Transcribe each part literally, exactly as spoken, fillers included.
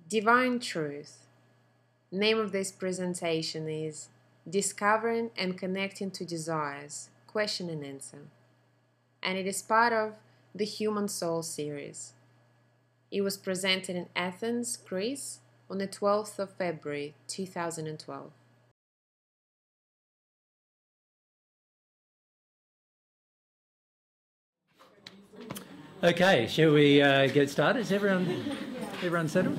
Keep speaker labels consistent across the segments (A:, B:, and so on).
A: Divine Truth. Name of this presentation is Discovering and Connecting to Desires, Question and Answer, and it is part of the Human Soul series. It was presented in Athens, Greece on the twelfth of February two thousand twelve.
B: Okay, shall we uh, get started? Is everyone, everyone settled?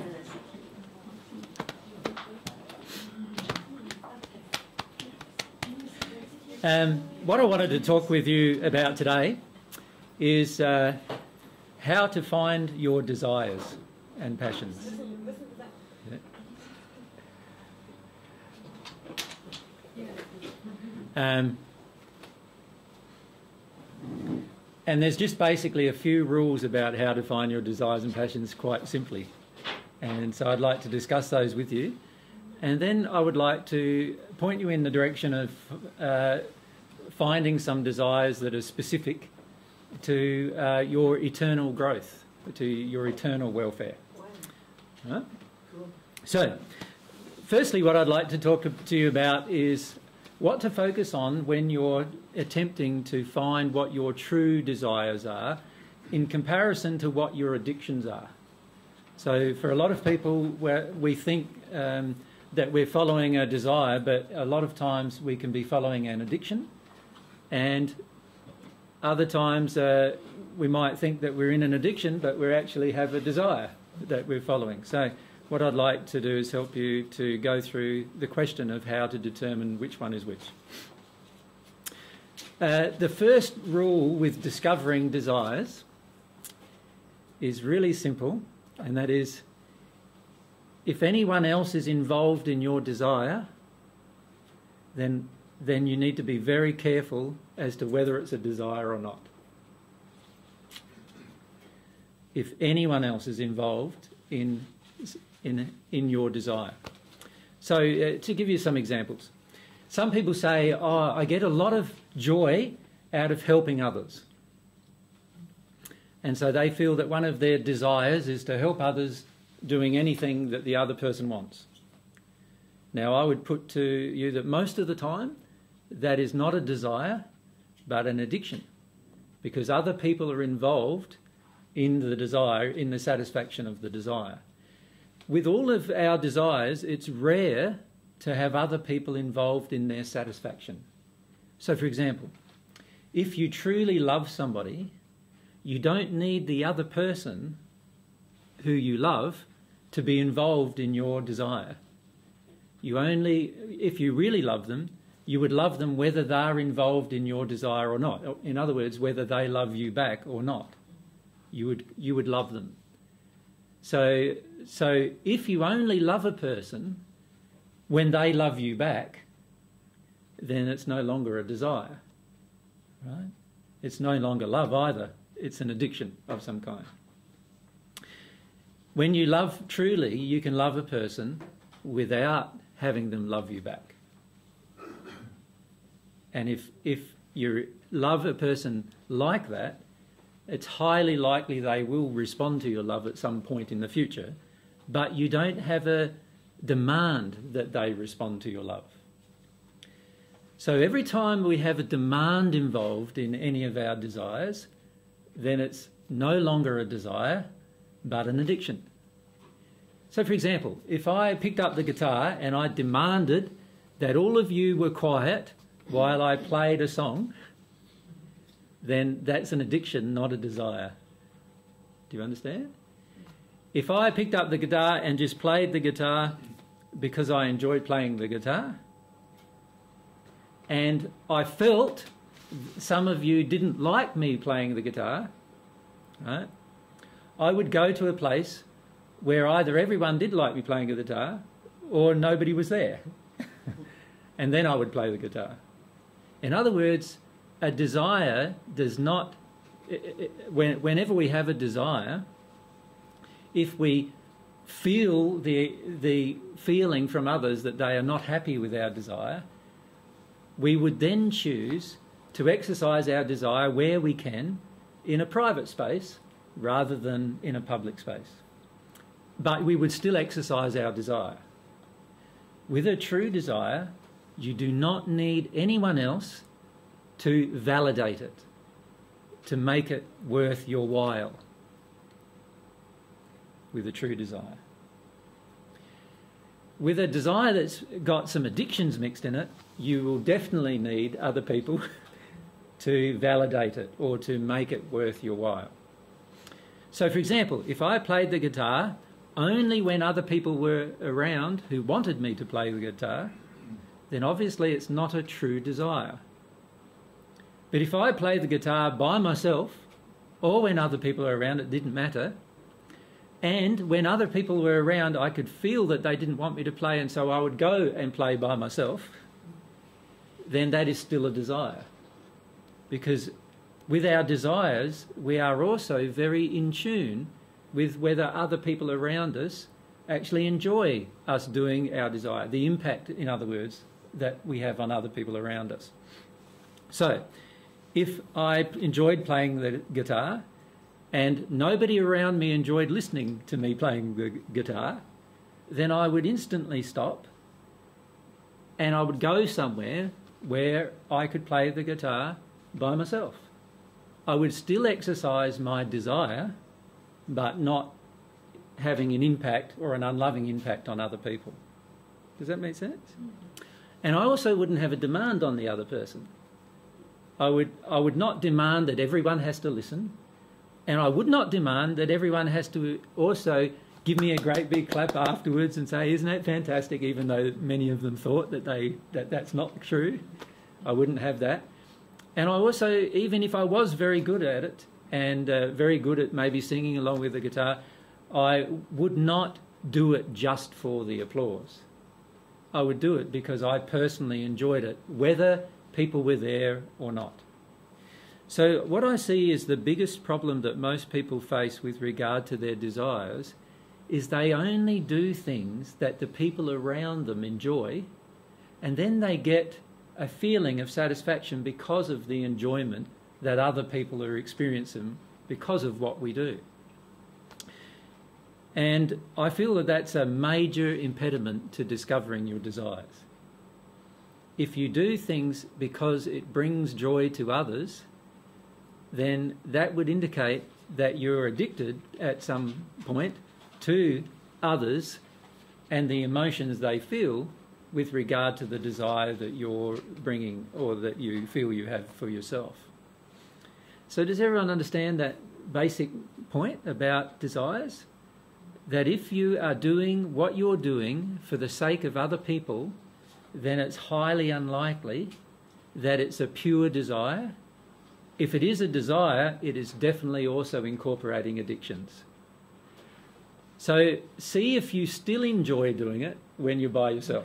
B: Um, what I wanted to talk with you about today is uh, how to find your desires and passions. Yeah. Um, And there's just basically a few rules about how to find your desires and passions quite simply. And so I'd like to discuss those with you. And then I would like to point you in the direction of uh, finding some desires that are specific to uh, your eternal growth, to your eternal welfare. Right? So, firstly, what I'd like to talk to you about is what to focus on when you're attempting to find what your true desires are in comparison to what your addictions are. So for a lot of people, we think um, that we're following a desire, but a lot of times we can be following an addiction, and other times uh, we might think that we're in an addiction, but we actually have a desire that we're following. So what I'd like to do is help you to go through the question of how to determine which one is which. Uh, the first rule with discovering desires is really simple, and that is, if anyone else is involved in your desire, then, then you need to be very careful as to whether it's a desire or not. If anyone else is involved in In, in your desire. So uh, to give you some examples, some people say, oh, I get a lot of joy out of helping others. And so they feel that one of their desires is to help others doing anything that the other person wants. Now, I would put to you that most of the time that is not a desire but an addiction, because other people are involved in the desire, in the satisfaction of the desire. With all of our desires, it's rare to have other people involved in their satisfaction. So, for example, if you truly love somebody, you don't need the other person who you love to be involved in your desire. You only, if you really love them, you would love them whether they're involved in your desire or not. In other words, whether they love you back or not. You would, you would love them. So, so if you only love a person when they love you back, then it's no longer a desire, right? It's no longer love either. It's an addiction of some kind. When you love truly, you can love a person without having them love you back. And if, if you love a person like that, it's highly likely they will respond to your love at some point in the future, but you don't have a demand that they respond to your love. So every time we have a demand involved in any of our desires, then it's no longer a desire, but an addiction. So for example, if I picked up the guitar and I demanded that all of you were quiet while I played a song, then that's an addiction, not a desire. Do you understand? If I picked up the guitar and just played the guitar because I enjoyed playing the guitar, and I felt some of you didn't like me playing the guitar, right, I would go to a place where either everyone did like me playing the guitar or nobody was there. And then I would play the guitar. In other words, a desire does not, whenever we have a desire, if we feel the, the feeling from others that they are not happy with our desire, we would then choose to exercise our desire where we can in a private space rather than in a public space. but we would still exercise our desire. With a true desire, you do not need anyone else to validate it, to make it worth your while. With a true desire. With a desire that's got some addictions mixed in it, you will definitely need other people to validate it or to make it worth your while. So, for example, if I played the guitar only when other people were around who wanted me to play the guitar, then obviously it's not a true desire. But if I play the guitar by myself, or when other people are around, it didn't matter, and when other people were around, I could feel that they didn't want me to play, and so I would go and play by myself, then that is still a desire. Because with our desires, we are also very in tune with whether other people around us actually enjoy us doing our desire, the impact, in other words, that we have on other people around us. So, if I enjoyed playing the guitar and nobody around me enjoyed listening to me playing the guitar, then I would instantly stop and I would go somewhere where I could play the guitar by myself. I would still exercise my desire, but not having an impact or an unloving impact on other people. Does that make sense? Mm-hmm. And I also wouldn't have a demand on the other person. I would, I would not demand that everyone has to listen, and I would not demand that everyone has to also give me a great big clap afterwards and say, isn't that fantastic, even though many of them thought that, they, that that's not true. I wouldn't have that. And I also, even if I was very good at it, and uh, very good at maybe singing along with the guitar, I would not do it just for the applause. I would do it because I personally enjoyed it, whether people were there or not. So what I see is the biggest problem that most people face with regard to their desires is they only do things that the people around them enjoy, and then they get a feeling of satisfaction because of the enjoyment that other people are experiencing because of what we do. And I feel that that's a major impediment to discovering your desires. If you do things because it brings joy to others, then that would indicate that you're addicted at some point to others and the emotions they feel with regard to the desire that you're bringing or that you feel you have for yourself. So does everyone understand that basic point about desires? That if you are doing what you're doing for the sake of other people, then it's highly unlikely that it's a pure desire. If it is a desire, it is definitely also incorporating addictions. So see if you still enjoy doing it when you're by yourself.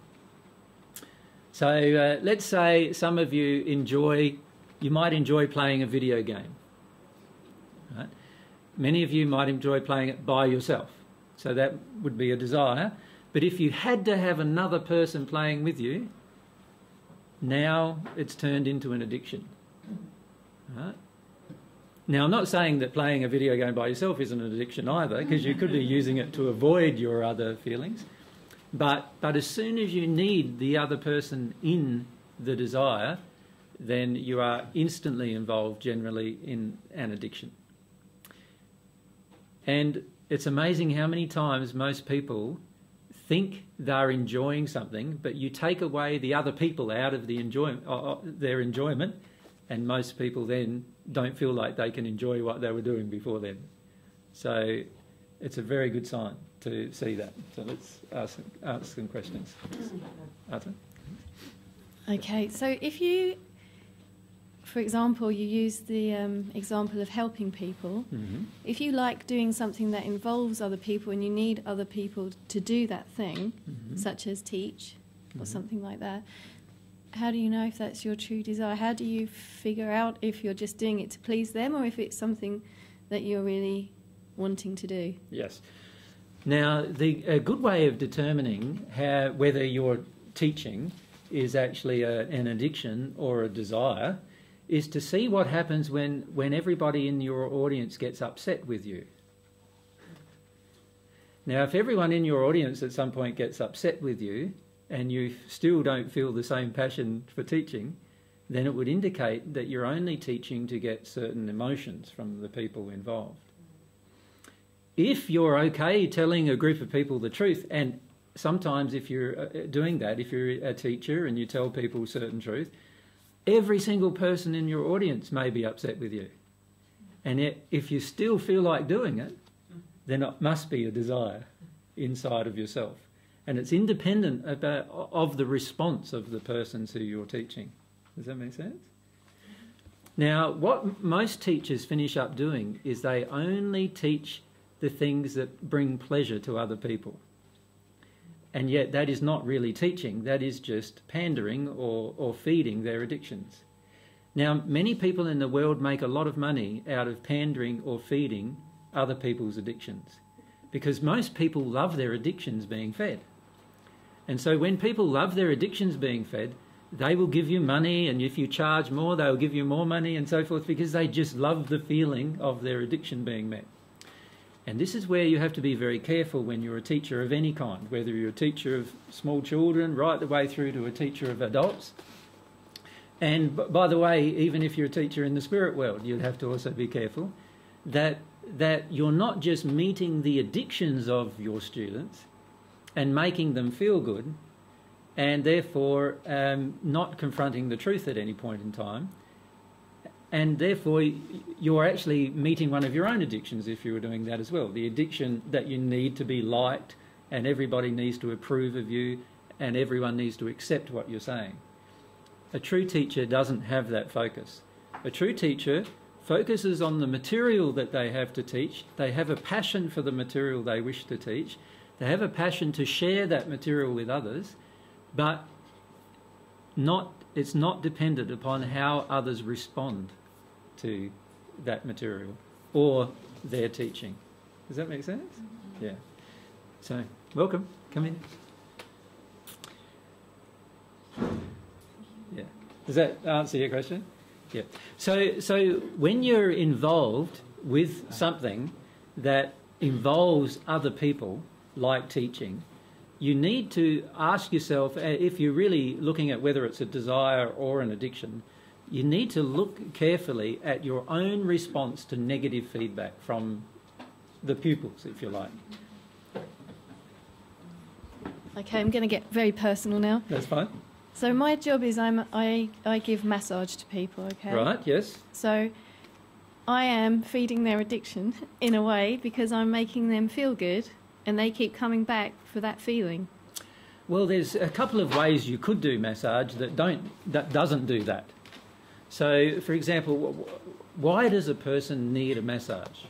B: So uh, let's say some of you enjoy, you might enjoy playing a video game. Right? Many of you might enjoy playing it by yourself. So that would be a desire. But if you had to have another person playing with you, now it's turned into an addiction. Right? Now, I'm not saying that playing a video game by yourself isn't an addiction either, because you could be using it to avoid your other feelings. But, but as soon as you need the other person in the desire, then you are instantly involved generally in an addiction. And it's amazing how many times most people think they're enjoying something, but you take away the other people out of the enjoy, uh, their enjoyment, and most people then don't feel like they can enjoy what they were doing before then. So it's a very good sign to see that. So let's ask, ask some questions. Arthur?
C: Okay, so if you, for example, you use the um, example of helping people,
B: Mm-hmm.
C: if you like doing something that involves other people and you need other people to do that thing,
B: Mm-hmm.
C: such as teach or
B: Mm-hmm.
C: something like that, how do you know if that's your true desire? How do you figure out if you're just doing it to please them or if it's something that you're really wanting to do?
B: Yes. Now, the, a good way of determining how, whether your teaching is actually a, an addiction or a desire is to see what happens when, when everybody in your audience gets upset with you. Now, if everyone in your audience at some point gets upset with you and you still don't feel the same passion for teaching, then it would indicate that you're only teaching to get certain emotions from the people involved. If you're okay telling a group of people the truth, and sometimes if you're doing that, if you're a teacher and you tell people certain truth, every single person in your audience may be upset with you. And yet, if you still feel like doing it, then it must be a desire inside of yourself. And it's independent about, of the response of the persons who you're teaching. Does that make sense? Now, what most teachers finish up doing is they only teach the things that bring pleasure to other people. And yet that is not really teaching, that is just pandering or, or feeding their addictions. Now, many people in the world make a lot of money out of pandering or feeding other people's addictions, because most people love their addictions being fed. And so when people love their addictions being fed, they will give you money, and if you charge more, they'll give you more money and so forth, because they just love the feeling of their addiction being met. And this is where you have to be very careful when you're a teacher of any kind, whether you're a teacher of small children right the way through to a teacher of adults. And by the way, even if you're a teacher in the spirit world, you'd have to also be careful that that you're not just meeting the addictions of your students and making them feel good, and therefore um, not confronting the truth at any point in time. And therefore you're actually meeting one of your own addictions if you were doing that as well. The addiction that you need to be liked, and everybody needs to approve of you, and everyone needs to accept what you're saying. A true teacher doesn't have that focus. A true teacher focuses on the material that they have to teach. They have a passion for the material they wish to teach. They have a passion to share that material with others, but not, it's not dependent upon how others respond to that material or their teaching. Does that make sense? Mm-hmm. Yeah. So, welcome. Come in. Yeah. Does that answer your question? Yeah. So, so when you're involved with something that involves other people, like teaching, you need to ask yourself, if you're really looking at whether it's a desire or an addiction, you need to look carefully at your own response to negative feedback from the pupils, if you like.
C: Okay, I'm going to get very personal now.
B: That's fine.
C: So my job is I'm, I, I give massage to people, okay?
B: Right, yes.
C: So I am feeding their addiction in a way because I'm making them feel good and they keep coming back for that feeling.
B: Well, there's a couple of ways you could do massage that don't, that doesn't do that. So, for example, why does a person need a massage?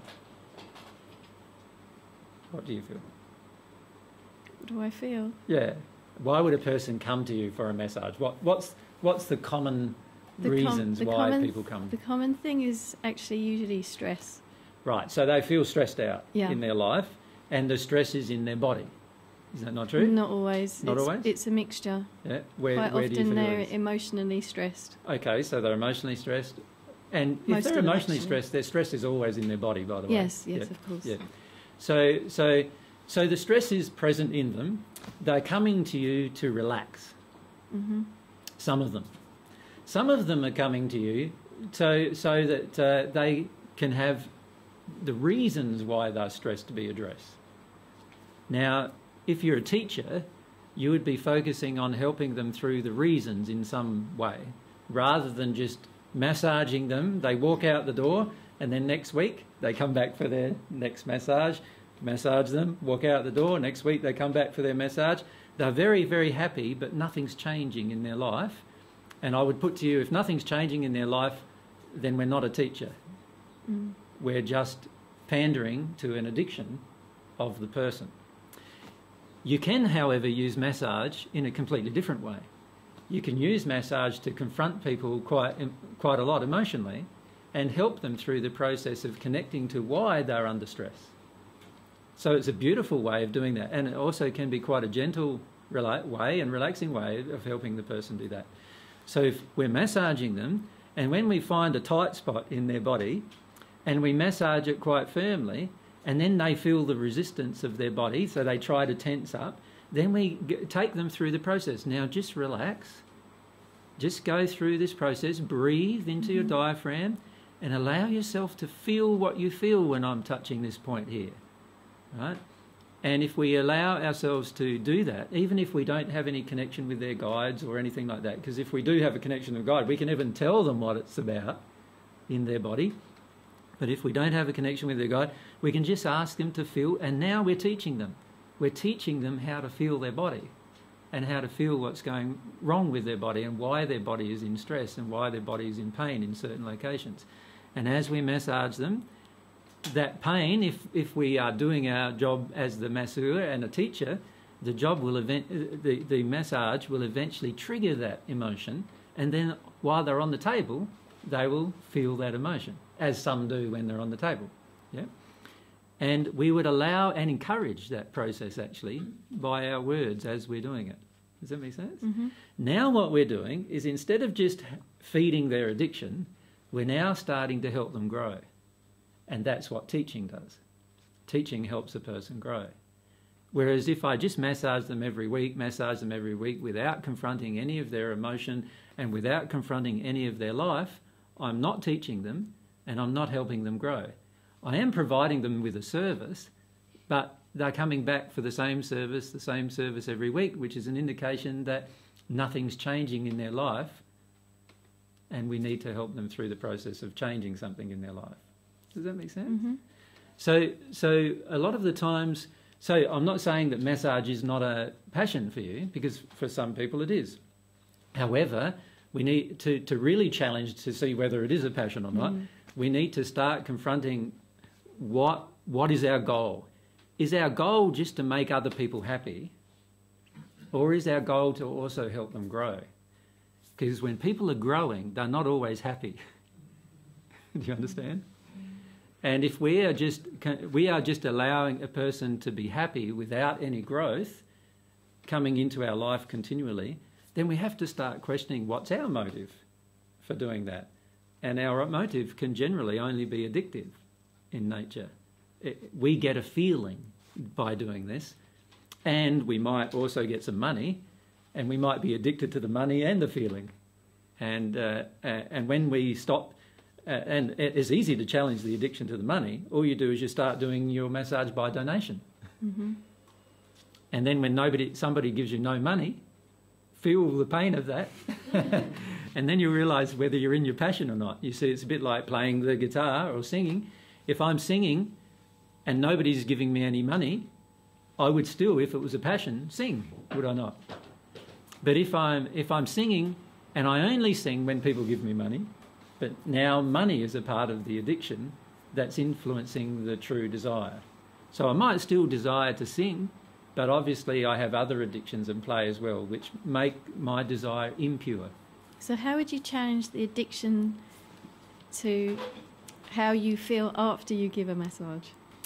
B: What do you feel?
C: What do I feel?
B: Yeah. Why would a person come to you for a massage? What, what's, what's the common
C: the
B: reasons
C: com- the
B: why
C: common,
B: people come?
C: The common thing is actually usually stress.
B: Right, so they feel stressed out
C: yeah.
B: in their life, and the stress is in their body. Is that not true?
C: Not always.
B: Not
C: it's,
B: always?
C: It's a mixture.
B: Yeah. Where,
C: Quite
B: where
C: often
B: do you feel
C: they're
B: it is?
C: emotionally stressed.
B: Okay, so they're emotionally stressed. And if
C: Most
B: they're
C: of them,
B: emotionally
C: actually.
B: stressed, their stress is always in their body, by the way.
C: Yes, yes,
B: yeah.
C: of course.
B: Yeah. So, so, so the stress is present in them. They're coming to you to relax.
C: Mm-hmm.
B: Some of them. Some of them are coming to you so, so that uh, they can have the reasons why they're stressed to be addressed. Now, if you're a teacher, you would be focusing on helping them through the reasons in some way, rather than just massaging them. They walk out the door, and then next week they come back for their next massage, massage them, walk out the door, next week they come back for their massage. They're very, very happy, but nothing's changing in their life. And I would put to you, if nothing's changing in their life, then we're not a teacher.
C: Mm.
B: We're just pandering to an addiction of the person. You can, however, use massage in a completely different way. You can use massage to confront people quite, quite a lot emotionally and help them through the process of connecting to why they're under stress. So it's a beautiful way of doing that, and it also can be quite a gentle way and relaxing way of helping the person do that. So if we're massaging them, and when we find a tight spot in their body and we massage it quite firmly, and then they feel the resistance of their body, so they try to tense up. Then we g- take them through the process. Now just relax. Just go through this process, breathe into mm-hmm. your diaphragm, and allow yourself to feel what you feel when I'm touching this point here, right? And if we allow ourselves to do that, even if we don't have any connection with their guides or anything like that, because if we do have a connection with a guide, we can even tell them what it's about in their body. But if we don't have a connection with their guide, we can just ask them to feel, and now we're teaching them. We're teaching them how to feel their body and how to feel what's going wrong with their body and why their body is in stress and why their body is in pain in certain locations. And as we massage them, that pain, if, if we are doing our job as the masseur and a teacher, the job will event, the, the massage will eventually trigger that emotion, and then while they're on the table, they will feel that emotion, as some do when they're on the table. Yeah? And we would allow and encourage that process actually by our words as we're doing it. Does that make sense? Mm-hmm. Now what we're doing is, instead of just feeding their addiction, we're now starting to help them grow. And that's what teaching does. Teaching helps a person grow. Whereas if I just massage them every week, massage them every week without confronting any of their emotion and without confronting any of their life, I'm not teaching them and I'm not helping them grow. I am providing them with a service, but they're coming back for the same service, the same service every week, which is an indication that nothing's changing in their life, and we need to help them through the process of changing something in their life. Does that make sense? Mm-hmm. So, so a lot of the times, so I'm not saying that massage is not a passion for you, because for some people it is. However, we need to, to really challenge to see whether it is a passion or not. Mm. We need to start confronting what what is our goal. Is our goal just to make other people happy, or is our goal to also help them grow? Because when people are growing, they're not always happy. Do you understand? And if we are just we are just allowing a person to be happy without any growth coming into our life continually, then we have to start questioning what's our motive for doing that. And our motive can generally only be addictive in nature. It, we get a feeling by doing this, and we might also get some money, and we might be addicted to the money and the feeling. And uh, uh, and when we stop, uh, and it's easy to challenge the addiction to the money. All you do is you start doing your massage by donation. Mm-hmm. And then when nobody, somebody gives you no money, feel the pain of that. And then you realise whether you're in your passion or not. You see, it's a bit like playing the guitar or singing. If I'm singing and nobody's giving me any money, I would still, if it was a passion, sing, would I not? But if I'm, if I'm singing and I only sing when people give me money, but now money is a part of the addiction that's influencing the true desire. So I might still desire to sing, but obviously I have other addictions in play as well, which make my desire impure.
C: So how would you challenge the addiction to how you feel after you give a massage?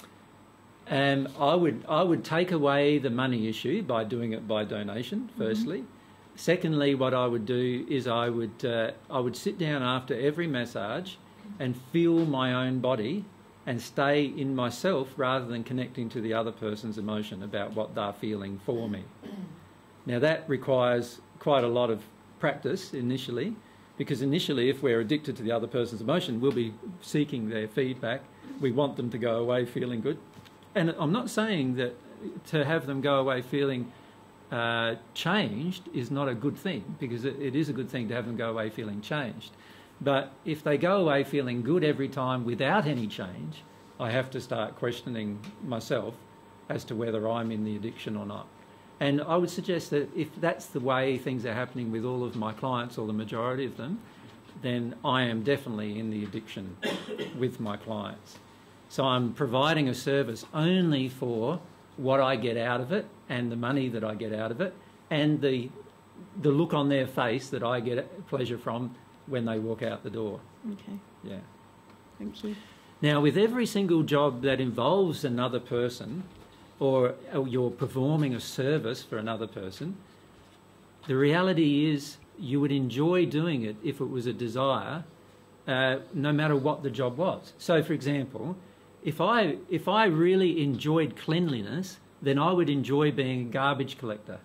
C: Um,
B: I would I would take away the money issue by doing it by donation, firstly. Mm-hmm. Secondly, what I would do is I would uh, I would sit down after every massage and feel my own body and stay in myself rather than connecting to the other person's emotion about what they're feeling for me. Now that requires quite a lot of practice initially, because initially if we're addicted to the other person's emotion, we'll be seeking their feedback. We want them to go away feeling good. And I'm not saying that to have them go away feeling uh, changed is not a good thing, because it, it is a good thing to have them go away feeling changed. But if they go away feeling good every time without any change, I have to start questioning myself as to whether I'm in the addiction or not. And I would suggest that if that's the way things are happening with all of my clients, or the majority of them, then I am definitely in the addiction with my clients. So I'm providing a service only for what I get out of it and the money that I get out of it and the the look on their face that I get pleasure from when they walk out the door.
C: Okay.
B: Yeah.
C: Thank you.
B: Now, with every single job that involves another person, or you're performing a service for another person, the reality is you would enjoy doing it if it was a desire, uh, no matter what the job was. So, for example, if I, if I really enjoyed cleanliness, then I would enjoy being a garbage collector.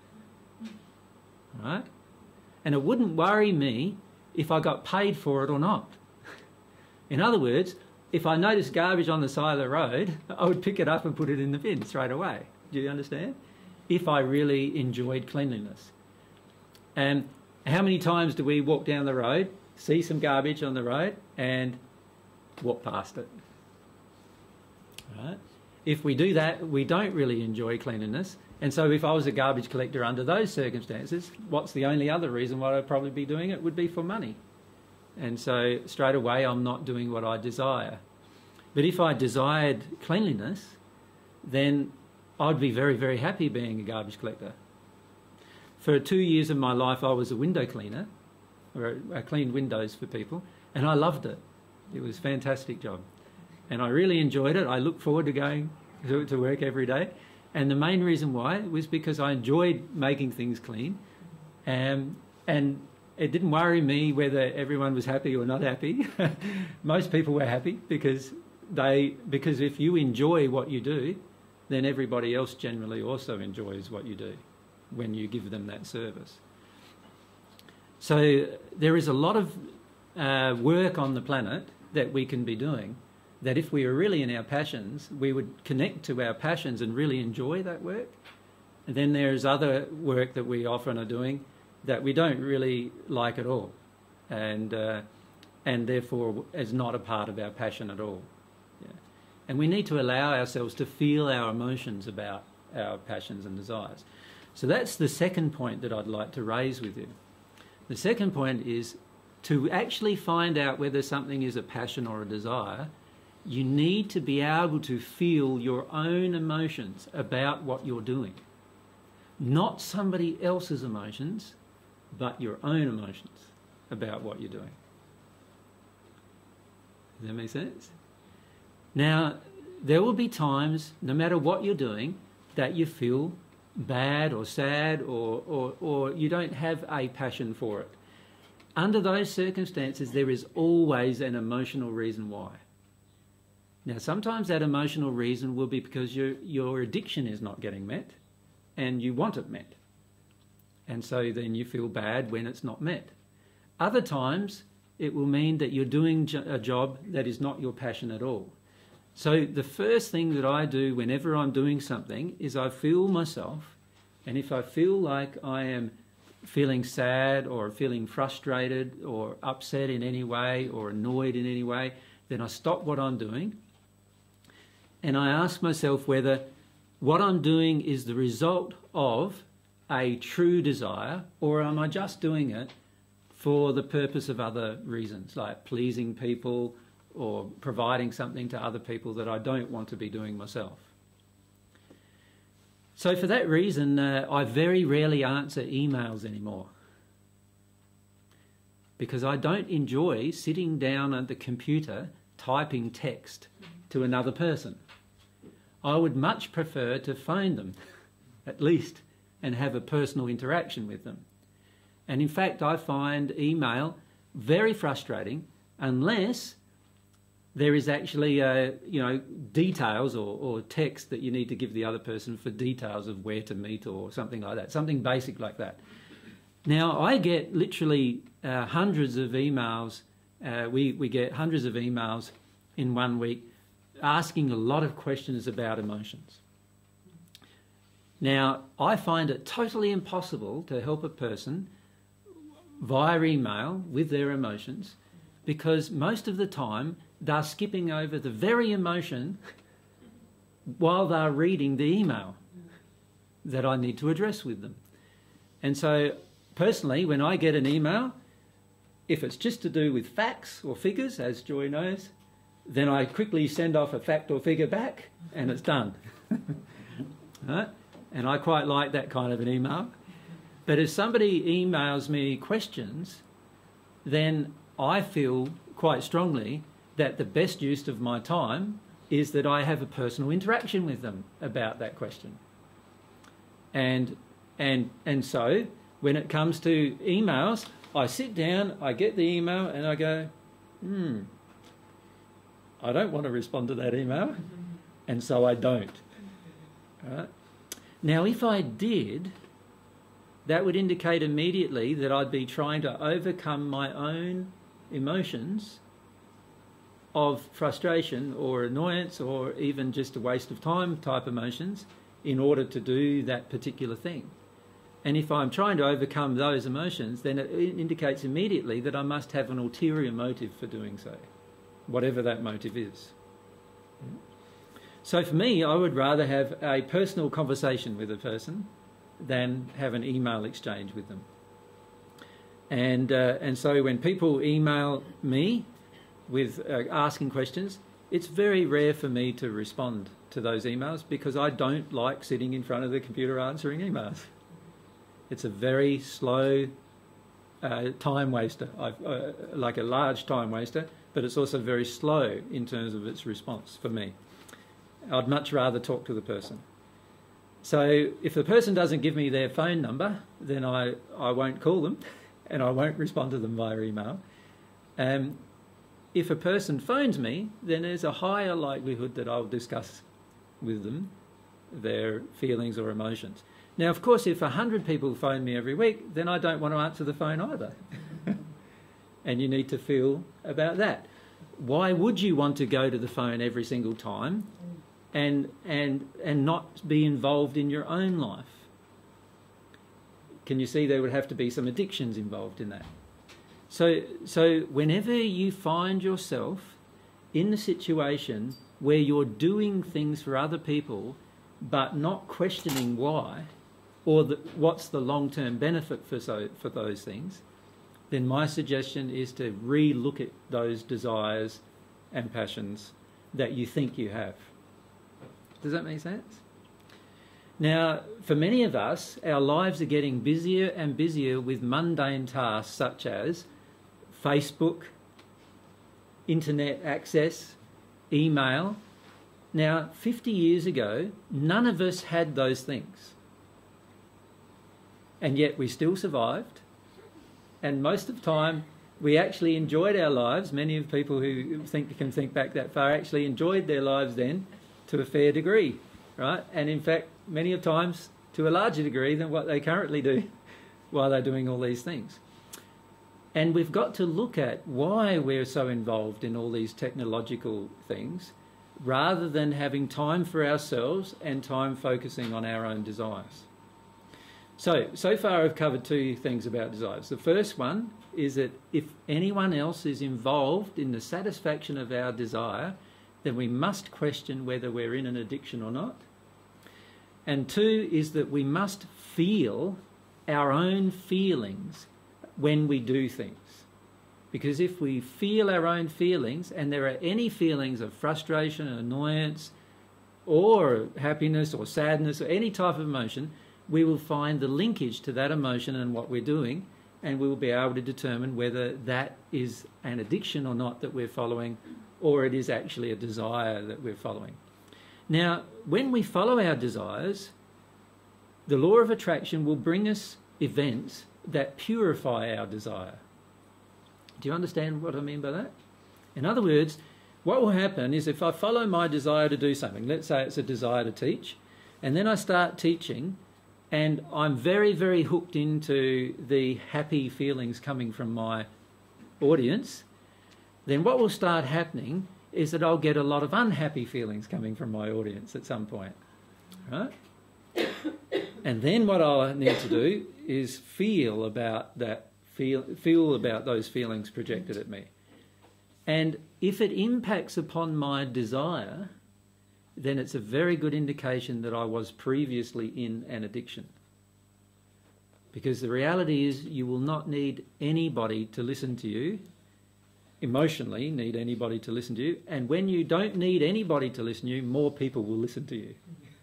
B: Right? And it wouldn't worry me if I got paid for it or not. In other words, if I noticed garbage on the side of the road, I would pick it up and put it in the bin straight away. Do you understand? If I really enjoyed cleanliness. And how many times do we walk down the road, see some garbage on the road, and walk past it? Right? If we do that, we don't really enjoy cleanliness. And so if I was a garbage collector under those circumstances, what's the only other reason why I'd probably be doing it would be for money. And so straight away I'm not doing what I desire. But if I desired cleanliness, then I'd be very, very happy being a garbage collector. For two years of my life I was a window cleaner, or I cleaned windows for people, and I loved it. It was a fantastic job. And I really enjoyed it. I look forward to going to, to work every day. And the main reason why was because I enjoyed making things clean. Um, and it didn't worry me whether everyone was happy or not happy. Most people were happy because they because if you enjoy what you do, then everybody else generally also enjoys what you do when you give them that service. So there is a lot of uh, work on the planet that we can be doing, that if we were really in our passions, we would connect to our passions and really enjoy that work. And then there's other work that we often are doing that we don't really like at all, and uh, and therefore is not a part of our passion at all. Yeah. And we need to allow ourselves to feel our emotions about our passions and desires. So that's the second point that I'd like to raise with you. The second point is to actually find out whether something is a passion or a desire. You need to be able to feel your own emotions about what you're doing. Not somebody else's emotions, but your own emotions about what you're doing. Does that make sense? Now, there will be times, no matter what you're doing, that you feel bad or sad or, or, or you don't have a passion for it. Under those circumstances, there is always an emotional reason why. Now, sometimes that emotional reason will be because your, your addiction is not getting met and you want it met. And so then you feel bad when it's not met. Other times, it will mean that you're doing a job that is not your passion at all. So the first thing that I do whenever I'm doing something is I feel myself, and if I feel like I am feeling sad or feeling frustrated or upset in any way or annoyed in any way, then I stop what I'm doing and I ask myself whether what I'm doing is the result of a true desire, or am I just doing it for the purpose of other reasons, like pleasing people or providing something to other people that I don't want to be doing myself. So for that reason, uh, I very rarely answer emails anymore, because I don't enjoy sitting down at the computer typing text to another person. I would much prefer to phone them, at least, and have a personal interaction with them. And in fact, I find email very frustrating unless there is actually, uh, you know, details or, or text that you need to give the other person for details of where to meet or something like that, something basic like that. Now, I get literally uh, hundreds of emails. Uh, we, we get hundreds of emails in one week asking a lot of questions about emotions. Now, I find it totally impossible to help a person via email with their emotions, because most of the time they're skipping over the very emotion while they're reading the email that I need to address with them. And so, personally, when I get an email, if it's just to do with facts or figures, as Joy knows, then I quickly send off a fact or figure back and it's done. Right? And I quite like that kind of an email. But if somebody emails me questions, then I feel quite strongly that the best use of my time is that I have a personal interaction with them about that question. And, and, and so when it comes to emails, I sit down, I get the email and I go, hmm, I don't want to respond to that email, and so I don't. Right? Now, if I did, that would indicate immediately that I'd be trying to overcome my own emotions of frustration or annoyance or even just a waste of time type emotions in order to do that particular thing. And if I'm trying to overcome those emotions, then it indicates immediately that I must have an ulterior motive for doing so, whatever that motive is. So for me, I would rather have a personal conversation with a person than have an email exchange with them. And, uh, and so when people email me with uh, asking questions, it's very rare for me to respond to those emails because I don't like sitting in front of the computer answering emails. It's a very slow uh, time waster, I've, uh, like a large time waster, but it's also very slow in terms of its response for me. I'd much rather talk to the person. So if the person doesn't give me their phone number, then I, I won't call them and I won't respond to them via email. Um, if a person phones me, then there's a higher likelihood that I'll discuss with them their feelings or emotions. Now, of course, if a hundred people phone me every week, then I don't want to answer the phone either. And you need to feel about that. Why would you want to go to the phone every single time and, and, and not be involved in your own life? Can you see there would have to be some addictions involved in that? So, so whenever you find yourself in the situation where you're doing things for other people but not questioning why, or the, what's the long-term benefit for, so, for those things, then my suggestion is to re-look at those desires and passions that you think you have. Does that make sense? Now, for many of us, our lives are getting busier and busier with mundane tasks such as Facebook, internet access, email. Now, fifty years ago, none of us had those things. And yet we still survived. And most of the time, we actually enjoyed our lives. Many of the people who think can think back that far actually enjoyed their lives then to a fair degree, right? And in fact, many of times to a larger degree than what they currently do while they're doing all these things. And we've got to look at why we're so involved in all these technological things rather than having time for ourselves and time focusing on our own desires. So, so far I've covered two things about desires. The first one is that if anyone else is involved in the satisfaction of our desire, then we must question whether we're in an addiction or not. And two is that we must feel our own feelings when we do things. Because if we feel our own feelings and there are any feelings of frustration, annoyance, or happiness or sadness or any type of emotion, we will find the linkage to that emotion and what we're doing, and we will be able to determine whether that is an addiction or not that we're following, or it is actually a desire that we're following. Now, when we follow our desires, the law of attraction will bring us events that purify our desire. Do you understand what I mean by that? In other words, what will happen is if I follow my desire to do something, let's say it's a desire to teach, and then I start teaching, and I'm very, very hooked into the happy feelings coming from my audience, then what will start happening is that I'll get a lot of unhappy feelings coming from my audience at some point, right? And then what I'll need to do is feel about that, feel, feel about those feelings projected at me. And if it impacts upon my desire, then it's a very good indication that I was previously in an addiction. Because the reality is you will not need anybody to listen to you, emotionally need anybody to listen to you, and when you don't need anybody to listen to you, more people will listen to you.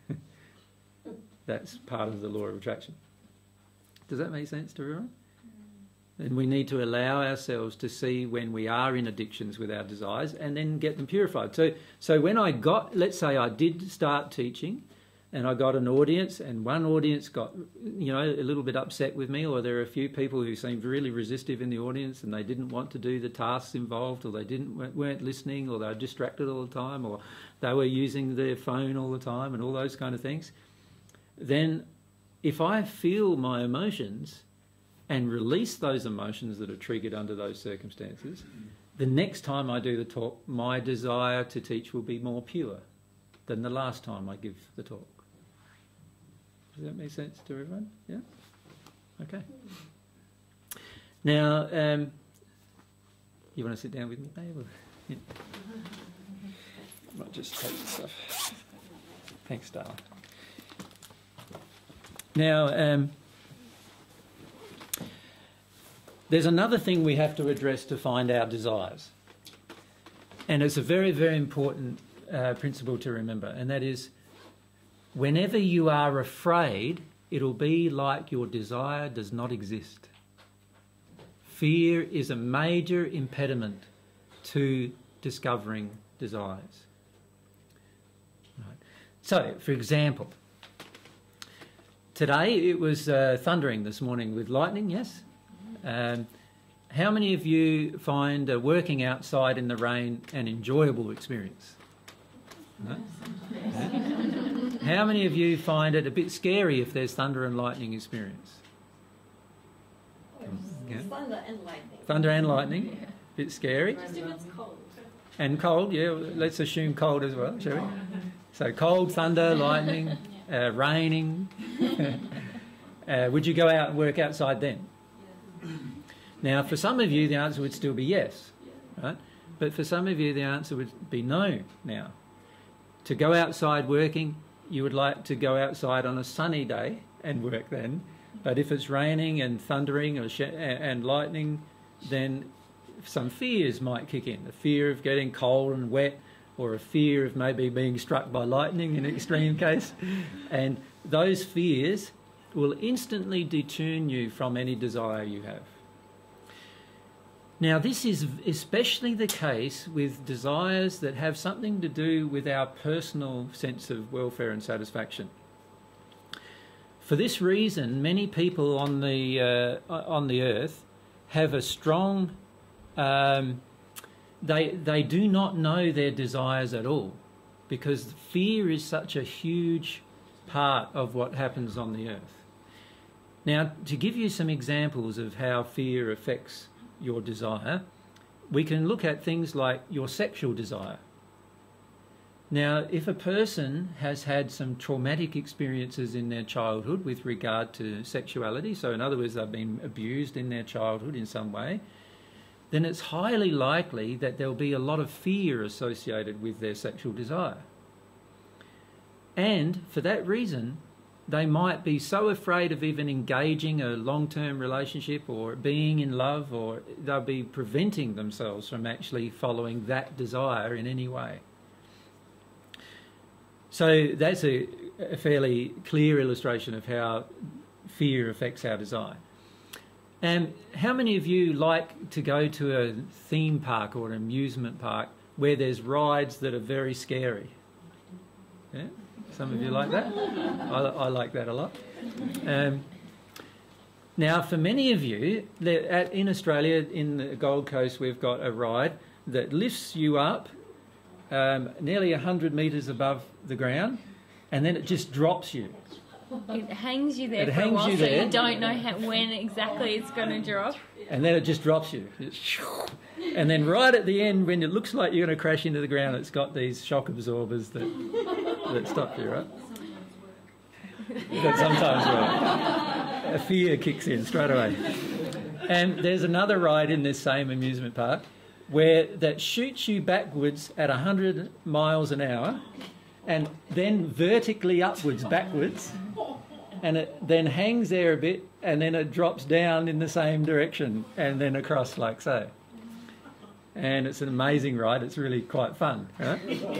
B: That's part of the law of attraction. Does that make sense to everyone? And we need to allow ourselves to see when we are in addictions with our desires and then get them purified. So, so when I got, let's say I did start teaching and I got an audience, and one audience got, you know, a little bit upset with me, or there are a few people who seemed really resistive in the audience and they didn't want to do the tasks involved, or they didn't weren't listening, or they were distracted all the time, or they were using their phone all the time and all those kind of things, then if I feel my emotions and release those emotions that are triggered under those circumstances, the next time I do the talk, my desire to teach will be more pure than the last time I give the talk. Does that make sense to everyone? Yeah? Okay. Now, um, you want to sit down with me, babe? Or, yeah. I might just take this off. Thanks, darling. Now, um, there's another thing we have to address to find our desires. And it's a very, very important uh, principle to remember, and that is, whenever you are afraid, it'll be like your desire does not exist. Fear is a major impediment to discovering desires. Right. So, for example, today it was uh, thundering this morning with lightning, yes? Um, how many of you find uh, working outside in the rain an enjoyable experience? No? Yeah. How many of you find it a bit scary if there's thunder and lightning experience? Yeah.
D: Thunder and lightning.
B: Thunder and lightning,
D: Yeah.
B: a bit scary.
D: Just if it's cold.
B: And cold, yeah, let's assume cold as well, shall we? So cold, thunder, lightning, uh, raining. uh, would you go out and work outside then? Now, for some of you, the answer would still be yes, right? But for some of you, the answer would be no now. To go outside working, you would like to go outside on a sunny day and work then. But if it's raining and thundering or sh and lightning, then some fears might kick in. A fear of getting cold and wet, or a fear of maybe being struck by lightning in an extreme case. And those fears will instantly detune you from any desire you have. Now, this is especially the case with desires that have something to do with our personal sense of welfare and satisfaction. For this reason, many people on the uh, on the earth have a strong. Um, they they do not know their desires at all, because fear is such a huge part of what happens on the earth. Now, to give you some examples of how fear affects your desire, we can look at things like your sexual desire. Now, if a person has had some traumatic experiences in their childhood with regard to sexuality, so in other words, they've been abused in their childhood in some way, then it's highly likely that there'll be a lot of fear associated with their sexual desire. And for that reason, they might be so afraid of even engaging a long-term relationship or being in love, or they'll be preventing themselves from actually following that desire in any way. So that's a, a fairly clear illustration of how fear affects our desire. And how many of you like to go to a theme park or an amusement park where there's rides that are very scary? Yeah? Some of you like that? I, I like that a lot. Um, now, for many of you, at, in Australia, in the Gold Coast, we've got a ride that lifts you up um, nearly one hundred metres above the ground, and then it just drops you.
E: It hangs you there
B: It
E: for
B: hangs
E: a while,
B: you
E: so
B: there.
E: you don't know how, when exactly it's going to drop.
B: And then it just drops you. And then right at the end, when it looks like you're going to crash into the ground, it's got these shock absorbers that, that stop you, right? That sometimes work. A fear kicks in straight away. And there's another ride in this same amusement park where that shoots you backwards at one hundred miles an hour and then vertically upwards backwards, and it then hangs there a bit, and then it drops down in the same direction and then across like so. And it's an amazing ride. It's really quite fun, right?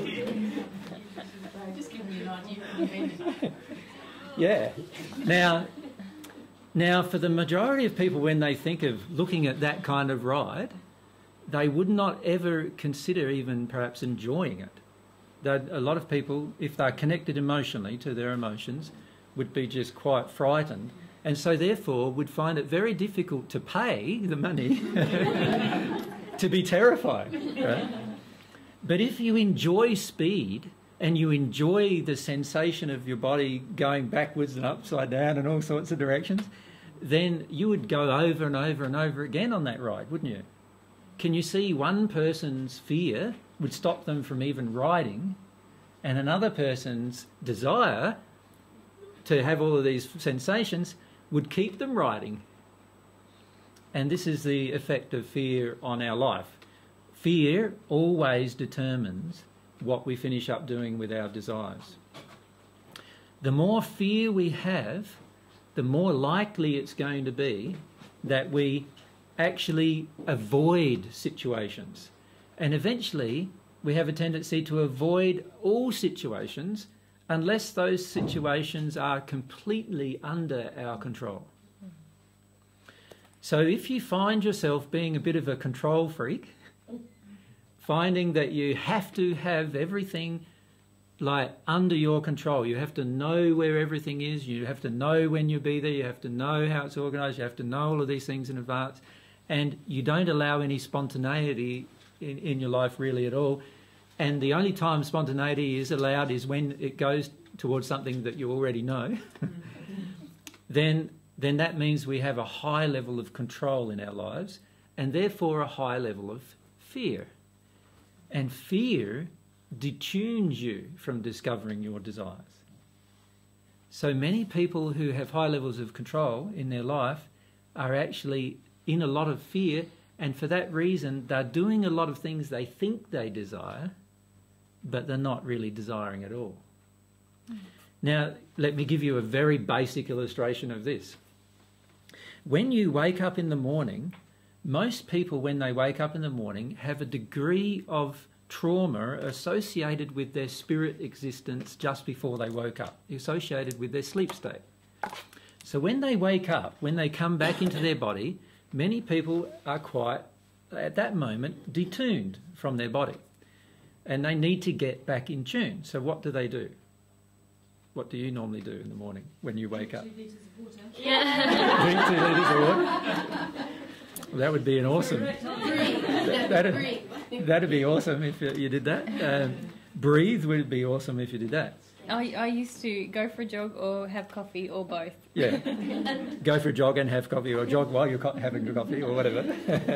D: Just give me an idea.
B: Yeah. Now, now, for the majority of people, when they think of looking at that kind of ride, they would not ever consider even perhaps enjoying it. that a lot of people, if they're connected emotionally to their emotions, would be just quite frightened, and so therefore would find it very difficult to pay the money to be terrified. Right? But if you enjoy speed and you enjoy the sensation of your body going backwards and upside down and all sorts of directions, then you would go over and over and over again on that ride, wouldn't you? Can you see one person's fear would stop them from even riding, and another person's desire to have all of these sensations would keep them riding? And this is the effect of fear on our life. Fear always determines what we finish up doing with our desires. The more fear we have, the more likely it's going to be that we actually avoid situations. And eventually we have a tendency to avoid all situations unless those situations are completely under our control. So if you find yourself being a bit of a control freak, finding that you have to have everything like under your control, you have to know where everything is, you have to know when you'll be there, you have to know how it's organised, you have to know all of these things in advance, and you don't allow any spontaneity in, in your life really at all. And the only time spontaneity is allowed is when it goes towards something that you already know. then, then that means we have a high level of control in our lives, and therefore a high level of fear. And fear detunes you from discovering your desires. So many people who have high levels of control in their life are actually in a lot of fear, and for that reason they're doing a lot of things they think they desire, but they're not really desiring at all. Mm. Now, let me give you a very basic illustration of this. When you wake up in the morning, most people, when they wake up in the morning, have a degree of trauma associated with their spirit existence just before they woke up, associated with their sleep state. So when they wake up, when they come back into their body, many people are quite, at that moment, detuned from their body. And they need to get back in tune. So what do they do? What do you normally do in the morning when you wake up? Drink two litres of water. Yeah. Drink two litres of water? Well, that would be an awesome... that, that'd, that'd be awesome if you did that. Um, breathe would be awesome if you did that.
E: I, I used to go for a jog or have coffee or both.
B: Yeah. Go for a jog and have coffee, or jog while you're co- having your coffee, or whatever.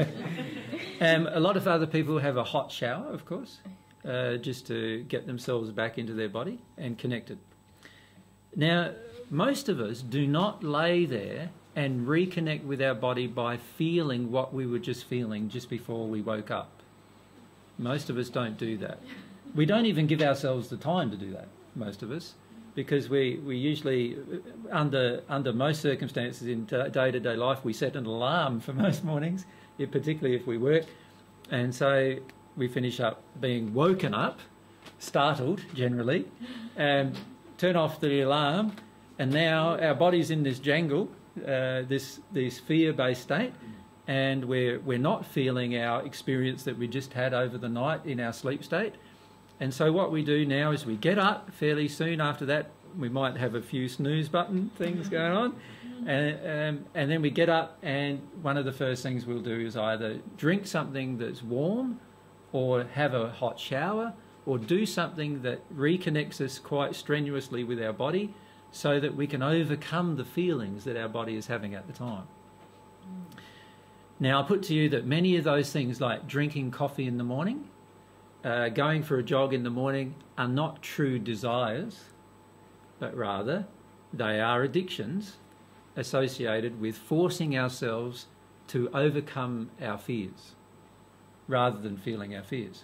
B: um, a lot of other people have a hot shower, of course, uh, just to get themselves back into their body and connected. Now, most of us do not lay there and reconnect with our body by feeling what we were just feeling just before we woke up. Most of us don't do that. We don't even give ourselves the time to do that, most of us, because we, we usually, under under most circumstances in day-to-day life, we set an alarm for most mornings, particularly if we work, and so we finish up being woken up, startled generally, and turn off the alarm, and now our body's in this jangle, uh, this this fear-based state, and we're we're not feeling our experience that we just had over the night in our sleep state. And so what we do now is we get up fairly soon after that. We might have a few snooze button things going on, and um, and then we get up, and one of the first things we'll do is either drink something that's warm, or have a hot shower, or do something that reconnects us quite strenuously with our body so that we can overcome the feelings that our body is having at the time. Now, I'll put to you that many of those things, like drinking coffee in the morning, uh, going for a jog in the morning, are not true desires, but rather they are addictions associated with forcing ourselves to overcome our fears rather than feeling our fears.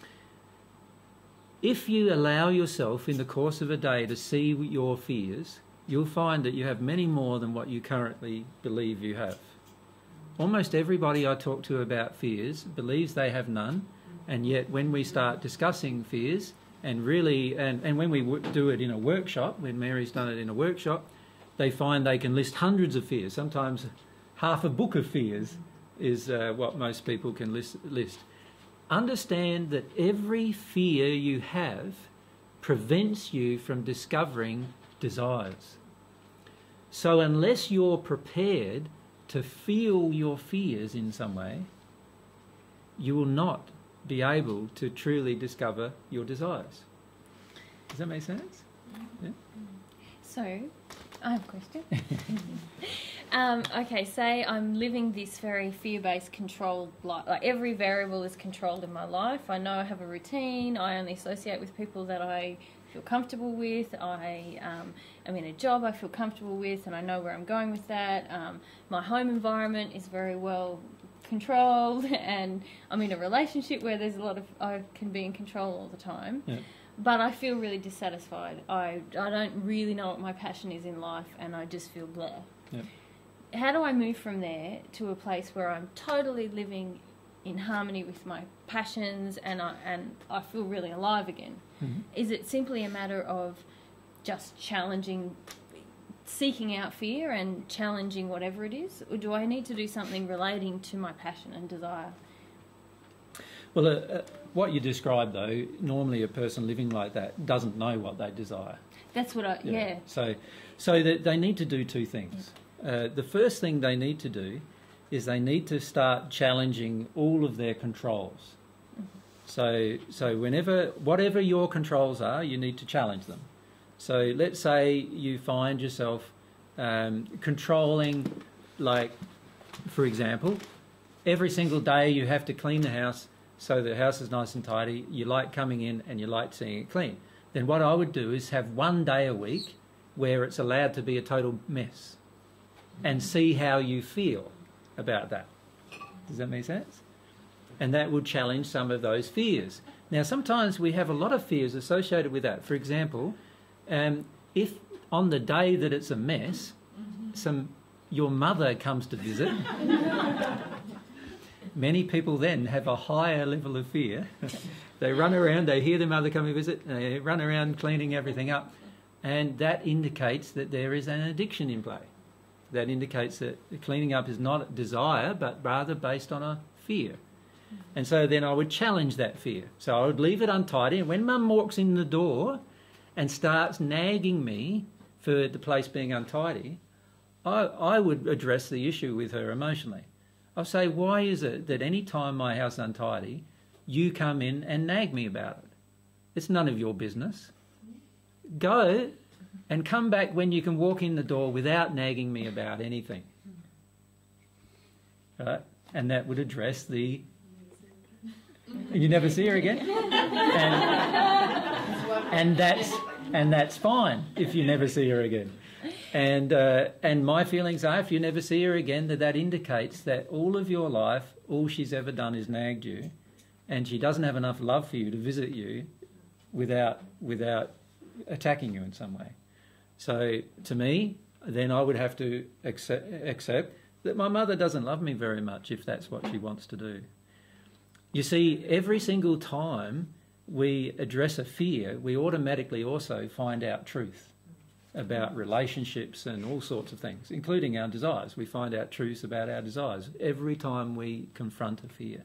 B: If you allow yourself in the course of a day to see your fears, you'll find that you have many more than what you currently believe you have. Almost everybody I talk to about fears believes they have none, and yet when we start discussing fears, and really, and, and when we w- do it in a workshop, when Mary's done it in a workshop, they find they can list hundreds of fears. Sometimes half a book of fears is uh, what most people can list, list. Understand that every fear you have prevents you from discovering desires. So unless you're prepared to feel your fears in some way, you will not be able to truly discover your desires. Does that make sense? Yeah?
E: So, I have a question. um, okay, say I'm living this very fear-based, controlled life. Like every variable is controlled in my life. I know I have a routine. I only associate with people that I feel comfortable with. I um, am in a job I feel comfortable with, and I know where I'm going with that. Um, my home environment is very well controlled, and I'm in a relationship where there's a lot of I can be in control all the time.
B: Yeah.
E: But I feel really dissatisfied. I, I don't really know what my passion is in life, and I just feel blah.
B: Yep.
E: How do I move from there to a place where I'm totally living in harmony with my passions and I, and I feel really alive again?
B: Mm-hmm.
E: Is it simply a matter of just challenging, seeking out fear and challenging whatever it is? Or do I need to do something relating to my passion and desire?
B: Well, uh, uh, what you described, though, normally a person living like that doesn't know what they desire.
E: That's what I, yeah. yeah.
B: So, so that they need to do two things. Uh, the first thing they need to do is they need to start challenging all of their controls. Mm-hmm. So, so whenever, whatever your controls are, you need to challenge them. So let's say you find yourself um, controlling, like, for example, every single day you have to clean the house so the house is nice and tidy, you like coming in and you like seeing it clean. Then what I would do is have one day a week where it's allowed to be a total mess and see how you feel about that. Does that make sense? And that would challenge some of those fears. Now, sometimes we have a lot of fears associated with that. For example, um, if on the day that it's a mess, some your mother comes to visit, many people then have a higher level of fear. They run around, they hear their mother come and visit, and they run around cleaning everything up. And that indicates that there is an addiction in play. That indicates that cleaning up is not a desire, but rather based on a fear. And so then I would challenge that fear. So I would leave it untidy, and when Mum walks in the door and starts nagging me for the place being untidy, I, I would address the issue with her emotionally. I'll say, why is it that any time my house is untidy, you come in and nag me about it? It's none of your business. Go and come back when you can walk in the door without nagging me about anything. Right? And that would address the... You never see her again? And, and, that's, and that's fine if you never see her again. And uh, and my feelings are, if you never see her again, that that indicates that all of your life, all she's ever done is nagged you, and she doesn't have enough love for you to visit you without without attacking you in some way. So to me, then I would have to accept, accept that my mother doesn't love me very much if that's what she wants to do. You see, every single time we address a fear, we automatically also find out truth about relationships and all sorts of things, including our desires. We find out truths about our desires every time we confront a fear.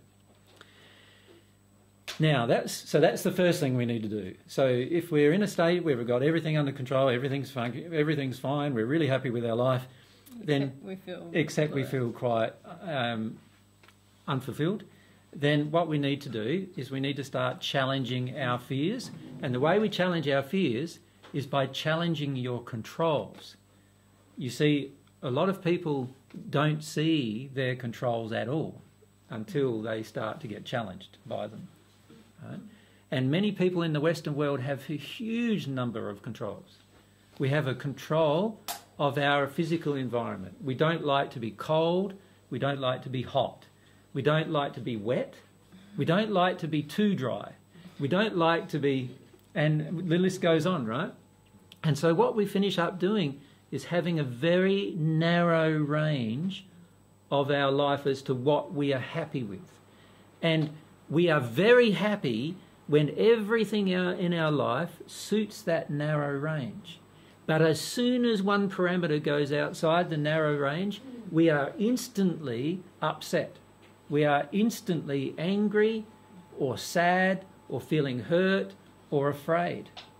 B: Now, that's so that's the first thing we need to do. So if we're in a state where we've got everything under control, everything's fine, everything's fine, we're really happy with our life, then
E: Except we feel,
B: except we feel quite um, unfulfilled, then what we need to do is we need to start challenging our fears. And the way we challenge our fears is by challenging your controls. You see, a lot of people don't see their controls at all until they start to get challenged by them. Right? And many people in the Western world have a huge number of controls. We have a control of our physical environment. We don't like to be cold. We don't like to be hot. We don't like to be wet. We don't like to be too dry. We don't like to be... And the list goes on, right? And so what we finish up doing is having a very narrow range of our life as to what we are happy with. And we are very happy when everything in our life suits that narrow range. But as soon as one parameter goes outside the narrow range, we are instantly upset. We are instantly angry or sad or feeling hurt or afraid.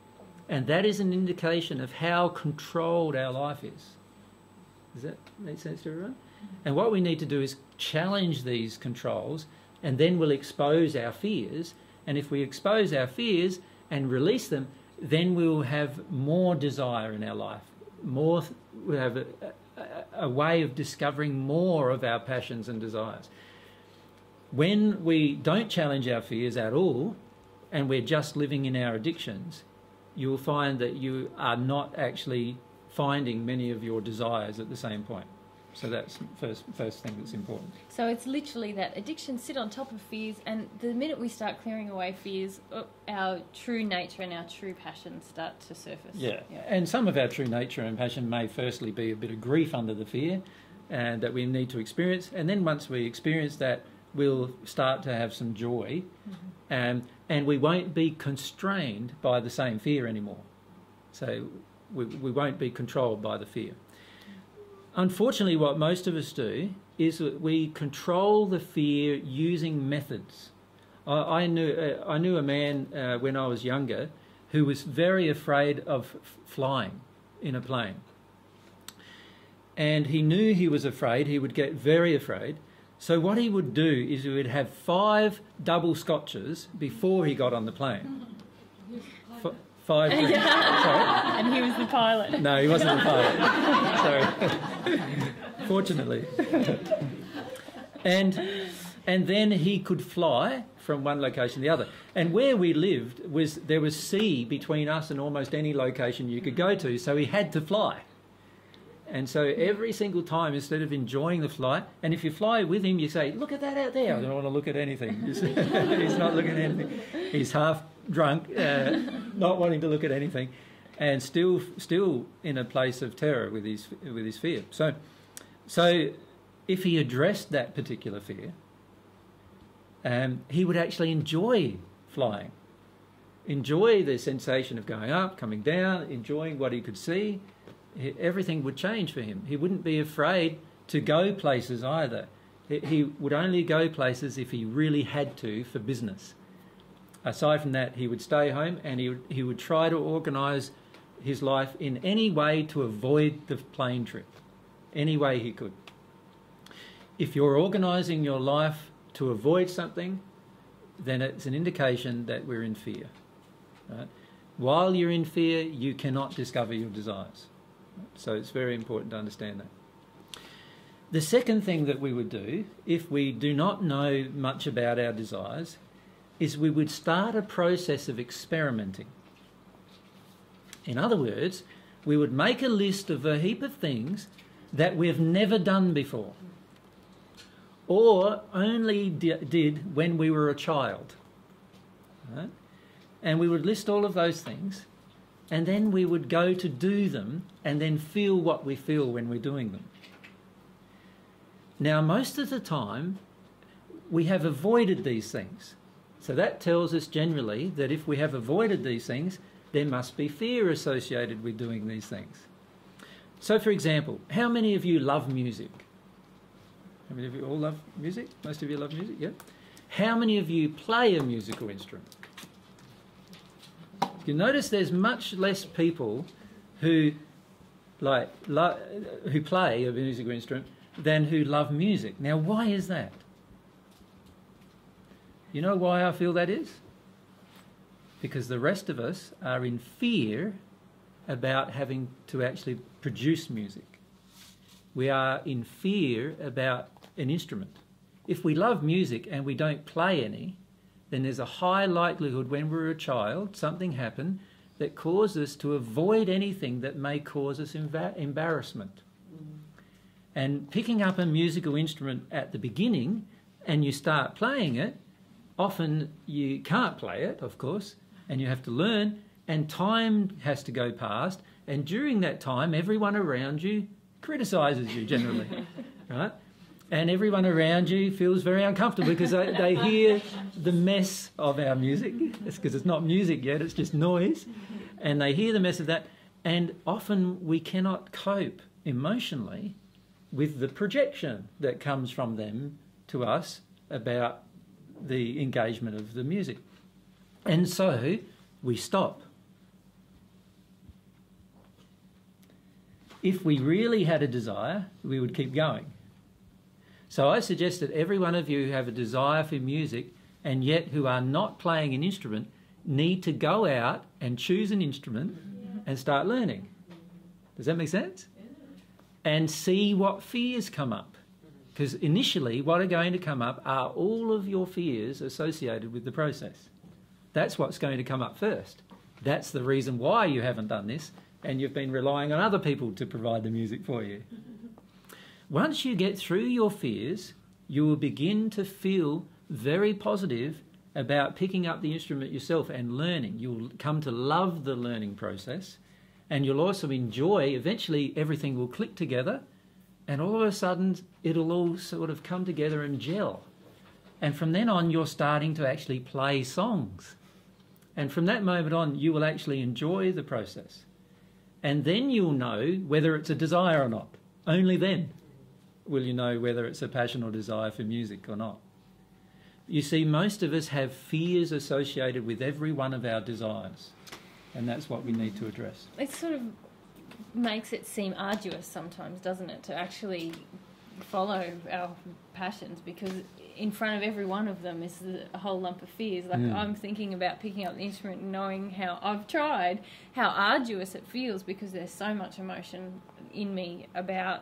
B: And that is an indication of how controlled our life is. Does that make sense to everyone? And what we need to do is challenge these controls, and then we'll expose our fears. And if we expose our fears and release them, then we'll have more desire in our life. More, we'll have a, a, a way of discovering more of our passions and desires. When we don't challenge our fears at all, and we're just living in our addictions, you'll find that you are not actually finding many of your desires at the same point. So that's the first, first thing that's important.
E: So it's literally that addictions sit on top of fears, and the minute we start clearing away fears, our true nature and our true passions start to surface.
B: Yeah.
E: yeah.
B: And some of our true nature and passion may firstly be a bit of grief under the fear, and that we need to experience. And then once we experience that, we'll start to have some joy, mm-hmm. um, and we won't be constrained by the same fear anymore. So we, we won't be controlled by the fear. Unfortunately, what most of us do is that we control the fear using methods. I, I knew uh, I knew a man uh, when I was younger who was very afraid of f- flying in a plane. And he knew he was afraid, he would get very afraid. So what he would do is he would have five double scotches before he got on the plane. F- five.
E: Yeah.
B: Sorry?
E: And he was the pilot.
B: No, he wasn't the pilot. Sorry. Fortunately. and and then he could fly from one location to the other. And where we lived was there was sea between us and almost any location you could go to, so he had to fly. And so every single time, instead of enjoying the flight, and if you fly with him, you say, look at that out there. I don't want to look at anything. He's not looking at anything. He's half drunk, uh, not wanting to look at anything, and still still in a place of terror with his with his fear. So, so if he addressed that particular fear, um, he would actually enjoy flying, enjoy the sensation of going up, coming down, enjoying what he could see. Everything would change for him. He wouldn't be afraid to go places either. He would only go places if he really had to for business. Aside from that, he would stay home, and he would, he would try to organise his life in any way to avoid the plane trip, any way he could. If you're organising your life to avoid something, then it's an indication that we're in fear. Right? While you're in fear, you cannot discover your desires. So it's very important to understand that. The second thing that we would do, if we do not know much about our desires, is we would start a process of experimenting. In other words, we would make a list of a heap of things that we've never done before, or only d- did when we were a child. Right? And we would list all of those things, and then we would go to do them and then feel what we feel when we're doing them. Now, most of the time, we have avoided these things. So that tells us generally that if we have avoided these things, there must be fear associated with doing these things. So, for example, how many of you love music? How many of you all love music? Most of you love music, yeah? How many of you play a musical instrument? You notice there's much less people who like lo- who play a musical instrument than who love music. Now, why is that? You know why I feel that is? Because the rest of us are in fear about having to actually produce music. We are in fear about an instrument. If we love music and we don't play any, then there's a high likelihood when we're a child something happened that caused us to avoid anything that may cause us embar- embarrassment. Mm. And picking up a musical instrument at the beginning and you start playing it, often you can't play it, of course, and you have to learn, and time has to go past, and during that time everyone around you criticises you generally, right? And everyone around you feels very uncomfortable because they, they hear the mess of our music. It's because it's not music yet, it's just noise. And they hear the mess of that. And often we cannot cope emotionally with the projection that comes from them to us about the engagement of the music. And so we stop. if we really had a desire, we would keep going. So I suggest that every one of you who have a desire for music and yet who are not playing an instrument need to go out and choose an instrument and start learning. Does that make sense? And see what fears come up. Because initially what are going to come up are all of your fears associated with the process. That's what's going to come up first. That's the reason why you haven't done this and you've been relying on other people to provide the music for you. Once you get through your fears, you will begin to feel very positive about picking up the instrument yourself and learning. You'll come to love the learning process, and you'll also enjoy, eventually everything will click together, and all of a sudden it'll all sort of come together and gel. And from then on, you're starting to actually play songs. And from that moment on, you will actually enjoy the process. And then you'll know whether it's a desire or not. Only then will you know whether it's a passion or desire for music or not. You see, most of us have fears associated with every one of our desires, and that's what we need to address.
E: It sort of makes it seem arduous sometimes, doesn't it, to actually follow our passions, because in front of every one of them is a whole lump of fears. Like mm. I'm thinking about picking up the instrument and knowing how I've tried, how arduous it feels, because there's so much emotion in me about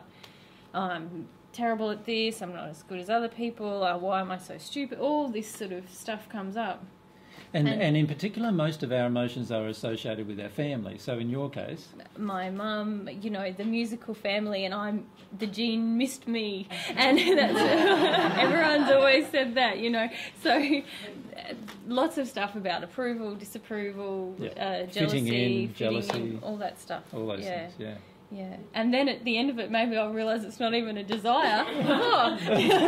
E: I'm terrible at this, I'm not as good as other people, uh, why am I so stupid? All this sort of stuff comes up.
B: And, and and in particular, most of our emotions are associated with our family. So in your case,
E: my mum, you know, the musical family, and I'm the gene missed me, and that's everyone's always said that, you know. So lots of stuff about approval, disapproval, yeah. uh, jealousy,
B: fitting in,
E: fitting
B: jealousy,
E: in, all that stuff.
B: All those
E: yeah.
B: things, yeah.
E: Yeah, and then at the end of it, maybe I'll realise it's not even a desire. Oh.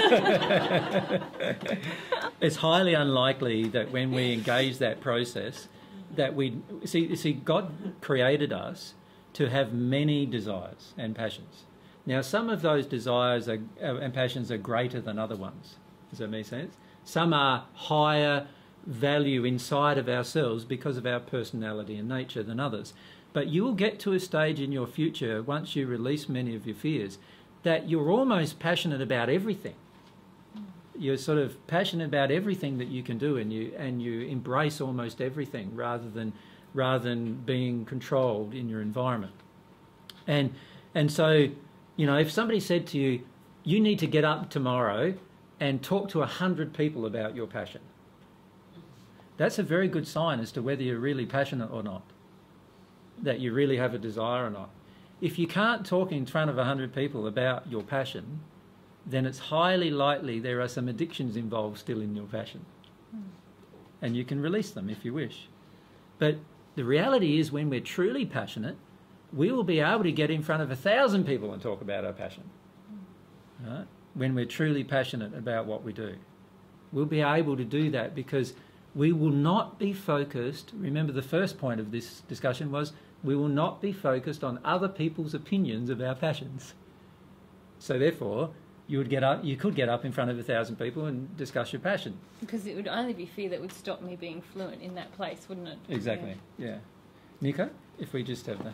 B: It's highly unlikely that when we engage that process, that we see. See, God created us to have many desires and passions. Now, some of those desires are, and passions are greater than other ones. Does that make sense? Some are higher value inside of ourselves because of our personality and nature than others. But you will get to a stage in your future, once you release many of your fears, that you're almost passionate about everything. You're sort of passionate about everything that you can do, and you and you embrace almost everything rather than rather than being controlled in your environment. And and so, you know, if somebody said to you, you need to get up tomorrow and talk to a hundred people about your passion, that's a very good sign as to whether you're really passionate or not, that you really have a desire or not. If you can't talk in front of a hundred people about your passion, then it's highly likely there are some addictions involved still in your passion. Mm. And you can release them if you wish. But the reality is, when we're truly passionate, we will be able to get in front of a thousand people and talk about our passion. Mm. Right? When we're truly passionate about what we do. We'll be able to do that because we will not be focused. Remember, the first point of this discussion was we will not be focused on other people's opinions of our passions. So therefore, you would get up. You could get up in front of a thousand people and discuss your passion.
E: Because it would only be fear that would stop me being fluent in that place, wouldn't it?
B: Exactly. Yeah. yeah. Nico, if we just have that.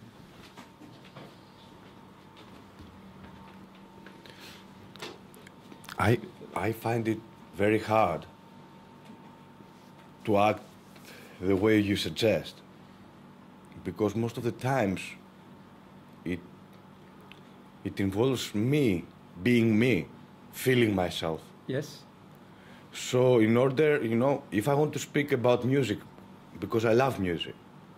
F: I I find it very hard to act the way you suggest, because most of the times it it involves me being me, feeling myself.
B: Yes.
F: So in order, you know, if I want to speak about music, because I love music,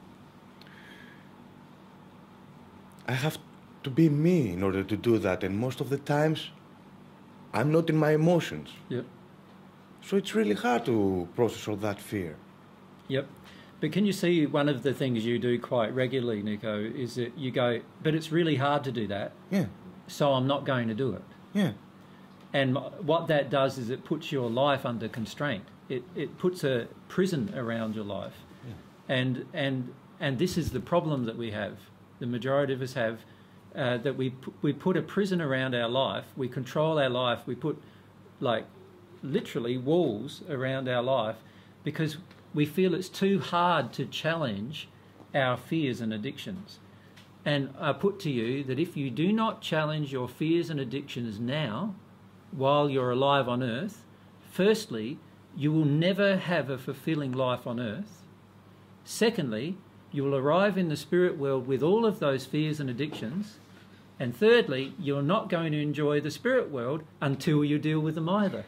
F: I have to be me in order to do that, and most of the times I'm not in my emotions.
B: Yep.
F: So it's really hard to process all that fear.
B: Yep. But can you see one of the things you do quite regularly, Nico, is that you go, but it's really hard to do that.
F: Yeah.
B: So I'm not going to do it.
F: Yeah.
B: And what that does is it puts your life under constraint. It it puts a prison around your life. Yeah. And and and this is the problem that we have. The majority of us have, uh, that we we put a prison around our life. We control our life. We put, like, literally walls around our life because we feel it's too hard to challenge our fears and addictions. And I put to you that if you do not challenge your fears and addictions now, while you're alive on earth, firstly, you will never have a fulfilling life on earth. Secondly, you will arrive in the spirit world with all of those fears and addictions. And thirdly, you're not going to enjoy the spirit world until you deal with them either.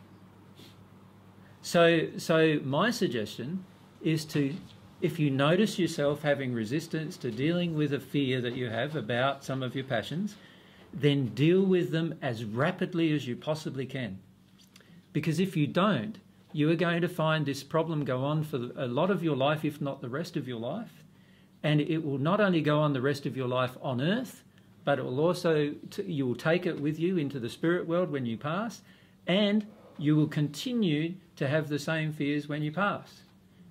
B: So, so my suggestion is to, if you notice yourself having resistance to dealing with a fear that you have about some of your passions, then deal with them as rapidly as you possibly can. Because if you don't, you are going to find this problem go on for a lot of your life, if not the rest of your life. And it will not only go on the rest of your life on earth, but it will also, you will take it with you into the spirit world when you pass, and you will continue to have the same fears when you pass.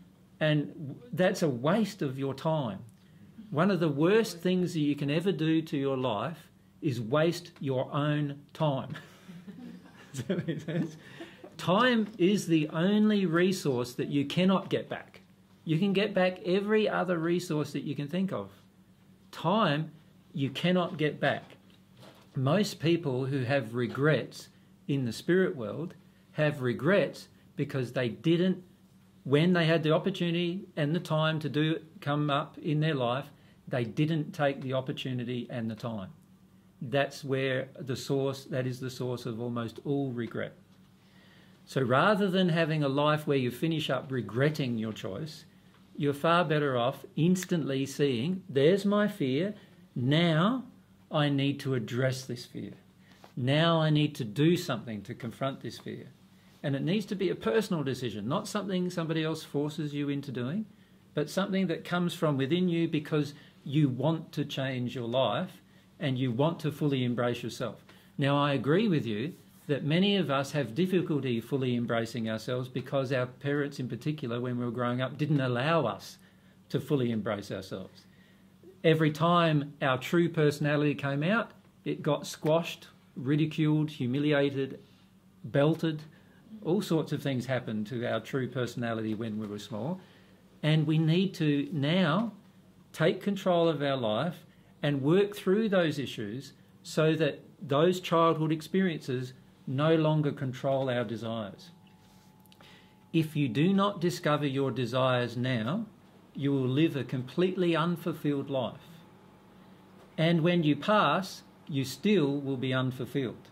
B: And that's a waste of your time. One of the worst things that you can ever do to your life is waste your own time. Does that make sense? Time is the only resource that you cannot get back. You can get back every other resource that you can think of. Time, you cannot get back. Most people who have regrets in the spirit world have regrets because they didn't, when they had the opportunity and the time to do it come up in their life, they didn't take the opportunity and the time. That's where the source, that is the source of almost all regret. So rather than having a life where you finish up regretting your choice, you're far better off instantly seeing, there's my fear, now I need to address this fear. Now I need to do something to confront this fear. And it needs to be a personal decision, not something somebody else forces you into doing, but something that comes from within you because you want to change your life and you want to fully embrace yourself. Now, I agree with you that many of us have difficulty fully embracing ourselves because our parents in particular, when we were growing up, didn't allow us to fully embrace ourselves. Every time our true personality came out, it got squashed, ridiculed, humiliated, belted. All sorts of things happened to our true personality when we were small. And we need to now take control of our life and work through those issues so that those childhood experiences no longer control our desires. If you do not discover your desires now, you will live a completely unfulfilled life. And when you pass, you still will be unfulfilled.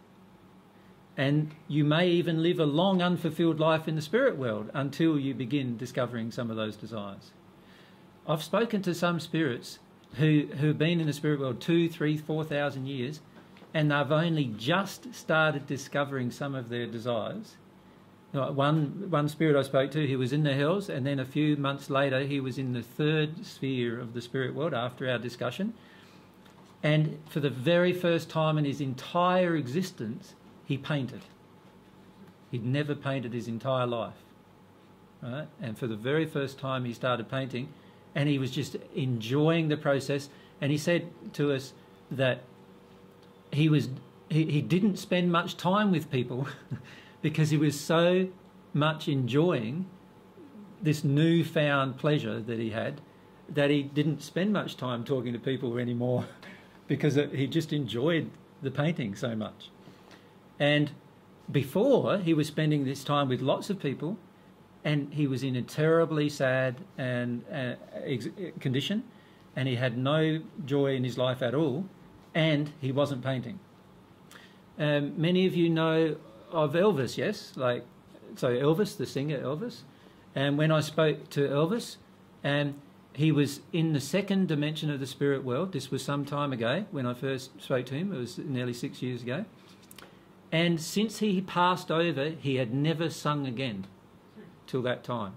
B: And you may even live a long unfulfilled life in the spirit world until you begin discovering some of those desires. I've spoken to some spirits who, who have been in the spirit world two, three, four thousand years, and they've only just started discovering some of their desires. One, one spirit I spoke to, he was in the hells, and then a few months later he was in the third sphere of the spirit world after our discussion. And for the very first time in his entire existence, he painted. He'd never painted his entire life. Right? And for the very first time he started painting, and he was just enjoying the process. And he said to us that he was he, he didn't spend much time with people because he was so much enjoying this newfound pleasure that he had that he didn't spend much time talking to people anymore because he just enjoyed the painting so much. And before, he was spending this time with lots of people, and he was in a terribly sad and uh, ex- condition, and he had no joy in his life at all, and he wasn't painting. Um, many of you know of Elvis, yes? Like, so Elvis, the singer Elvis. And when I spoke to Elvis, and he was in the second dimension of the spirit world. This was some time ago when I first spoke to him. It was nearly six years ago. And since he passed over, he had never sung again till that time.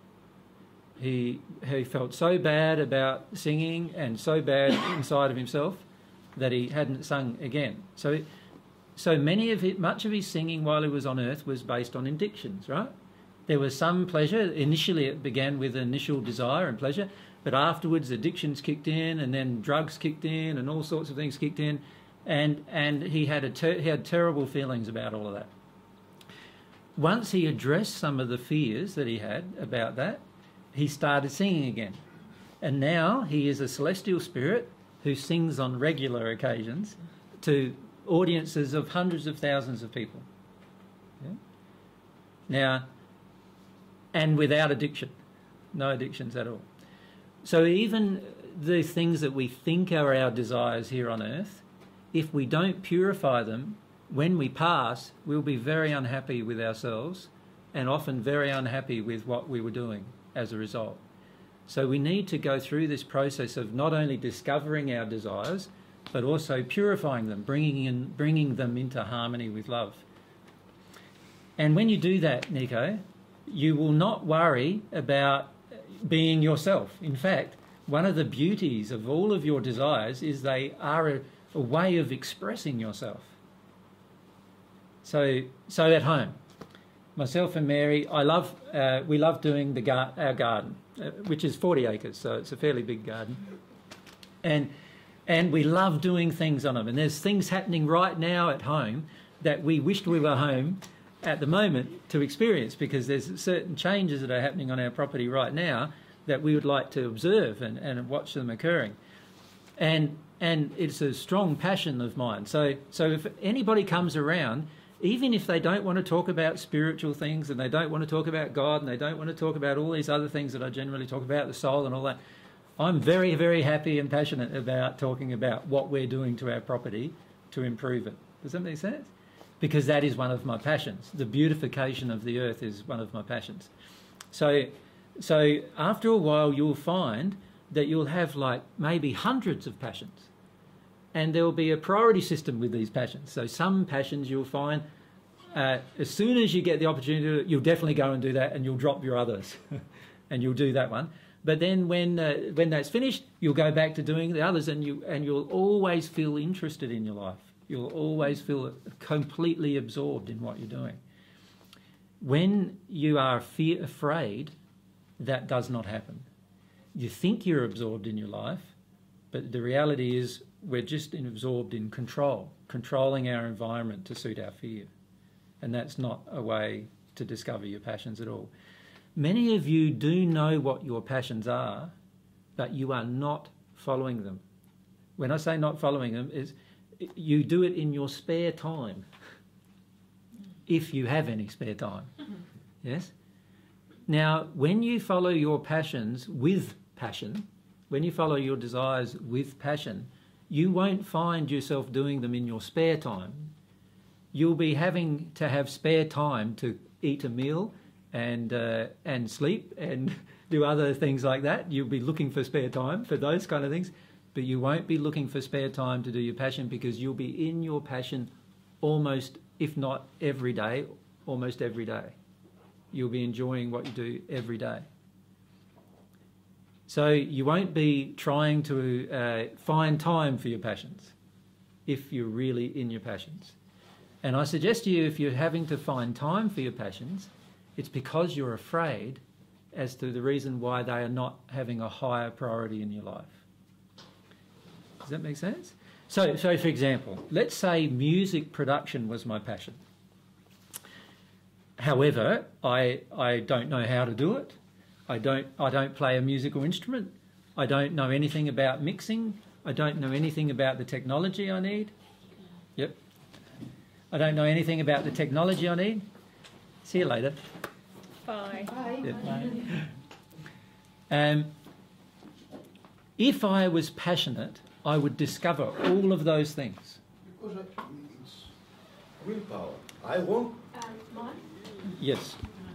B: He, he felt so bad about singing and so bad inside of himself that he hadn't sung again. So, so many of it, much of his singing while he was on earth was based on addictions, right? There was some pleasure. Initially, it began with initial desire and pleasure, but afterwards, addictions kicked in, and then drugs kicked in, and all sorts of things kicked in, and and he had a ter- he had terrible feelings about all of that. Once he addressed some of the fears that he had about that, he started singing again, and now he is a celestial spirit who sings on regular occasions to audiences of hundreds of thousands of people. Yeah? Now, and without addiction, no addictions at all. So even the things that we think are our desires here on earth, if we don't purify them, when we pass, we'll be very unhappy with ourselves and often very unhappy with what we were doing as a result. So we need to go through this process of not only discovering our desires, but also purifying them, bringing, in, bringing them into harmony with love. And when you do that, Nico, you will not worry about being yourself. In fact, one of the beauties of all of your desires is they are a, a way of expressing yourself. So, so at home, myself and Mary, I love, uh, we love doing the gar our garden, uh, which is forty acres, so it's a fairly big garden. And, and we love doing things on them. And there's things happening right now at home that we wished we were home at the moment to experience, because there's certain changes that are happening on our property right now that we would like to observe and, and watch them occurring. And, and it's a strong passion of mine. So, so if anybody comes around, even if they don't want to talk about spiritual things and they don't want to talk about God and they don't want to talk about all these other things that I generally talk about, the soul and all that, I'm very, very happy and passionate about talking about what we're doing to our property to improve it. Does that make sense? Because that is one of my passions. The beautification of the earth is one of my passions. So, so after a while you'll find that you'll have like maybe hundreds of passions. And there will be a priority system with these passions. So some passions you'll find, uh, as soon as you get the opportunity, you'll definitely go and do that, and you'll drop your others, and you'll do that one. But then when uh, when that's finished, you'll go back to doing the others, and you and you'll always feel interested in your life. You'll always feel completely absorbed in what you're doing. When you are fear afraid, that does not happen. You think you're absorbed in your life, but the reality is we're just absorbed in control, controlling our environment to suit our fear. And that's not a way to discover your passions at all. Many of you do know what your passions are, but you are not following them. When I say not following them, is you do it in your spare time, if you have any spare time. Yes? Now, when you follow your passions with passion, when you follow your desires with passion, you won't find yourself doing them in your spare time. You'll be having to have spare time to eat a meal and uh, and sleep and do other things like that. You'll be looking for spare time for those kind of things, but you won't be looking for spare time to do your passion, because you'll be in your passion almost, if not every day, almost every day. You'll be enjoying what you do every day. So you won't be trying to uh, find time for your passions if you're really in your passions. And I suggest to you, if you're having to find time for your passions, it's because you're afraid as to the reason why they are not having a higher priority in your life. Does that make sense? So, so for example, let's say music production was my passion. However, I, I don't know how to do it. I don't, I don't play a musical instrument. I don't know anything about mixing. I don't know anything about the technology I need. Yep. I don't know anything about the technology I need. See you later.
E: Bye.
D: Bye.
B: Yep. Um, if I was passionate, I would discover all of those things.
F: Because I, it's willpower. I want.
B: Yes.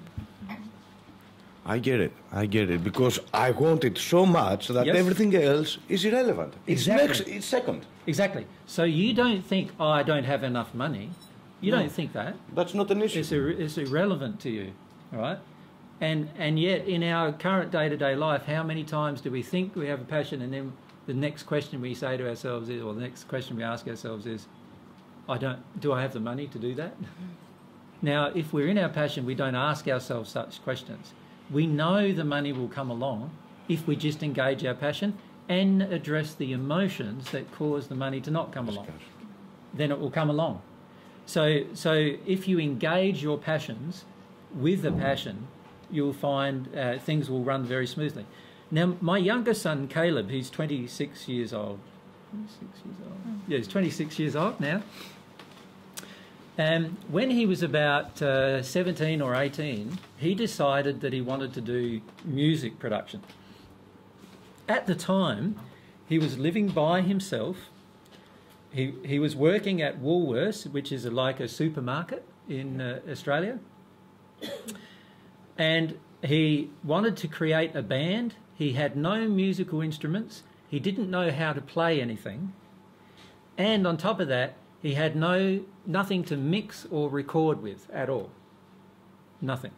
F: I get it. I get it. Because I want it so much that
B: Yes.
F: everything else is irrelevant. It's
B: Exactly.
F: next. It's second.
B: Exactly. So you don't think, oh, I don't have enough money. You
F: No.
B: don't think that.
F: That's not an issue.
B: It's, ir- it's irrelevant to you, all right? And, and yet in our current day-to-day life, how many times do we think we have a passion, and then the next question we say to ourselves is, or the next question we ask ourselves is, I don't, do I have the money to do that? Now, if we're in our passion, we don't ask ourselves such questions. We know the money will come along if we just engage our passion and address the emotions that cause the money to not come along. Then it will come along. So, so if you engage your passions with a passion, you'll find uh, things will run very smoothly. Now, my younger son, Caleb, he's twenty-six years old. twenty-six years old. Yeah, he's twenty-six years old now. And when he was about uh, seventeen or eighteen, he decided that he wanted to do music production. At the time, he was living by himself. He, he was working at Woolworths, which is a, like a supermarket in uh, Australia. And he wanted to create a band. He had no musical instruments. He didn't know how to play anything. And on top of that, he had no nothing to mix or record with at all. Nothing.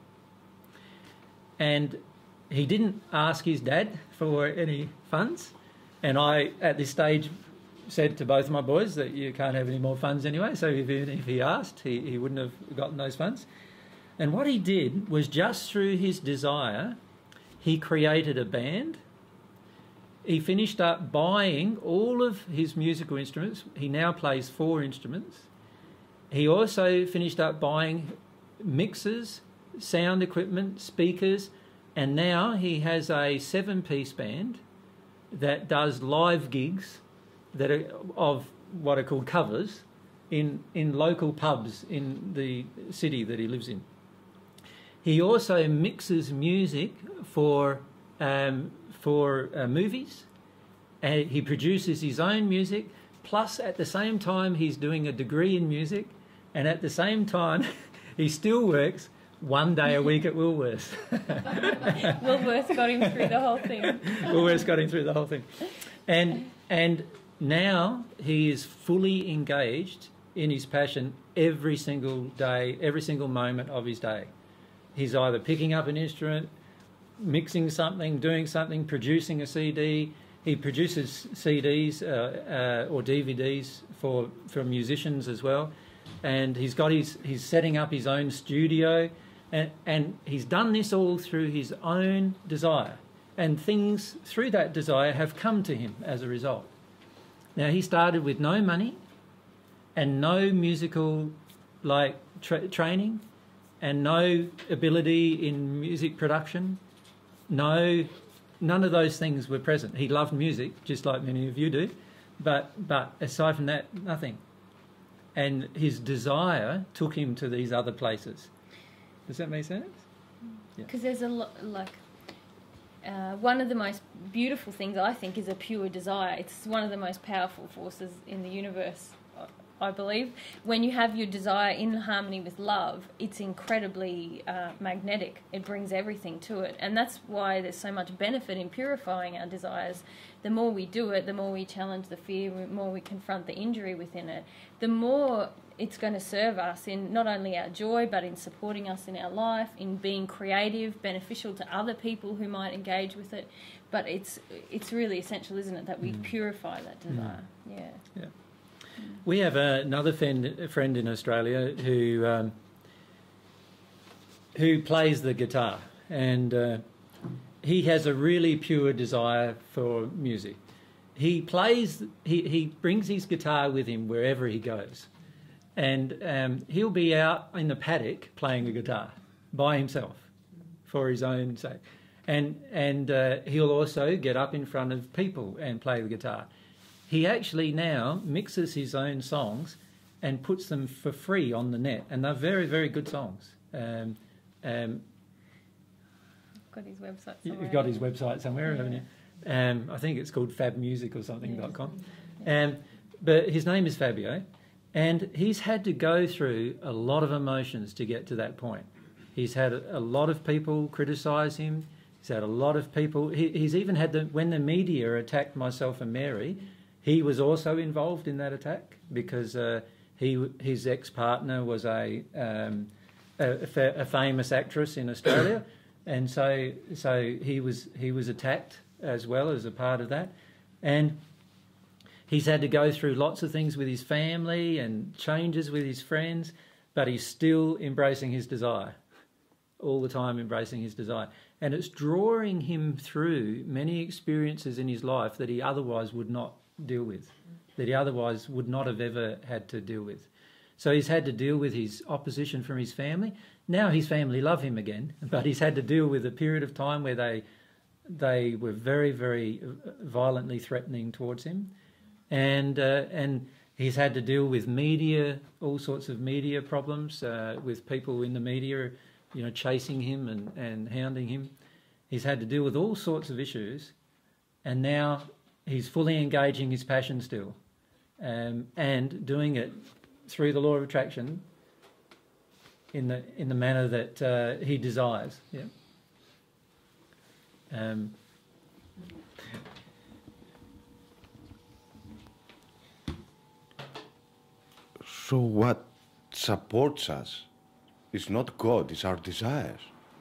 B: And he didn't ask his dad for any funds. And I, at this stage, said to both of my boys that you can't have any more funds anyway. So if, even if he asked, he, he wouldn't have gotten those funds. And what he did was, just through his desire, he created a band. He finished up buying all of his musical instruments. He now plays four instruments. He also finished up buying mixers, sound equipment, speakers, and now he has a seven-piece band that does live gigs that are of what are called covers in, in local pubs in the city that he lives in. He also mixes music for um, for uh, movies, and he produces his own music, plus at the same time he's doing a degree in music, and at the same time he still works one day a week at Woolworths.
E: Woolworths got him through the whole thing.
B: Woolworths got him through the whole thing. And, and now he is fully engaged in his passion every single day, every single moment of his day. He's either picking up an instrument, mixing something, doing something, producing a C D. He produces C Ds uh, uh, or D V Ds for, for musicians as well. And he's got his, he's setting up his own studio. And, and he's done this all through his own desire. And things through that desire have come to him as a result. Now, he started with no money and no musical like tra- training and no ability in music production. No, none of those things were present. He loved music, just like many of you do, but but aside from that, nothing. And his desire took him to these other places. Does that make sense?
E: Because there's a lot, like, uh, one of the most beautiful things, I think, is a pure desire. It's one of the most powerful forces in the universe, I believe. When you have your desire in harmony with love, it's incredibly uh, magnetic. It brings everything to it. And that's why there's so much benefit in purifying our desires. The more we do it, the more we challenge the fear, the more we confront the injury within it, the more it's going to serve us in not only our joy, but in supporting us in our life, in being creative, beneficial to other people who might engage with it. But it's it's really essential, isn't it, that we mm. purify that desire. Mm. Yeah.
B: Yeah. We have uh, another friend, friend in Australia who um, who plays the guitar, and uh, he has a really pure desire for music. He plays, he, he brings his guitar with him wherever he goes, and um, he'll be out in the paddock playing the guitar by himself for his own sake, and and uh, he'll also get up in front of people and play the guitar. He actually now mixes his own songs and puts them for free on the net, and they're very, very good songs. Um, um,
E: got his website somewhere.
B: You've got his website somewhere, yeah. haven't you? Um, I think it's called fab music or something dot com. Yeah. Um, but his name is Fabio, and he's had to go through a lot of emotions to get to that point. He's had a, a lot of people criticise him. He's had a lot of people... He, he's even had the... When the media attacked myself and Mary... He was also involved in that attack because uh, he his ex-partner was a, um, a, a famous actress in Australia, and so so he was he was attacked as well as a part of that, and he's had to go through lots of things with his family and changes with his friends, but he's still embracing his desire, all the time embracing his desire, and it's drawing him through many experiences in his life that he otherwise would not deal with, that he otherwise would not have ever had to deal with. So he's had to deal with his opposition from his family. Now his family love him again, but he's had to deal with a period of time where they they were very, very violently threatening towards him. and uh, and he's had to deal with media, all sorts of media problems, uh, with people in the media, you know, chasing him and, and hounding him. He's had to deal with all sorts of issues, and now he's fully engaging his passion still, um, and doing it through the law of attraction in the in the manner that uh, he desires. Yeah. Um,
F: So what supports us is not God, it's our desires.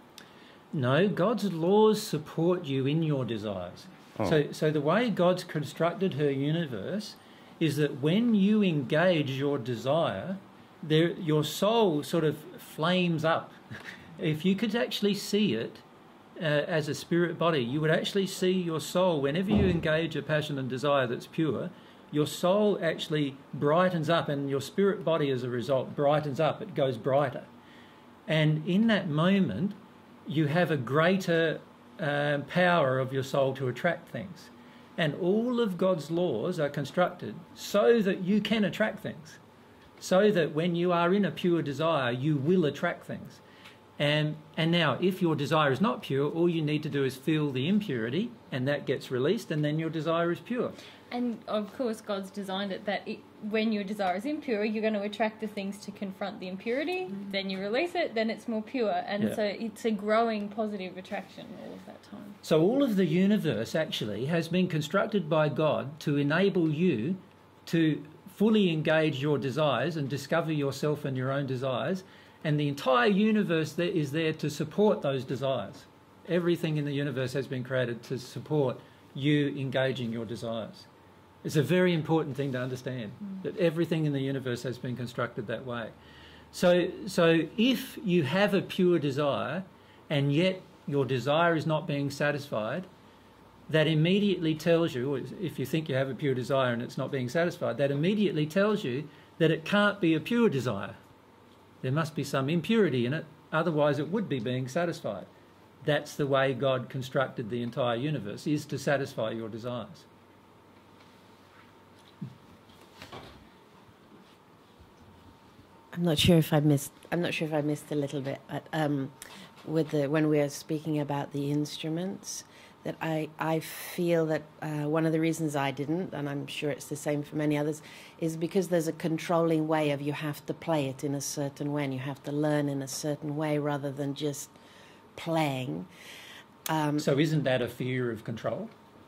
B: No, God's laws support you in your desires.
F: Oh.
B: So, so the way God's constructed her universe is that when you engage your desire, there, your soul sort of flames up. If you could actually see it uh, as a spirit body, you would actually see your soul, whenever you engage a passion and desire that's pure, your soul actually brightens up, and your spirit body as a result brightens up, it goes brighter. And in that moment, you have a greater uh, power of your soul to attract things. And all of God's laws are constructed so that you can attract things, so that when you are in a pure desire, you will attract things. And, and now, if your desire is not pure, all you need to do is feel the impurity, and that gets released, and then your desire is pure.
E: And of course, God's designed it that it, when your desire is impure, you're going to attract the things to confront the impurity. Mm. Then you release it, then it's more pure. And
B: yeah.
E: so it's a growing positive attraction all of that time.
B: So all of the universe actually has been constructed by God to enable you to fully engage your desires and discover yourself and your own desires. And the entire universe there is there to support those desires. Everything in the universe has been created to support you engaging your desires. It's a very important thing to understand, mm. that everything in the universe has been constructed that way. So, so if you have a pure desire and yet your desire is not being satisfied, that immediately tells you, if you think you have a pure desire and it's not being satisfied, that immediately tells you that it can't be a pure desire. There must be some impurity in it, otherwise it would be being satisfied. That's the way God constructed the entire universe, is to satisfy your desires.
G: I'm not sure if I missed. I'm not sure if I missed a little bit, but um, with the when we are speaking about the instruments, that I I feel that uh, one of the reasons I didn't, and I'm sure it's the same for many others, is because there's a controlling way of you have to play it in a certain way, and you have to learn in a certain way rather than just playing. Um,
B: so isn't that a fear of control?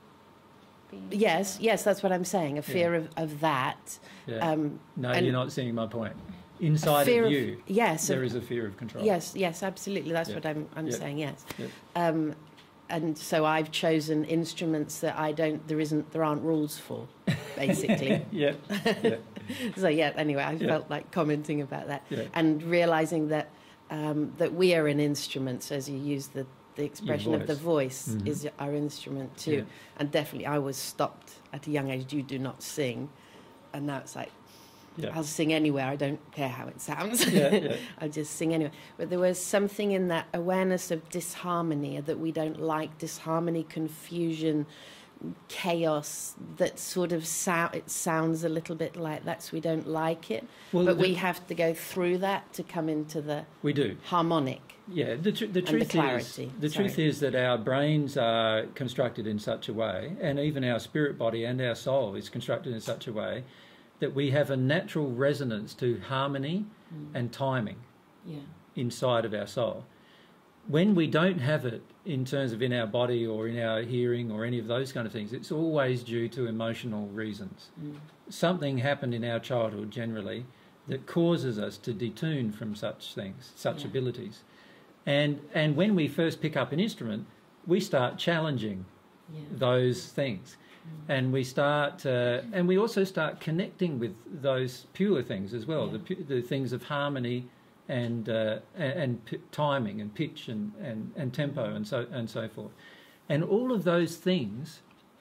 G: Yes, yes, that's what I'm saying. A fear
B: yeah.
G: of, of that.
B: Yeah.
G: Um,
B: no, you're not seeing my point. Inside of you,
G: of, yes,
B: there
G: of,
B: is a fear of control.
G: Yes, yes, absolutely. That's
B: yeah.
G: what I'm, I'm
B: yeah.
G: saying. Yes,
B: yeah.
G: um, and so I've chosen instruments that I don't. There isn't. There aren't rules for, basically.
B: yeah. yeah.
G: So yeah. Anyway, I
B: yeah.
G: felt like commenting about that
B: yeah.
G: and realizing that um, that we are an instrument. As you use the the expression of the voice
B: mm-hmm.
G: is our instrument too.
B: Yeah.
G: And definitely, I was stopped at a young age. You do not sing, and now it's like.
B: Yeah.
G: I'll sing anywhere. I don't care how it sounds.
B: Yeah, yeah.
G: I'll just sing anywhere. But there was something in that awareness of disharmony, that we don't like disharmony, confusion, chaos, that sort of sound, it sounds a little bit like that, so we don't like it.
B: Well,
G: but
B: the,
G: we have to go through that to come into the
B: we do.
G: harmonic.
B: Yeah, the, tr- the truth
G: the clarity.
B: is the
G: Sorry.
B: truth is that our brains are constructed in such a way, and even our spirit body and our soul is constructed in such a way that we have a natural resonance to harmony mm. and timing
G: yeah.
B: inside of our soul. When we don't have it in terms of in our body or in our hearing or any of those kind of things, it's always due to emotional reasons. Mm. Something happened in our childhood generally that causes us to detune from such things, such yeah. abilities. And and when we first pick up an instrument, we start challenging yeah. those things. And we start, uh, and we also start connecting with those pure things as well, yeah. the, the things of harmony and uh, and, and p- timing and pitch and, and, and tempo and so and so forth, and all of those things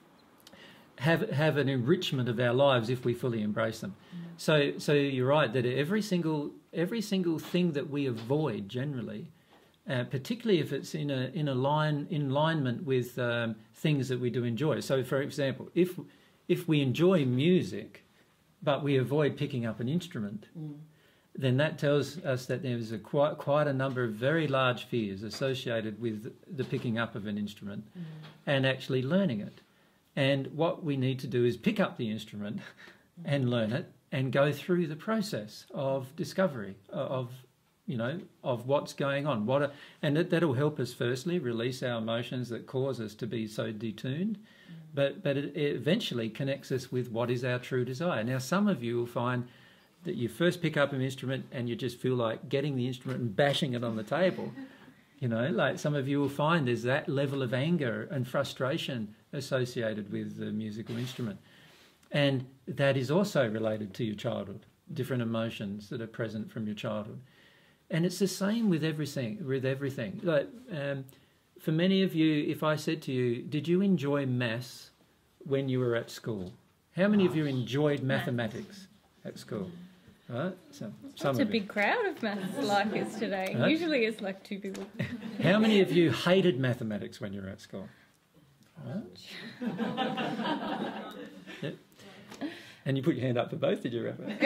B: have have an enrichment of our lives if we fully embrace them. Mm. So so you're right that every single every single thing that we avoid generally. Uh, particularly if it's in a in a line in alignment with um, things that we do enjoy. So, for example, if if we enjoy music, but we avoid picking up an instrument, mm. then that tells us that there's a quite, quite a number of very large fears associated with the picking up of an instrument mm. and actually learning it. And what we need to do is pick up the instrument and learn it and go through the process of discovery, of, you know, of what's going on. What are, and that, that'll help us, firstly, release our emotions that cause us to be so detuned, mm. but, but it, it eventually connects us with what is our true desire. Now, some of you will find that you first pick up an instrument and you just feel like getting the instrument and bashing it on the table. You know, like some of you will find there's that level of anger and frustration associated with the musical instrument. And that is also related to your childhood, different emotions that are present from your childhood. And it's the same with everything. With everything. Like, um, for many of you, if I said to you, did you enjoy maths when you were at school? How many of you enjoyed mathematics at school? Right? So,
E: It's a big crowd of maths likers today. Right? Usually it's like two people.
B: How many of you hated mathematics when you were at school? Right? Yep. And you put your hand up for both, did you, Rafa?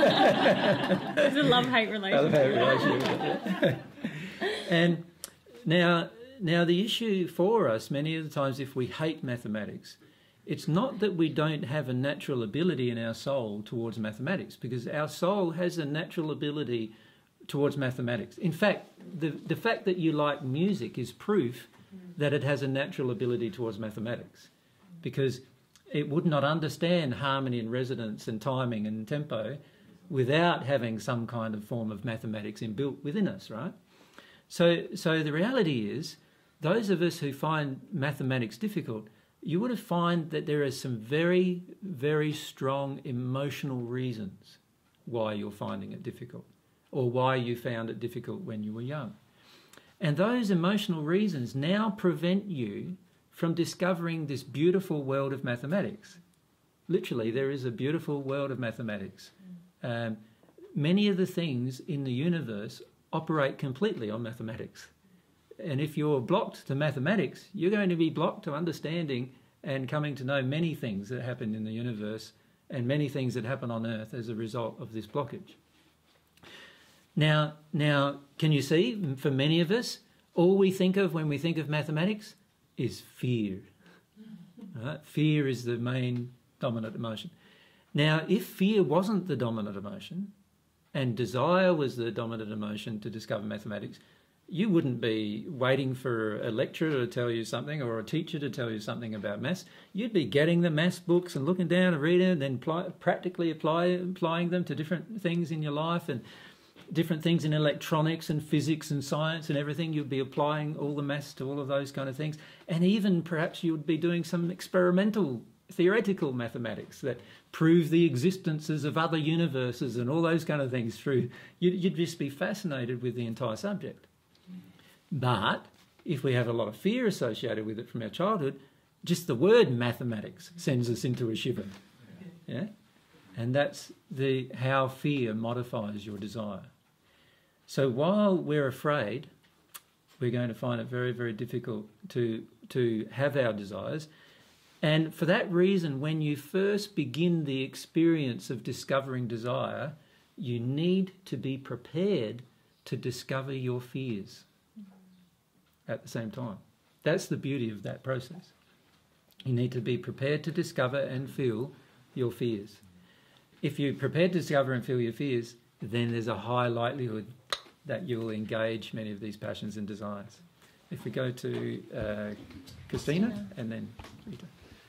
E: It's a love-hate relationship.
B: Love-hate relationship. And now, now the issue for us, many of the times if we hate mathematics, it's not that we don't have a natural ability in our soul towards mathematics, because our soul has a natural ability towards mathematics. In fact, the, the fact that you like music is proof that it has a natural ability towards mathematics, because it would not understand harmony and resonance and timing and tempo without having some kind of form of mathematics inbuilt within us, right? So, so the reality is, those of us who find mathematics difficult, you would have find that there are some very, very strong emotional reasons why you're finding it difficult, or why you found it difficult when you were young. And those emotional reasons now prevent you from discovering this beautiful world of mathematics. Literally, there is a beautiful world of mathematics. Um, many of the things in the universe operate completely on mathematics. And if you're blocked to mathematics, you're going to be blocked to understanding and coming to know many things that happen in the universe and many things that happen on Earth as a result of this blockage. Now, now, can you see, for many of us, all we think of when we think of mathematics is fear. Right? Fear is the main dominant emotion. Now, if fear wasn't the dominant emotion and desire was the dominant emotion to discover mathematics, you wouldn't be waiting for a lecturer to tell you something or a teacher to tell you something about maths. You'd be getting the maths books and looking down and reading and then apply, practically apply, applying them to different things in your life and different things in electronics and physics and science and everything. You'd be applying all the maths to all of those kind of things. And even perhaps you would be doing some experimental theoretical mathematics that prove the existences of other universes and all those kind of things through. You'd, you'd just be fascinated with the entire subject. But if we have a lot of fear associated with it from our childhood, just the word mathematics sends us into a shiver. Yeah? And that's the how fear modifies your desire. So while we're afraid, we're going to find it very, very difficult to, to have our desires. And for that reason, when you first begin the experience of discovering desire, you need to be prepared to discover your fears at the same time. That's the beauty of that process. You need to be prepared to discover and feel your fears. If you're prepared to discover and feel your fears, then there's a high likelihood that you'll engage many of these passions and desires. If we go to uh, Christina and then Rita.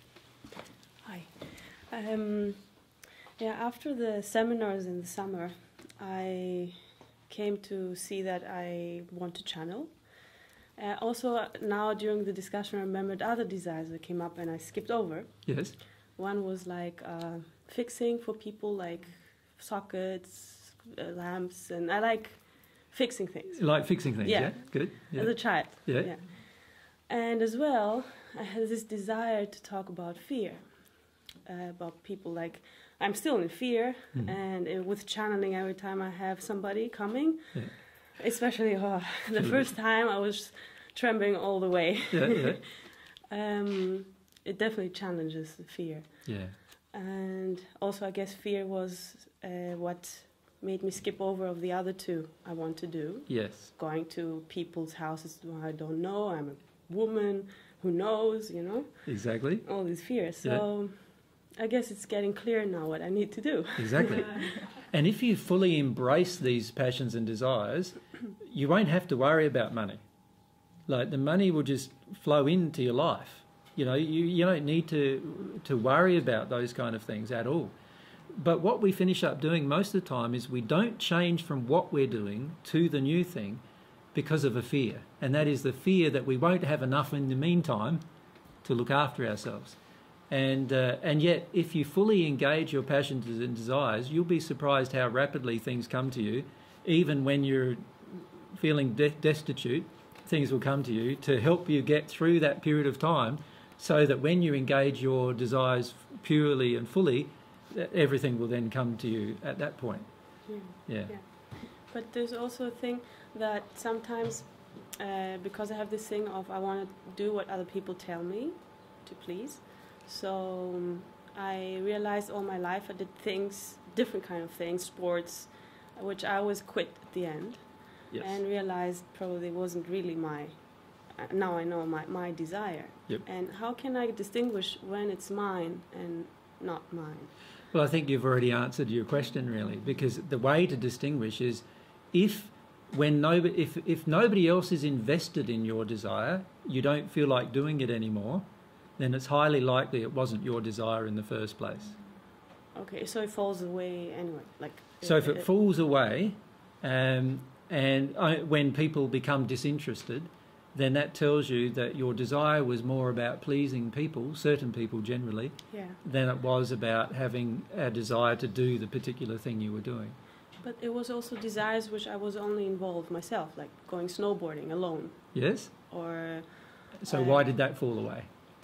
H: Hi. Um, yeah, after the seminars in the summer, I came to see that I want to channel. Uh, also, now during the discussion, I remembered other desires that came up and I skipped over.
B: Yes.
H: One was like uh, fixing for people, like sockets, uh, lamps, and I like fixing things.
B: Like fixing things, yeah? yeah? Good. Yeah.
H: As a child.
B: Yeah.
H: yeah. And as well, I had this desire to talk about fear, uh, about people like, I'm still in fear, mm. and uh, with channeling every time I have somebody coming, yeah. especially oh, the first time I was trembling all the way.
B: Yeah, yeah.
H: um, it definitely challenges the fear.
B: Yeah.
H: And also, I guess fear was uh, what made me skip over of the other two I want to do.
B: Yes.
H: Going to people's houses who I don't know. I'm a woman. Who knows? You know.
B: Exactly.
H: All these fears. So.
B: Yeah.
H: I guess it's getting clear now what I need to do.
B: Exactly. And if you fully embrace these passions and desires, you won't have to worry about money. Like, the money will just flow into your life. You know, you, you don't need to to worry about those kind of things at all. But what we finish up doing most of the time is we don't change from what we're doing to the new thing because of a fear. And that is the fear that we won't have enough in the meantime to look after ourselves. And uh, and yet, if you fully engage your passions and desires, you'll be surprised how rapidly things come to you. Even when you're feeling de- destitute, things will come to you to help you get through that period of time, so that when you engage your desires purely and fully, everything will then come to you at that point.
H: Yeah.
B: Yeah.
H: yeah. But there's also a thing that sometimes, uh, because I have this thing of I want to do what other people tell me to please, so um, I realized all my life I did things, different kind of things, sports, which I always quit at the end. Yes. And realized probably wasn't really my, uh, now I know, my, my desire.
B: Yep.
H: And how can I distinguish when it's mine and not mine?
B: Well, I think you've already answered your question, really, because the way to distinguish is if when nobody, if, if nobody else is invested in your desire, you don't feel like doing it anymore, then it's highly likely it wasn't your desire in the first place.
H: Okay, so it falls away anyway. Like.
B: So if it, it falls away, um, and uh, when people become disinterested, then that tells you that your desire was more about pleasing people, certain people generally,
H: yeah.
B: than it was about having a desire to do the particular thing you were doing.
H: But it was also desires which I was only involved myself, like going snowboarding alone.
B: Yes?
H: Or.
B: So
H: uh,
B: why did that fall away?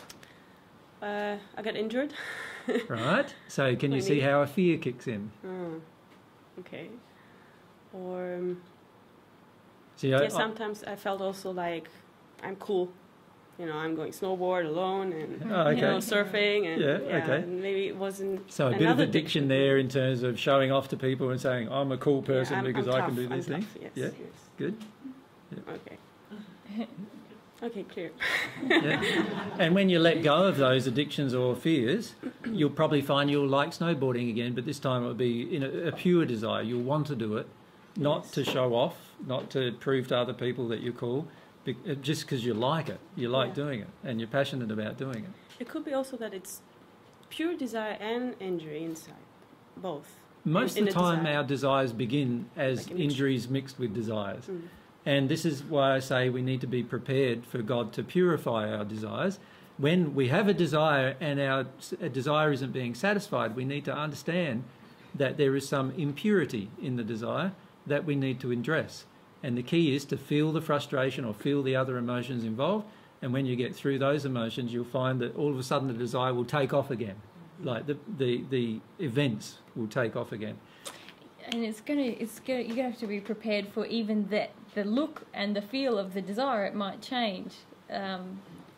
H: Uh, I got injured.
B: Right. So can you see how a fear kicks in?
H: Oh, okay. Or. Um,
B: See,
H: yeah,
B: I,
H: sometimes I felt also like I'm cool. You know, I'm going snowboard alone and
B: oh, okay.
H: you know, surfing and
B: yeah,
H: yeah,
B: okay.
H: and maybe it wasn't.
B: So a bit of addiction there in terms of showing off to people and saying I'm a cool person
H: yeah, I'm,
B: because
H: I'm
B: I
H: tough,
B: can do
H: I'm
B: these
H: tough,
B: things.
H: Yes,
B: yeah,
H: yes.
B: good.
H: Yeah. Okay. Okay, clear.
B: Yeah. And when you let go of those addictions or fears, you'll probably find you'll like snowboarding again, but this time it'll be in a, a pure desire. You'll want to do it, not
H: yes.
B: to show off, not to prove to other people that you're cool, just because you like it. You like
H: yeah.
B: doing it, and you're passionate about doing it.
H: It could be also that it's pure desire and injury inside, both.
B: Most
H: in,
B: of the
H: in
B: time,
H: desire.
B: our desires begin as
H: like
B: injuries mixed with desires.
H: Mm.
B: And this is why I say we need to be prepared for God to purify our desires. When we have a desire and our desire isn't being satisfied, we need to understand that there is some impurity in the desire that we need to address. And the key is to feel the frustration or feel the other emotions involved. And when you get through those emotions, you'll find that all of a sudden the desire will take off again. Like the, the, the events will take off again.
E: And it's gonna, it's gonna, you're gonna have to be prepared for even that, the look and the feel of the desire. It might change. Um,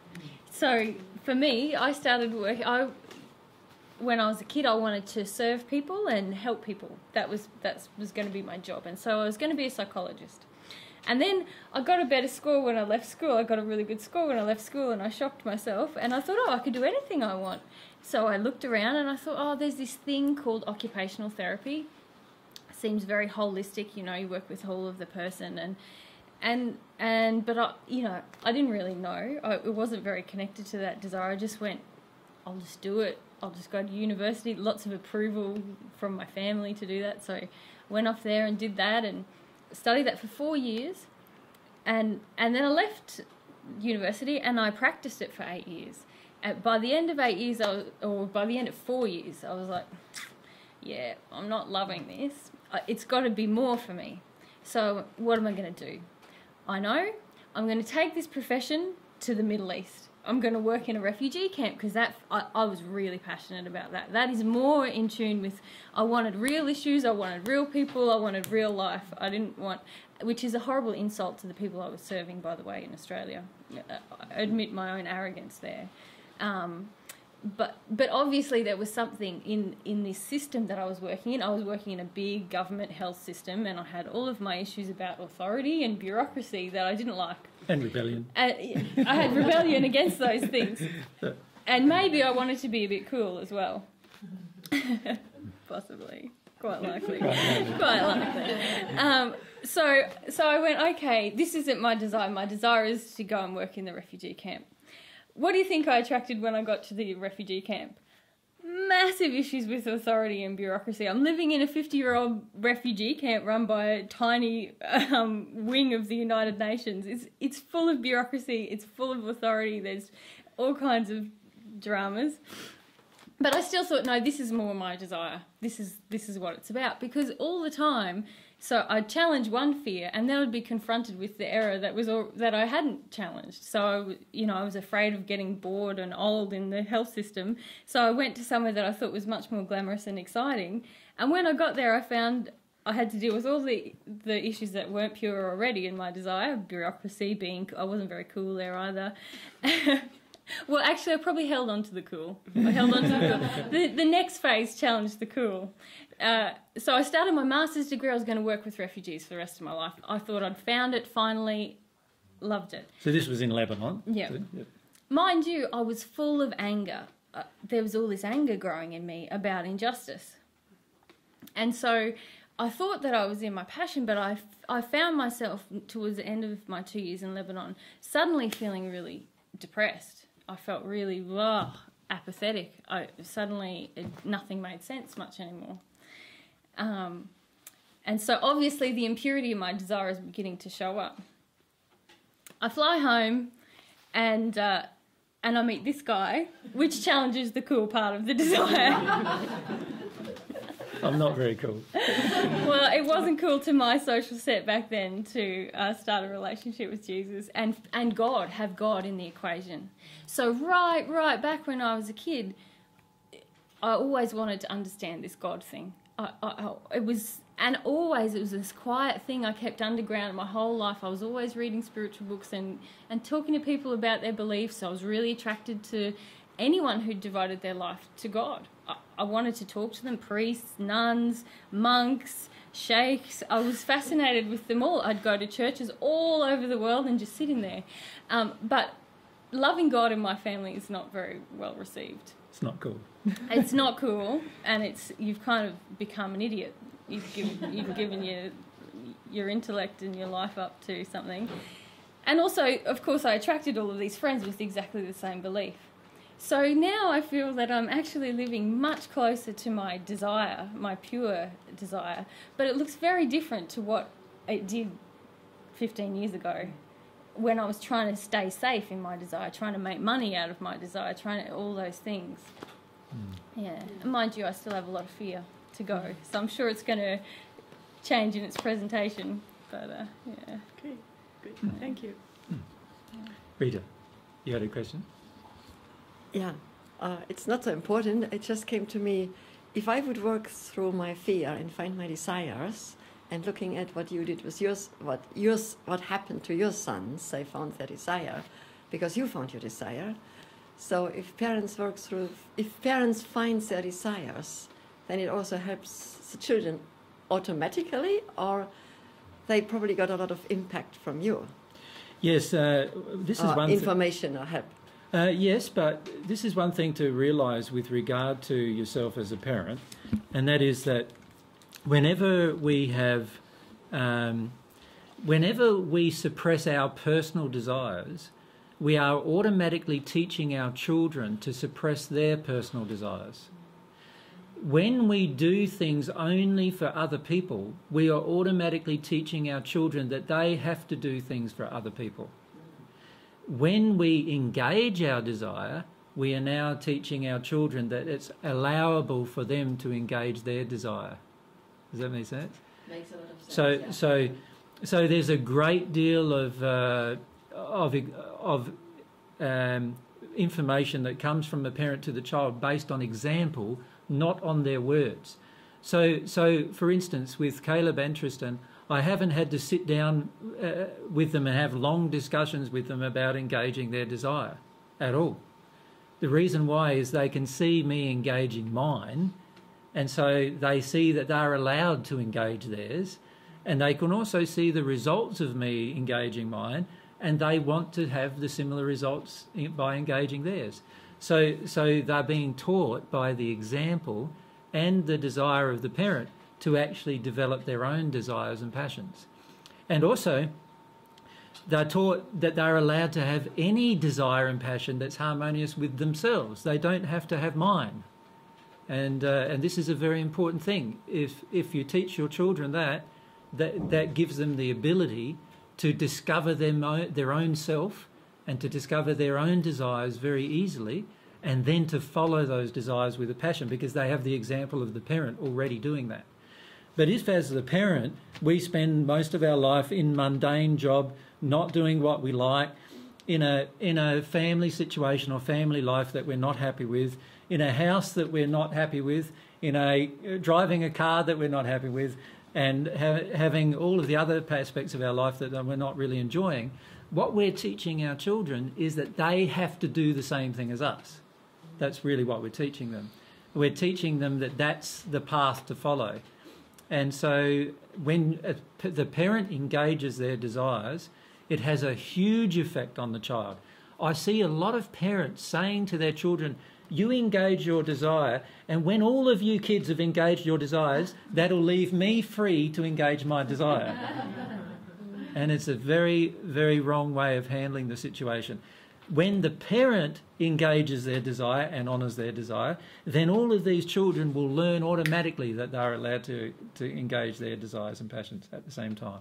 E: so for me, I started work. I, when I was a kid, I wanted to serve people and help people. That was that was going to be my job, and so I was going to be a psychologist. And then I got a better score when I left school. I got a really good score when I left school, and I shocked myself. And I thought, oh, I could do anything I want. So I looked around and I thought, oh, there's this thing called occupational therapy. Seems very holistic, you know, you work with the whole of the person, and and and but I, you know, I didn't really know. I, it wasn't very connected to that desire. I just went, I'll just do it. I'll just go to university. Lots of approval from my family to do that. So I went off there and did that and studied that for four years, and and then I left university and I practiced it for eight years. And by the end of eight years, I was, or by the end of four years, I was like, yeah, I'm not loving this. It's got to be more for me. So what am I going to do? I know I'm going to take this profession to the Middle East. I'm going to work in a refugee camp because that I, I was really passionate about that. That is more in tune with, I wanted real issues, I wanted real people, I wanted real life. I didn't want, which is a horrible insult to the people I was serving, by the way, in Australia. I admit my own arrogance there. Um, but but obviously there was something in, in this system that I was working in. I was working in a big government health system, and I had all of my issues about authority and bureaucracy that I didn't like.
B: And rebellion.
E: And I had rebellion against those things. And maybe I wanted to be a bit cool as well. Possibly. Quite likely. Quite likely. Um, so, so I went, okay, this isn't my desire. My desire is to go and work in the refugee camp. What do you think I attracted when I got to the refugee camp? Massive issues with authority and bureaucracy. I'm living in a fifty-year-old refugee camp run by a tiny um, wing of the United Nations. It's, it's full of bureaucracy. It's full of authority. There's all kinds of dramas. But I still thought, no, this is more my desire. This is this is what it's about. Because all the time, so I'd challenge one fear, and then I'd be confronted with the error that was all, that I hadn't challenged. So, I, you know, I was afraid of getting bored and old in the health system. So I went to somewhere that I thought was much more glamorous and exciting. And when I got there, I found I had to deal with all the the issues that weren't pure already in my desire. Bureaucracy, being, I wasn't very cool there either. Well, actually, I probably held on to the cool. I held on to the cool. The, the next phase challenged the cool. Uh, so I started my master's degree. I was going to work with refugees for the rest of my life. I thought I'd found it, finally, loved it.
B: So this was in Lebanon?
E: Yeah.
B: So, yep.
E: Mind you, I was full of anger. Uh, there was all this anger growing in me about injustice. And so I thought that I was in my passion, but I, I found myself, towards the end of my two years in Lebanon, suddenly feeling really depressed. I felt really ugh, apathetic. I suddenly it, nothing made sense much anymore, um, and so obviously the impurity of my desire is beginning to show up. I fly home, and uh, and I meet this guy, which challenges the cool part of the desire.
B: I'm not very cool.
E: Well, it wasn't cool to my social set back then to uh, start a relationship with Jesus and and God, have God in the equation. So right, right back when I was a kid, I always wanted to understand this God thing. I, I, I, it was, and always it was this quiet thing I kept underground my whole life. I was always reading spiritual books and, and talking to people about their beliefs. I was really attracted to anyone who devoted their life to God. I, I wanted to talk to them, priests, nuns, monks, sheikhs. I was fascinated with them all. I'd go to churches all over the world and just sit in there. Um, but loving God in my family is not very well received.
B: It's not cool.
E: It's not cool, and it's you've kind of become an idiot. You've given, you've given your, your intellect and your life up to something. And also, of course, I attracted all of these friends with exactly the same belief. So now I feel that I'm actually living much closer to my desire, my pure desire, but it looks very different to what it did fifteen years ago when I was trying to stay safe in my desire, trying to make money out of my desire, trying to, all those things. Mm. Yeah, and mind you, I still have a lot of fear to go, so I'm sure it's going to change in its presentation, but uh, yeah.
H: Okay, good, mm. Thank you.
B: Mm. Rita, you had a question?
I: Yeah, uh, it's not so important. It just came to me, if I would work through my fear and find my desires, and looking at what you did with yours, what yours, what happened to your sons, they found their desire, because you found your desire. So if parents work through, if parents find their desires, then it also helps the children automatically, or they probably got a lot of impact from you.
B: Yes, uh, this is
I: uh,
B: one
I: information or help.
B: Uh, yes, but this is one thing to realise with regard to yourself as a parent, and that is that whenever we have, um, whenever we suppress our personal desires, we are automatically teaching our children to suppress their personal desires. When we do things only for other people, we are automatically teaching our children that they have to do things for other people. When we engage our desire, we are now teaching our children that it's allowable for them to engage their desire. Does that make sense?
G: Makes a lot of sense.
B: So,
G: yeah.
B: so, so there's a great deal of uh, of of um, information that comes from the parent to the child based on example, not on their words. So, so for instance, with Caleb and Tristan, I haven't had to sit down uh, with them and have long discussions with them about engaging their desire at all. The reason why is they can see me engaging mine, and so they see that they're allowed to engage theirs, and they can also see the results of me engaging mine, and they want to have the similar results by engaging theirs. So, so they're being taught by the example and the desire of the parent to actually develop their own desires and passions. And also, they're taught that they're allowed to have any desire and passion that's harmonious with themselves. They don't have to have mine. And, uh, and this is a very important thing. If, if you teach your children that, that, that gives them the ability to discover their, mo- their own self and to discover their own desires very easily, and then to follow those desires with a passion, because they have the example of the parent already doing that. But if, as the parent, we spend most of our life in mundane job, not doing what we like, in a in a family situation or family life that we're not happy with, in a house that we're not happy with, in a driving a car that we're not happy with, and ha- having all of the other aspects of our life that we're not really enjoying, what we're teaching our children is that they have to do the same thing as us. That's really what we're teaching them. We're teaching them that that's the path to follow. And so when a, the parent engages their desires, it has a huge effect on the child. I see a lot of parents saying to their children, you engage your desire, and when all of you kids have engaged your desires, that'll leave me free to engage my desire. And it's a very, very wrong way of handling the situation. When the parent engages their desire and honours their desire, then all of these children will learn automatically that they're allowed to, to engage their desires and passions at the same time.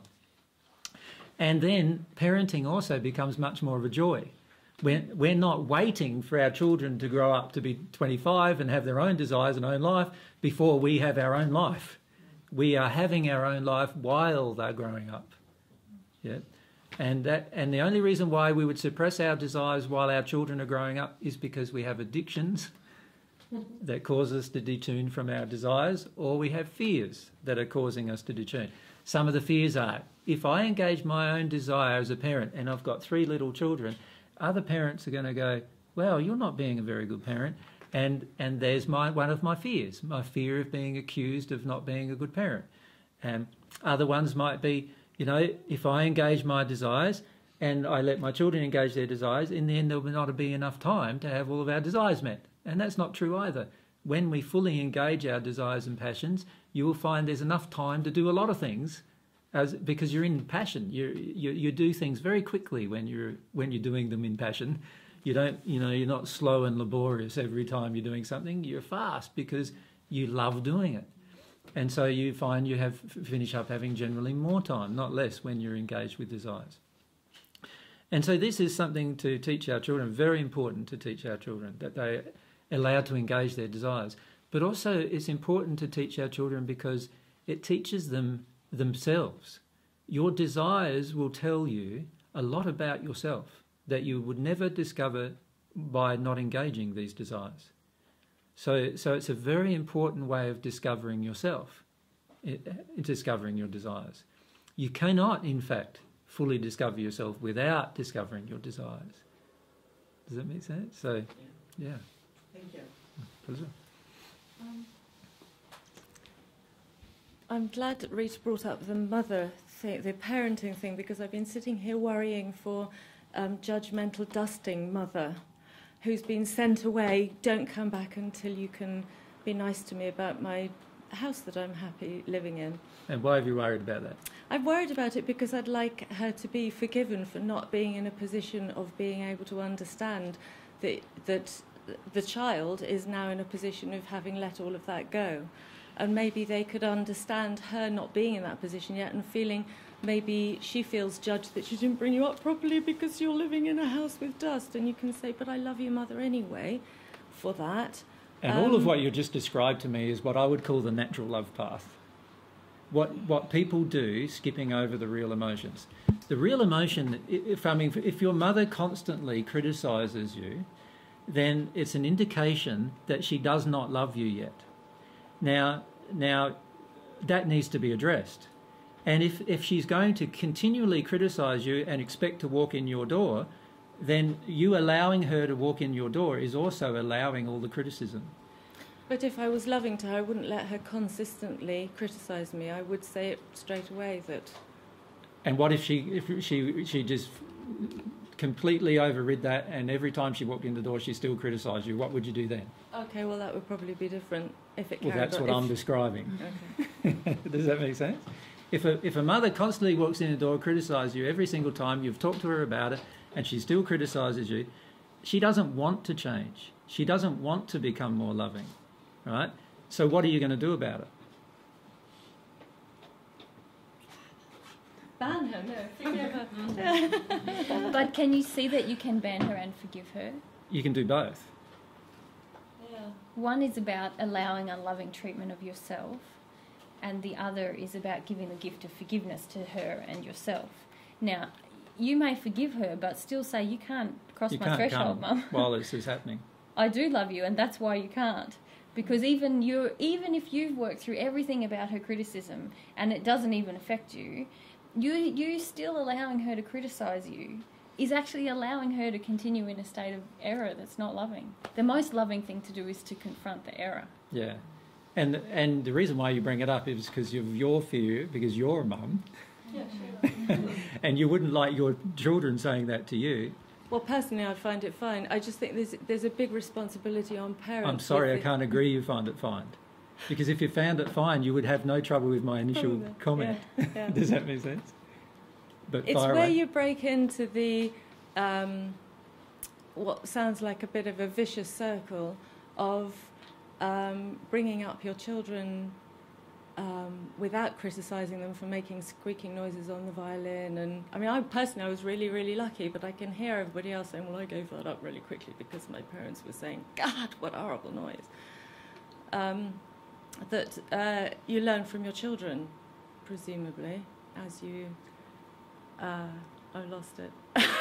B: And then parenting also becomes much more of a joy. We're, we're not waiting for our children to grow up to be twenty-five and have their own desires and own life before we have our own life. We are having our own life while they're growing up. Yeah. And that, and the only reason why we would suppress our desires while our children are growing up is because we have addictions that cause us to detune from our desires, or we have fears that are causing us to detune. Some of the fears are, if I engage my own desire as a parent and I've got three little children, other parents are going to go, well, you're not being a very good parent. And, and there's my, one of my fears, my fear of being accused of not being a good parent. And other ones might be, you know, if I engage my desires and I let my children engage their desires, in the end there will not be enough time to have all of our desires met. And that's not true either. When we fully engage our desires and passions, you will find there's enough time to do a lot of things, as because you're in passion. You you you do things very quickly when you're when you're doing them in passion. You don't, you know, you're not slow and laborious every time you're doing something. You're fast because you love doing it. And so you find you have finish up having generally more time, not less, when you're engaged with desires. And so this is something to teach our children, very important to teach our children, that they're allowed to engage their desires. But also it's important to teach our children because it teaches them themselves. Your desires will tell you a lot about yourself that you would never discover by not engaging these desires. So, so it's a very important way of discovering yourself, it, discovering your desires. You cannot, in fact, fully discover yourself without discovering your desires. Does that make sense? So, yeah.
I: Thank you.
B: Pleasure.
E: Um, I'm glad that Rita brought up the mother thing, the parenting thing, because I've been sitting here worrying for um, judgmental, dusting mother who's been sent away. Don't come back until you can be nice to me about my house that I'm happy living in.
B: And why have you worried about that?
E: I'm worried about it because I'd like her to be forgiven for not being in a position of being able to understand that, that the child is now in a position of having let all of that go. And maybe they could understand her not being in that position yet and feeling maybe she feels judged that she didn't bring you up properly because you're living in a house with dust. And you can say, but I love your mother anyway for that.
B: And um, all of what you just described to me is what I would call the natural love path. What what people do, skipping over the real emotions. The real emotion, if I mean, if your mother constantly criticises you, then it's an indication that she does not love you yet. Now, now that needs to be addressed. And if, if she's going to continually criticise you and expect to walk in your door, then you allowing her to walk in your door is also allowing all the criticism.
J: But if I was loving to her, I wouldn't let her consistently criticise me. I would say it straight away that...
B: And what if she if she she just completely overrid that, and every time she walked in the door she still criticised you? What would you do then?
J: Okay, well, that would probably be different if it
B: Well,
J: carried
B: that's
J: on.
B: what
J: if...
B: I'm describing.
J: Okay.
B: Does that make sense? If a, if a mother constantly walks in the door, criticises you every single time, you've talked to her about it, and she still criticises you, she doesn't want to change. She doesn't want to become more loving, right? So what are you going to do about it?
E: Ban her, no, forgive her. But can you see that you can ban her and forgive her?
B: You can do both.
E: Yeah. One is about allowing unloving treatment of yourself, and the other is about giving the gift of forgiveness to her and yourself. Now, you may forgive her, but still say, you can't cross
B: You
E: my
B: can't
E: threshold,
B: come
E: Mum.
B: while this is happening.
E: I do love you, and that's why you can't. Because even you, even if you've worked through everything about her criticism and it doesn't even affect you, you you still allowing her to criticise you is actually allowing her to continue in a state of error that's not loving. The most loving thing to do is to confront the error.
B: Yeah. And and the reason why you bring it up is because of your fear, because you're a mum.
E: Yeah, sure.
B: And you wouldn't like your children saying that to you.
J: Well, personally, I'd find it fine. I just think there's there's a big responsibility on parents.
B: I'm sorry, I
J: with
B: can't agree you find it fine. Because if you found it fine, you would have no trouble with my initial
J: Probably,
B: comment.
J: yeah, yeah.
B: Does that make sense? But
J: It's
B: fire
J: where
B: away.
J: you break into the um, what sounds like a bit of a vicious circle of um, bringing up your children um, without criticising them for making squeaking noises on the violin. And I mean, I personally, I was really, really lucky, but I can hear everybody else saying, well, I gave that up really quickly because my parents were saying, God, what a horrible noise. Um, that uh, you learn from your children, presumably, as you... Uh, I lost it.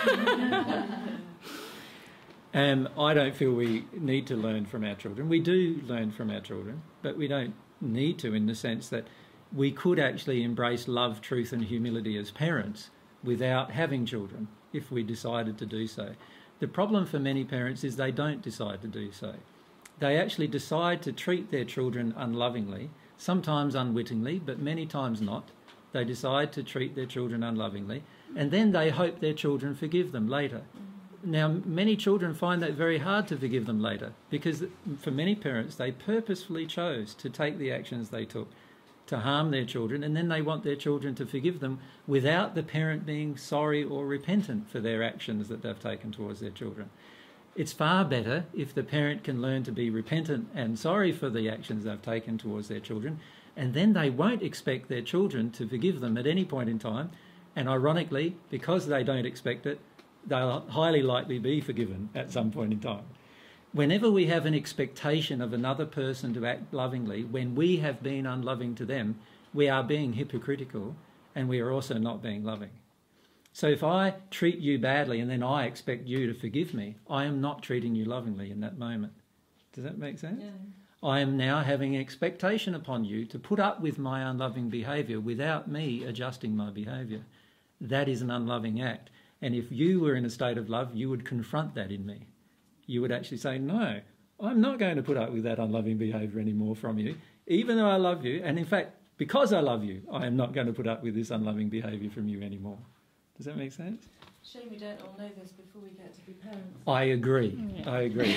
B: Um, I don't feel we need to learn from our children. We do learn from our children, but we don't need to, in the sense that we could actually embrace love, truth and humility as parents without having children if we decided to do so. The problem for many parents is they don't decide to do so. They actually decide to treat their children unlovingly, sometimes unwittingly, but many times not. They decide to treat their children unlovingly, and then they hope their children forgive them later. Now, many children find that very hard to forgive them later, because for many parents, they purposefully chose to take the actions they took to harm their children, and then they want their children to forgive them without the parent being sorry or repentant for their actions that they've taken towards their children. It's far better if the parent can learn to be repentant and sorry for the actions they've taken towards their children, and then they won't expect their children to forgive them at any point in time. And ironically, because they don't expect it, they'll highly likely be forgiven at some point in time. Whenever we have an expectation of another person to act lovingly, when we have been unloving to them, we are being hypocritical, and we are also not being loving. So if I treat you badly and then I expect you to forgive me, I am not treating you lovingly in that moment. Does that make sense?
J: Yeah.
B: I am now having an expectation upon you to put up with my unloving behaviour without me adjusting my behaviour. That is an unloving act. And if you were in a state of love, you would confront that in me. You would actually say, no, I'm not going to put up with that unloving behaviour anymore from you, even though I love you. And in fact, because I love you, I am not going to put up with this unloving behaviour from you anymore. Does that make sense?
J: Shame we don't all know this before we get to be parents.
B: I agree.
E: Yeah.
B: I agree.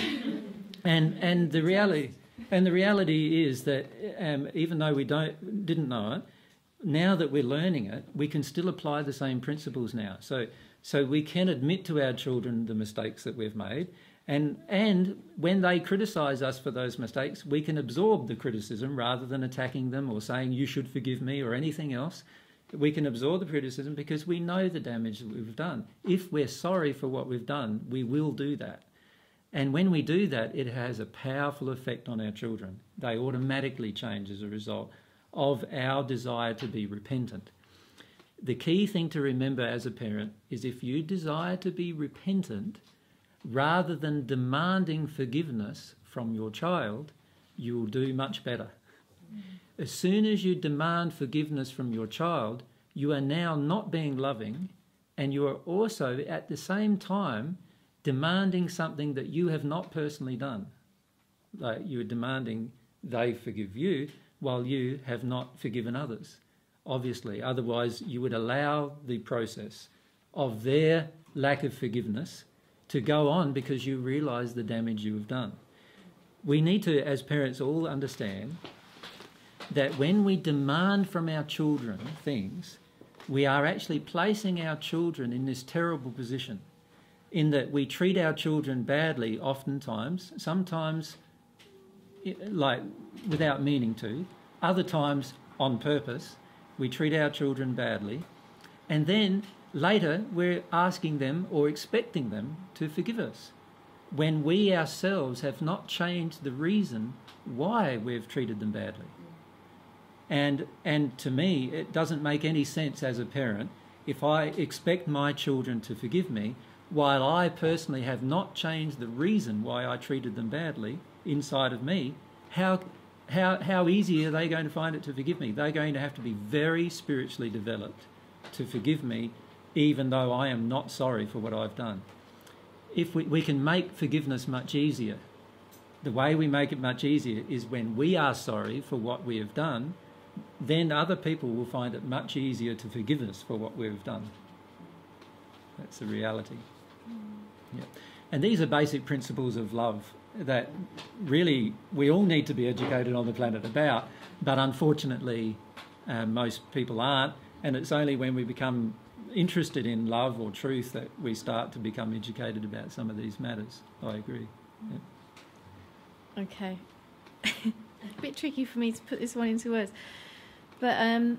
B: and and the reality and the reality is that um, even though we don't didn't know it, now that we're learning it, we can still apply the same principles now. So so we can admit to our children the mistakes that we've made, and and when they criticise us for those mistakes, we can absorb the criticism rather than attacking them or saying you should forgive me or anything else. We can absorb the criticism because we know the damage that we've done. If we're sorry for what we've done, we will do that. And when we do that, it has a powerful effect on our children. They automatically change as a result of our desire to be repentant. The key thing to remember as a parent is if you desire to be repentant, rather than demanding forgiveness from your child, you will do much better. As soon as you demand forgiveness from your child, you are now not being loving, and you are also at the same time demanding something that you have not personally done. Like you are demanding they forgive you while you have not forgiven others, obviously. Otherwise, you would allow the process of their lack of forgiveness to go on because you realise the damage you have done. We need to, as parents, all understand that when we demand from our children things, we are actually placing our children in this terrible position in that we treat our children badly oftentimes, sometimes like without meaning to, other times on purpose. We treat our children badly, and then later we're asking them or expecting them to forgive us when we ourselves have not changed the reason why we've treated them badly. And and to me, it doesn't make any sense as a parent if I expect my children to forgive me while I personally have not changed the reason why I treated them badly inside of me. How how how easy are they going to find it to forgive me? They're going to have to be very spiritually developed to forgive me, even though I am not sorry for what I've done. If we, we can make forgiveness much easier, the way we make it much easier is when we are sorry for what we have done, then other people will find it much easier to forgive us for what we've done. That's the reality. Mm. Yeah. And these are basic principles of love that really we all need to be educated on the planet about, but unfortunately uh, most people aren't, and it's only when we become interested in love or truth that we start to become educated about some of these matters. I agree. Yeah.
C: Okay. A bit tricky for me to put this one into words, but um,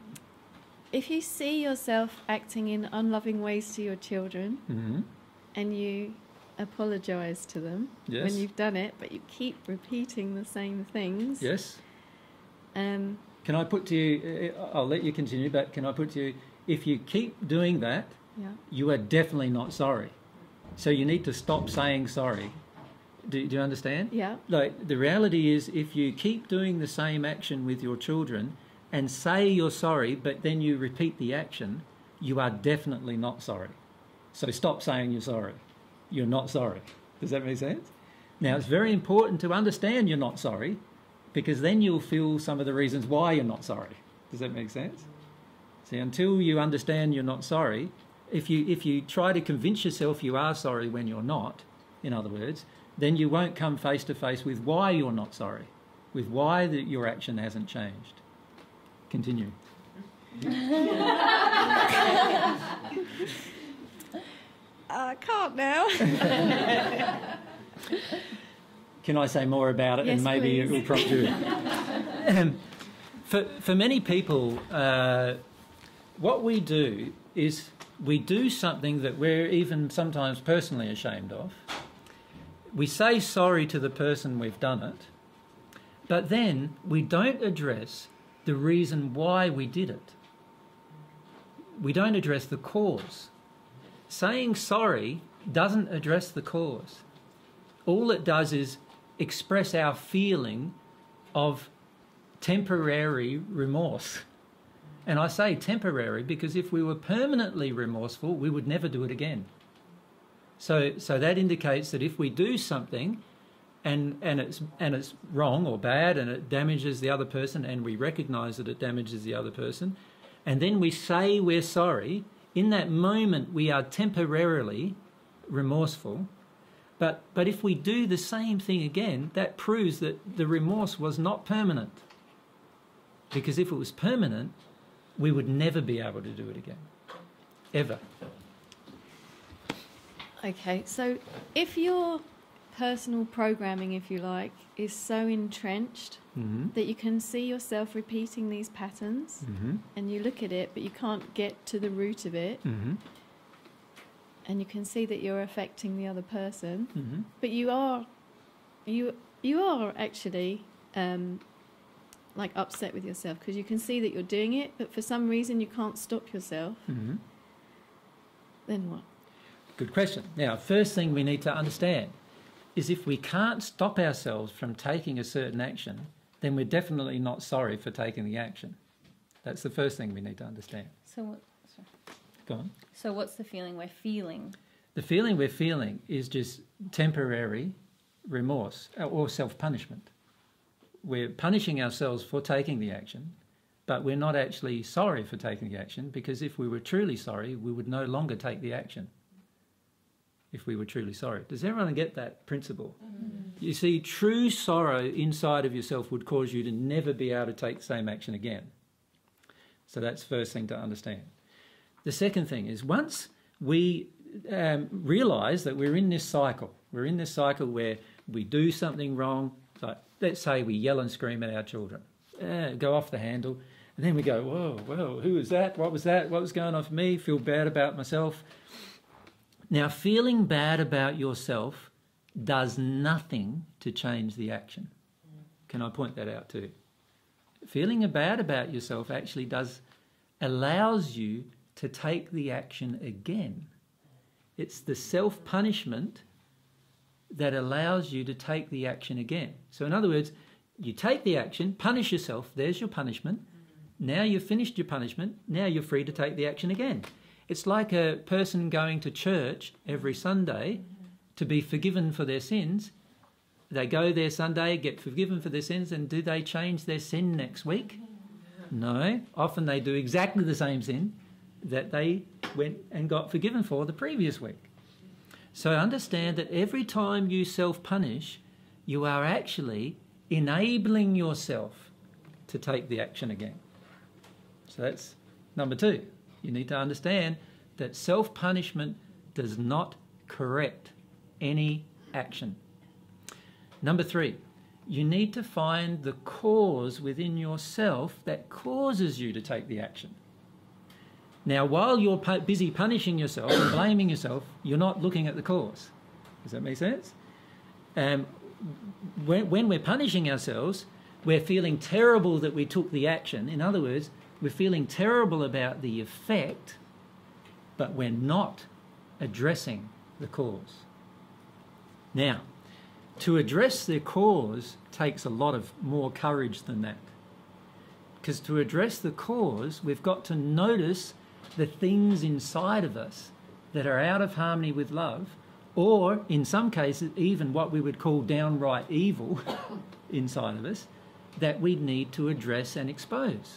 C: if you see yourself acting in unloving ways to your children, mm-hmm. and you apologise to them, yes. when you've done it, but you keep repeating the same things.
B: Yes.
C: Um,
B: can I put to you, I'll let you continue, but can I put to you, if you keep doing that,
C: yeah.
B: you are definitely not sorry. So you need to stop saying sorry. Do, do you understand?
C: Yeah.
B: Like, the reality is, if you keep doing the same action with your children and say you're sorry, but then you repeat the action, you are definitely not sorry. So stop saying you're sorry. You're not sorry. Does that make sense? Now, it's very important to understand you're not sorry, because then you'll feel some of the reasons why you're not sorry. Does that make sense? See, until you understand you're not sorry, if you if you try to convince yourself you are sorry when you're not, in other words, then you won't come face to face with why you're not sorry, with why that your action hasn't changed. Continue.
C: I can't now.
B: Can I say more about it?
C: Yes,
B: and maybe
C: please.
B: It will prompt you. um, for, for many people, uh, what we do is we do something that we're even sometimes personally ashamed of. We say sorry to the person we've done it, but then we don't address the reason why we did it. We don't address the cause. Saying sorry doesn't address the cause. All it does is express our feeling of temporary remorse. And I say temporary because if we were permanently remorseful, we would never do it again. So, so that indicates that if we do something and, and, it's, and it's wrong or bad and it damages the other person and we recognise that it damages the other person, and then we say we're sorry, in that moment we are temporarily remorseful. But, but if we do the same thing again, that proves that the remorse was not permanent. Because if it was permanent, we would never be able to do it again. Ever.
C: Okay, so if your personal programming, if you like, is so entrenched mm-hmm. that you can see yourself repeating these patterns mm-hmm. and you look at it, but you can't get to the root of it, mm-hmm. and you can see that you're affecting the other person, mm-hmm. but you are, you you are actually um, like upset with yourself because you can see that you're doing it, but for some reason you can't stop yourself. Mm-hmm. Then what?
B: Good question. Now, first thing we need to understand is if we can't stop ourselves from taking a certain action, then we're definitely not sorry for taking the action. That's the first thing we need to understand.
E: So what? Sorry.
B: Go on.
E: So what's the feeling we're feeling?
B: The feeling we're feeling is just temporary remorse or self-punishment. We're punishing ourselves for taking the action, but we're not actually sorry for taking the action, because if we were truly sorry, we would no longer take the action. If we were truly sorry. Does everyone get that principle? Mm-hmm. You see, true sorrow inside of yourself would cause you to never be able to take the same action again. So that's the first thing to understand. The second thing is, once we um, realise that we're in this cycle, we're in this cycle where we do something wrong, so let's say we yell and scream at our children, uh, go off the handle, and then we go, whoa, whoa, who was that? What was that? What was going on for me? Feel bad about myself. Now, feeling bad about yourself does nothing to change the action. Can I point that out too? Feeling bad about yourself actually does, allows you to take the action again. It's the self-punishment that allows you to take the action again. So in other words, you take the action, punish yourself, there's your punishment. Now you've finished your punishment, now you're free to take the action again. It's like a person going to church every Sunday to be forgiven for their sins. They go there Sunday, get forgiven for their sins, and do they change their sin next week? No. Often they do exactly the same sin that they went and got forgiven for the previous week. So understand that every time you self-punish, you are actually enabling yourself to take the action again. So that's number two. You need to understand that self-punishment does not correct any action. Number three, you need to find the cause within yourself that causes you to take the action. Now, while you're pu- busy punishing yourself and blaming yourself, you're not looking at the cause. Does that make sense? Um, when, when we're punishing ourselves, we're feeling terrible that we took the action. In other words, we're feeling terrible about the effect, but we're not addressing the cause. Now, to address the cause takes a lot of more courage than that. Because to address the cause, we've got to notice the things inside of us that are out of harmony with love, or in some cases, even what we would call downright evil inside of us, that we need to address and expose.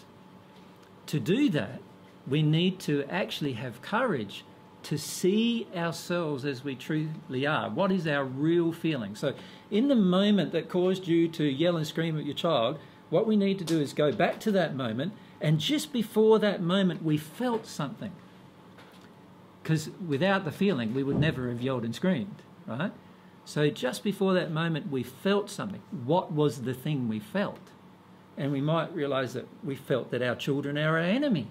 B: To do that, we need to actually have courage to see ourselves as we truly are. What is our real feeling? So in the moment that caused you to yell and scream at your child, what we need to do is go back to that moment, and just before that moment we felt something. Because without the feeling we would never have yelled and screamed, right? So just before that moment we felt something. What was the thing we felt? And we might realise that we felt that our children are our enemy.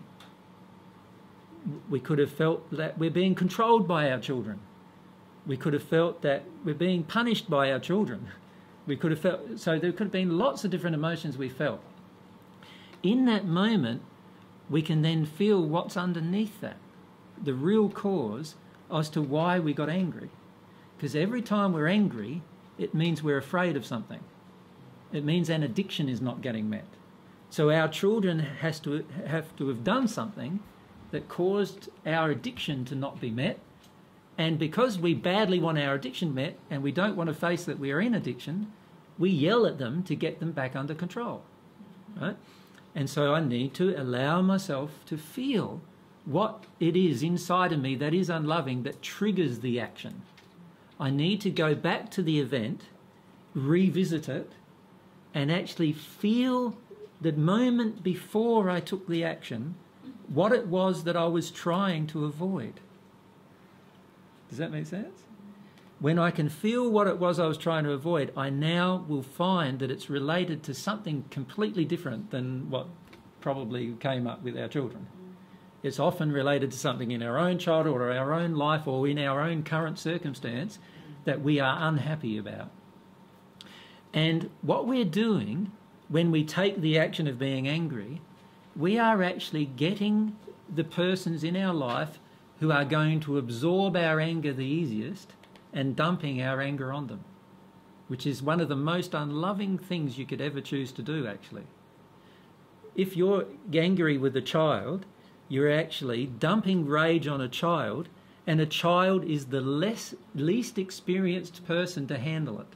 B: We could have felt that we're being controlled by our children. We could have felt that we're being punished by our children. We could have felt, so there could have been lots of different emotions we felt. In that moment, we can then feel what's underneath that, the real cause as to why we got angry. Because every time we're angry, it means we're afraid of something. It means an addiction is not getting met. So our children has to have to have done something that caused our addiction to not be met. And because we badly want our addiction met and we don't want to face that we are in addiction, we yell at them to get them back under control, right? And so I need to allow myself to feel what it is inside of me that is unloving that triggers the action. I need to go back to the event, revisit it, and actually feel the moment before I took the action, what it was that I was trying to avoid. Does that make sense? When I can feel what it was I was trying to avoid, I now will find that it's related to something completely different than what probably came up with our children. It's often related to something in our own childhood or our own life or in our own current circumstance that we are unhappy about. And what we're doing when we take the action of being angry, we are actually getting the persons in our life who are going to absorb our anger the easiest and dumping our anger on them, which is one of the most unloving things you could ever choose to do, actually. If you're angry with a child, you're actually dumping rage on a child And a child is the less, least experienced person to handle it.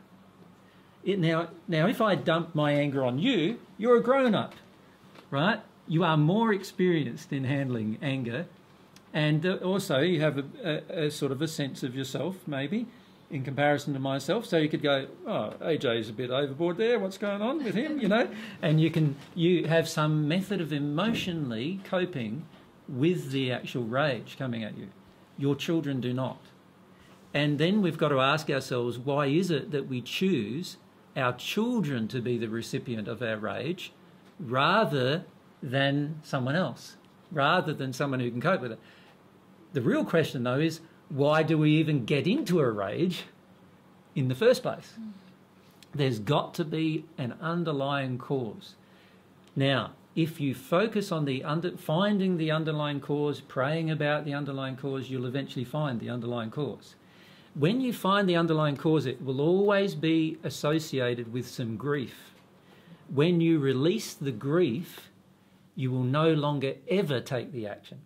B: It now, now, if I dump my anger on you, you're a grown-up, right? You are more experienced in handling anger, and uh, also you have a, a, a sort of a sense of yourself, maybe, in comparison to myself. So you could go, oh, A J's a bit overboard there, what's going on with him, you know? And you can, you have some method of emotionally coping with the actual rage coming at you. Your children do not. And then we've got to ask ourselves, why is it that we choose our children to be the recipient of our rage rather than someone else, rather than someone who can cope with it? The real question, though, is why do we even get into a rage in the first place? Mm. There's got to be an underlying cause. Now, if you focus on the under, finding the underlying cause, praying about the underlying cause, you'll eventually find the underlying cause. When you find the underlying cause, it will always be associated with some grief. When you release the grief, you will no longer ever take the action.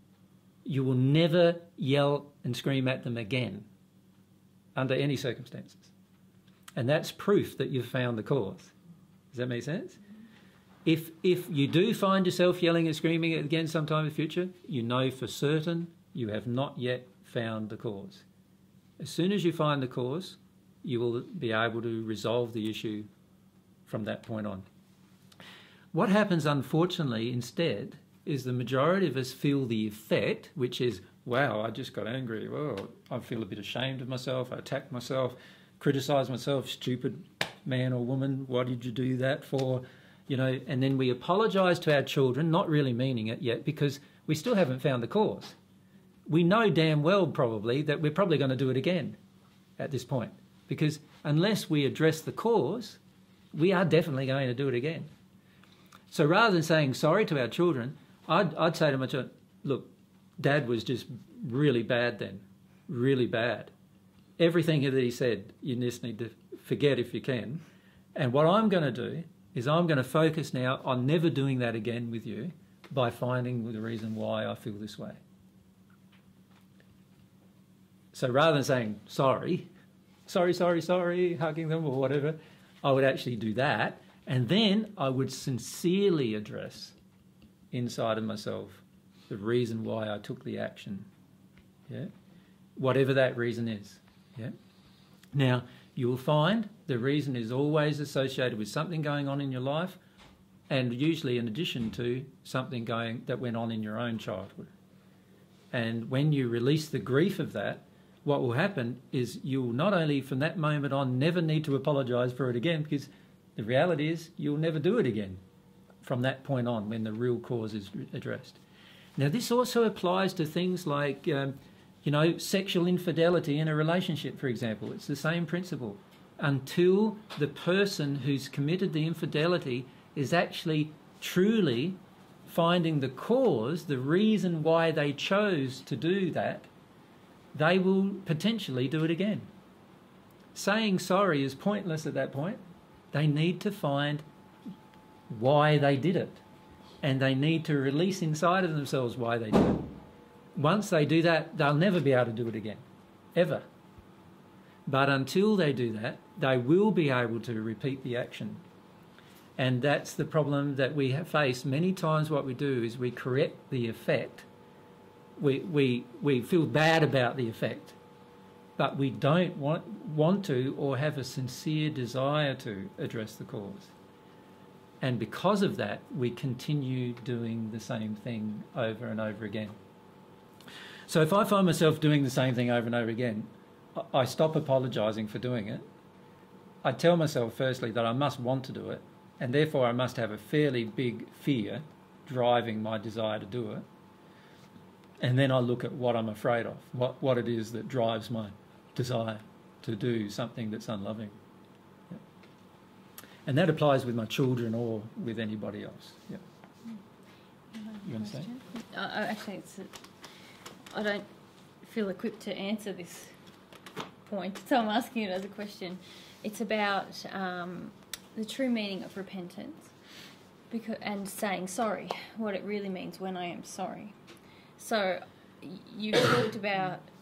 B: You will never yell and scream at them again, under any circumstances. And that's proof that you've found the cause. Does that make sense? If, if you do find yourself yelling and screaming again sometime in the future, you know for certain you have not yet found the cause. As soon as you find the cause, you will be able to resolve the issue from that point on. What happens, unfortunately, instead, is the majority of us feel the effect, which is, wow, I just got angry. Well, I feel a bit ashamed of myself. I attacked myself, criticised myself, stupid man or woman, why did you do that for? You know, and then we apologise to our children, not really meaning it yet, because we still haven't found the cause. We know damn well probably that we're probably going to do it again at this point, because unless we address the cause, we are definitely going to do it again. So rather than saying sorry to our children, I'd, I'd say to my children, look, Dad was just really bad then, really bad. Everything that he said, you just need to forget if you can. And what I'm going to do is I'm going to focus now on never doing that again with you by finding the reason why I feel this way. So rather than saying sorry, sorry, sorry, sorry, hugging them or whatever, I would actually do that. And then I would sincerely address inside of myself the reason why I took the action. Yeah? Whatever that reason is. Yeah? Now, you will find the reason is always associated with something going on in your life, and usually in addition to something going that went on in your own childhood. And when you release the grief of that, what will happen is you'll not only from that moment on never need to apologise for it again, because the reality is you'll never do it again from that point on when the real cause is addressed. Now, this also applies to things like um, you know, sexual infidelity in a relationship, for example. It's the same principle. Until the person who's committed the infidelity is actually truly finding the cause, the reason why they chose to do that, they will potentially do it again. Saying sorry is pointless at that point. They need to find why they did it, and they need to release inside of themselves why they did it. Once they do that, they'll never be able to do it again, ever. But until they do that, they will be able to repeat the action. And that's the problem that we have faced. Many times what we do is we correct the effect. We, we, we feel bad about the effect, but we don't want, want to or have a sincere desire to address the cause. And because of that, we continue doing the same thing over and over again. So if I find myself doing the same thing over and over again, I stop apologising for doing it. I tell myself firstly that I must want to do it, and therefore I must have a fairly big fear driving my desire to do it. And then I look at what I'm afraid of, what, what it is that drives my desire to do something that's unloving. Yeah. And that applies with my children or with anybody else. Yeah. You understand?
E: Uh, actually, it's a, I don't feel equipped to answer this point, so I'm asking it as a question. It's about um, the true meaning of repentance, because, and saying sorry, what it really means when I am sorry. So you talked about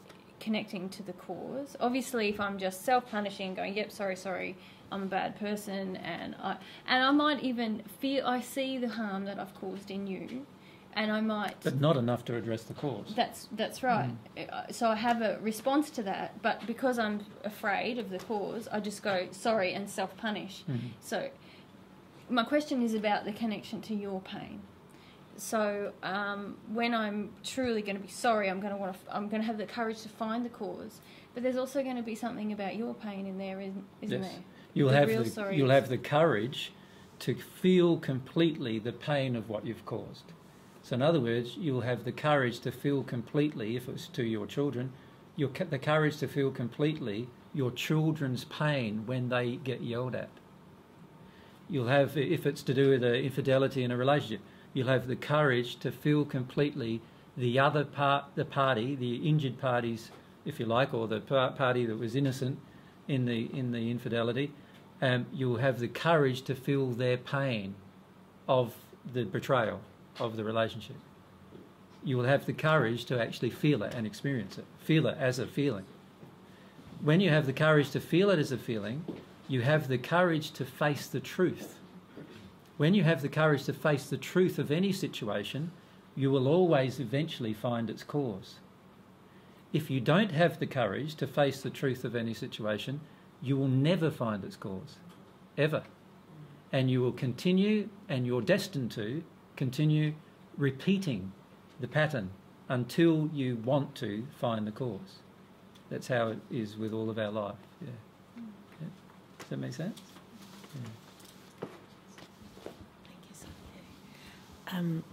E: connecting to the cause. Obviously, if I'm just self-punishing and going, yep, sorry, sorry, I'm a bad person, and I and I might even feel I see the harm that I've caused in you, and I might...
B: But not enough to address the cause.
E: That's that's right. Mm. So I have a response to that, but because I'm afraid of the cause, I just go, sorry, and self-punish. Mm-hmm. So my question is about the connection to your pain. So um, when I'm truly going to be sorry, I'm going to want to. I'm going to have the courage to find the cause. But there's also going to be something about your pain in there, isn't, isn't
B: yes.
E: there?
B: You'll
E: the
B: have
E: real
B: the,
E: sorry
B: you'll
E: is...
B: have the courage to feel completely the pain of what you've caused. So in other words, you'll have the courage to feel completely, if it's to your children, you'll the courage to feel completely your children's pain when they get yelled at. You'll have, if it's to do with a infidelity in a relationship, you'll have the courage to feel completely the other part, the party, the injured parties, if you like, or the party that was innocent in the in the infidelity. Um, you'll have the courage to feel their pain of the betrayal of the relationship. You will have the courage to actually feel it and experience it, feel it as a feeling. When you have the courage to feel it as a feeling, you have the courage to face the truth. When you have the courage to face the truth of any situation, you will always eventually find its cause. If you don't have the courage to face the truth of any situation, you will never find its cause, ever. And you will continue, and you're destined to continue repeating the pattern until you want to find the cause. That's how it is with all of our life. Yeah. Yeah. Does that make sense? Yeah.
G: Thank you, Sonia. Um,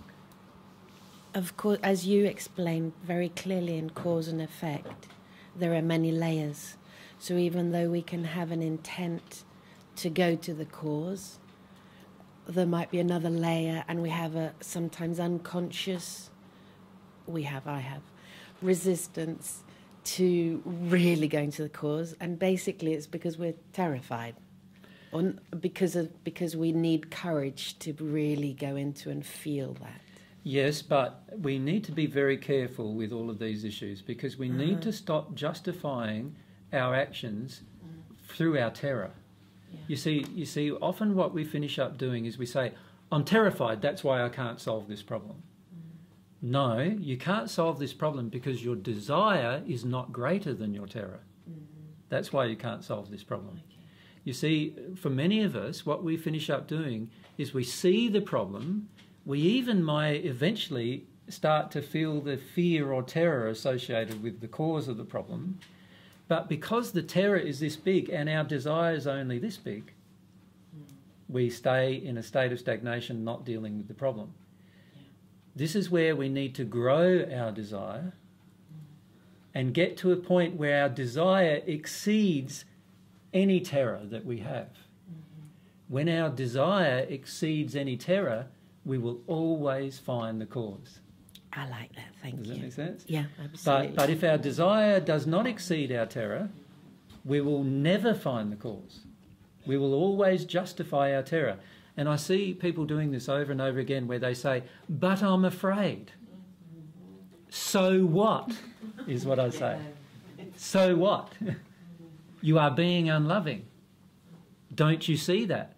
G: of course, as you explained very clearly in cause and effect, there are many layers. So even though we can have an intent to go to the cause, there might be another layer, and we have a sometimes unconscious, we have, I have, resistance to really going to the cause, and basically it's because we're terrified, or because of because we need courage to really go into and feel that.
B: Yes, but we need to be very careful with all of these issues, because we need uh-huh. to stop justifying our actions mm. through our terror. Yeah. You see, you see, often what we finish up doing is we say, I'm terrified, that's why I can't solve this problem. Mm. No, you can't solve this problem because your desire is not greater than your terror. Mm-hmm. That's why you can't solve this problem. Okay. You see, for many of us, what we finish up doing is we see the problem, we even might eventually start to feel the fear or terror associated with the cause of the problem. But because the terror is this big and our desire is only this big, we stay in a state of stagnation, not dealing with the problem. Yeah. This is where we need to grow our desire and get to a point where our desire exceeds any terror that we have. Mm-hmm. When our desire exceeds any terror, we will always find the cause.
G: I like that, thank
B: Does
G: you.
B: Does that make sense?
G: Yeah, absolutely.
B: But, but if our desire does not exceed our terror, we will never find the cause. We will always justify our terror. And I see people doing this over and over again where they say, but I'm afraid. So what, is what I say. So what? You are being unloving. Don't you see that?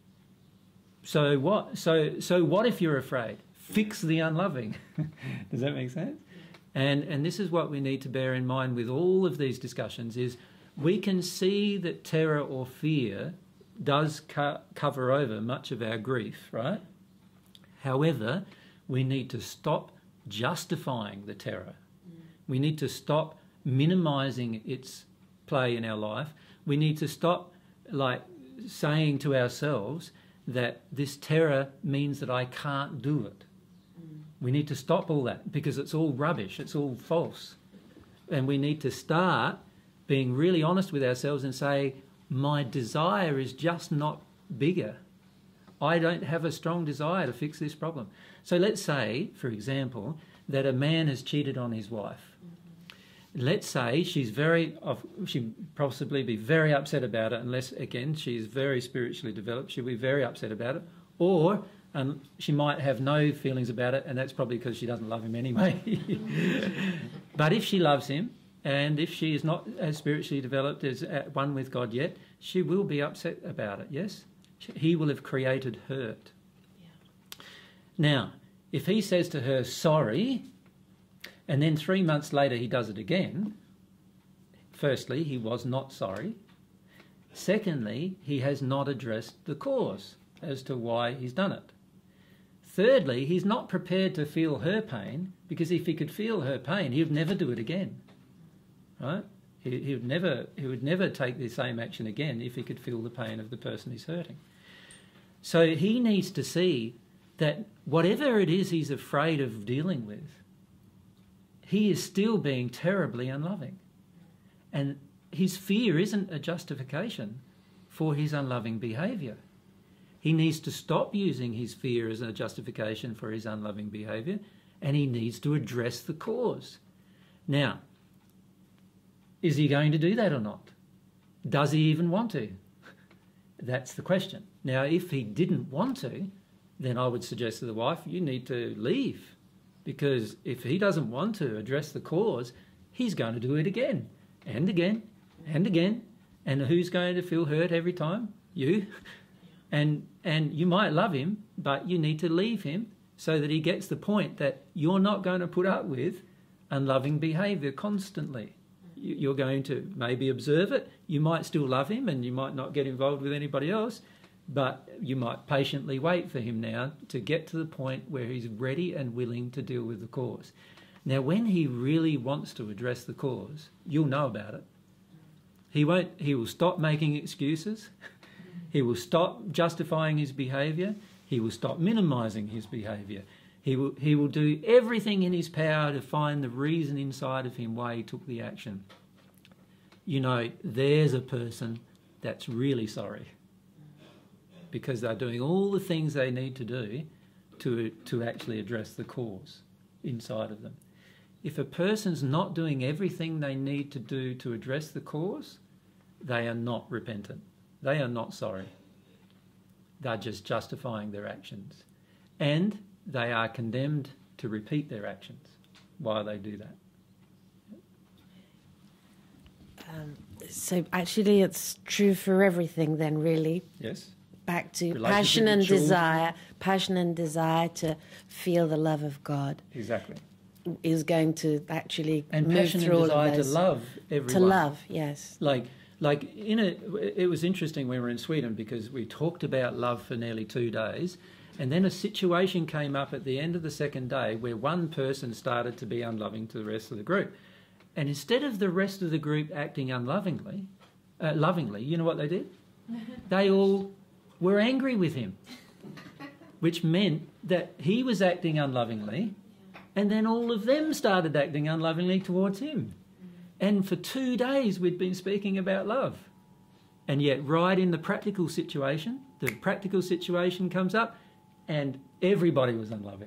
B: So what? So, so what if you're afraid? Fix the unloving. Does that make sense? And and this is what we need to bear in mind with all of these discussions is we can see that terror or fear does co- cover over much of our grief, right? However, we need to stop justifying the terror. Mm. We need to stop minimising its play in our life. We need to stop like saying to ourselves that this terror means that I can't do it. We need to stop all that because it's all rubbish, it's all false. And we need to start being really honest with ourselves and say, my desire is just not bigger. I don't have a strong desire to fix this problem. So let's say, for example, that a man has cheated on his wife. Let's say she's very, she'd possibly be very upset about it unless, again, she's very spiritually developed. She'll be very upset about it. Or and she might have no feelings about it, and that's probably because she doesn't love him anyway. But if she loves him, And if she is not as spiritually developed as at one with God yet, she will be upset about it, yes? He will have created hurt. Yeah. Now, if he says to her, sorry, and then three months later he does it again, firstly, he was not sorry. Secondly, he has not addressed the cause as to why he's done it. Thirdly, he's not prepared to feel her pain, because if he could feel her pain, he would never do it again. Right? He, he would never he would never take the same action again if he could feel the pain of the person he's hurting. So he needs to see that whatever it is he's afraid of dealing with, he is still being terribly unloving. And his fear isn't a justification for his unloving behaviour. He needs to stop using his fear as a justification for his unloving behaviour, and he needs to address the cause. Now, is he going to do that or not? Does he even want to? That's the question. Now, if he didn't want to, then I would suggest to the wife, you need to leave. Because if he doesn't want to address the cause, he's going to do it again, and again, and again. And who's going to feel hurt every time? You. And and you might love him, but you need to leave him so that he gets the point that you're not going to put up with unloving behaviour constantly. You're going to maybe observe it. You might still love him and you might not get involved with anybody else, but you might patiently wait for him now to get to the point where he's ready and willing to deal with the cause. Now, when he really wants to address the cause, you'll know about it. He won't. He will stop making excuses. He will stop justifying his behaviour. He will stop minimising his behaviour. He will, he will do everything in his power to find the reason inside of him why he took the action. You know, there's a person that's really sorry because they're doing all the things they need to do to, to actually address the cause inside of them. If a person's not doing everything they need to do to address the cause, they are not repentant. They are not sorry. They're just justifying their actions. And they are condemned to repeat their actions while they do that.
G: Um, so actually it's true for everything then, really.
B: Yes.
G: Back to passion and desire, passion and desire to feel the love of God.
B: Exactly.
G: Is going to actually
B: and
G: move
B: passion
G: through
B: and
G: all of
B: desire
G: those.
B: to love everyone.
G: To love, yes.
B: Like, like in a, it was interesting when we were in Sweden because we talked about love for nearly two days, and then a situation came up at the end of the second day where one person started to be unloving to the rest of the group, and instead of the rest of the group acting unlovingly, uh, lovingly, you know what they did? They all were angry with him, which meant that he was acting unlovingly. And then all of them started acting unlovingly towards him. And for two days we'd been speaking about love. And yet right in the practical situation, the practical situation comes up and everybody was unloving.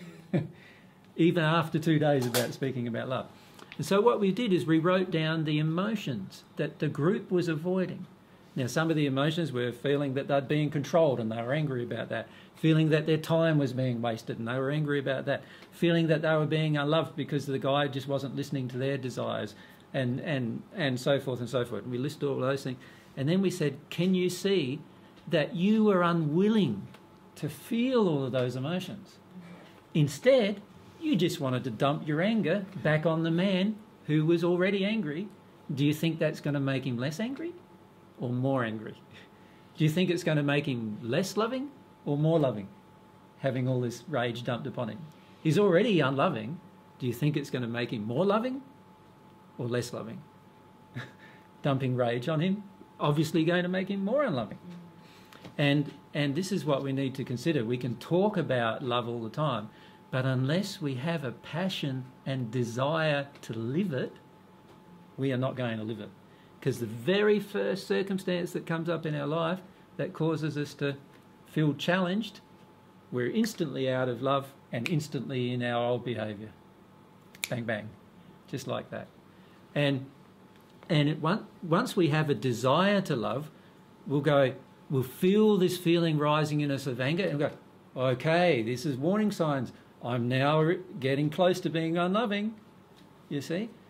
B: Even after two days about speaking about love. And so what we did is we wrote down the emotions that the group was avoiding. Now, some of the emotions were feeling that they'd being controlled and they were angry about that. Feeling that their time was being wasted and they were angry about that. Feeling that they were being unloved because the guy just wasn't listening to their desires and, and, and so forth and so forth. And we listed all those things. And then we said, can you see that you were unwilling to feel all of those emotions? Instead, you just wanted to dump your anger back on the man who was already angry. Do you think that's going to make him less angry? Or more angry? Do you think it's going to make him less loving or more loving, having all this rage dumped upon him? He's already unloving. Do you think it's going to make him more loving or less loving? Dumping rage on him, obviously going to make him more unloving. And, and this is what we need to consider. We can talk about love all the time, but unless we have a passion and desire to live it, we are not going to live it. Because the very first circumstance that comes up in our life that causes us to feel challenged, we're instantly out of love and instantly in our old behaviour. Bang, bang. Just like that. And and it, once we have a desire to love, we'll go, we'll feel this feeling rising in us of anger and go, okay, this is warning signs. I'm now getting close to being unloving, you see.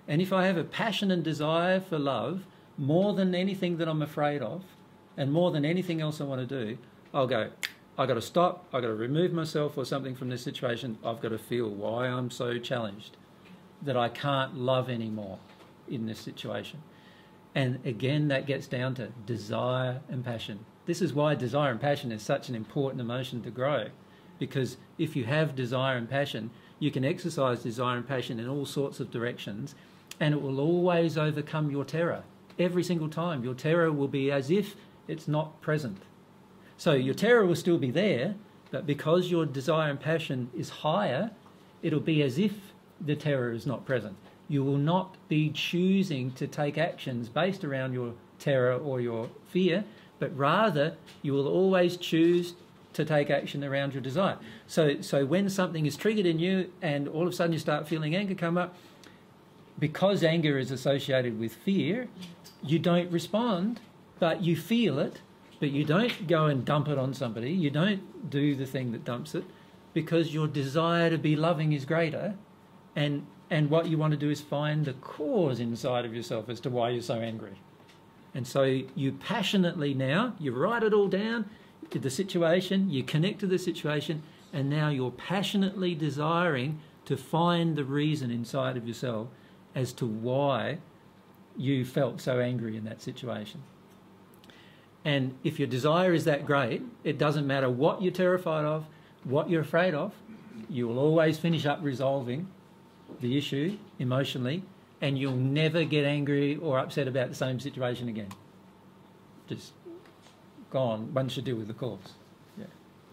B: And if I have a passion and desire for love more than anything that I'm afraid of and more than anything else I want to do, I'll go, I've got to stop, I've got to remove myself or something from this situation. I've got to feel why I'm so challenged that I can't love anymore in this situation. And again, that gets down to desire and passion. This is why desire and passion is such an important emotion to grow, because if you have desire and passion, you can exercise desire and passion in all sorts of directions, and it will always overcome your terror. Every single time, your terror will be as if it's not present. So your terror will still be there, but because your desire and passion is higher, it'll be as if the terror is not present. You will not be choosing to take actions based around your terror or your fear, but rather you will always choose to take action around your desire. So, so when something is triggered in you and all of a sudden you start feeling anger come up, because anger is associated with fear, you don't respond, but you feel it, but you don't go and dump it on somebody. You don't do the thing that dumps it, because your desire to be loving is greater, and and what you want to do is find the cause inside of yourself as to why you're so angry. And so you passionately now, you write it all down to the situation, you connect to the situation, and now you're passionately desiring to find the reason inside of yourself as to why you felt so angry in that situation. And if your desire is that great, it doesn't matter what you're terrified of, what you're afraid of, you will always finish up resolving the issue emotionally, and you'll never get angry or upset about the same situation again. Just gone once you deal with the cause. Yeah.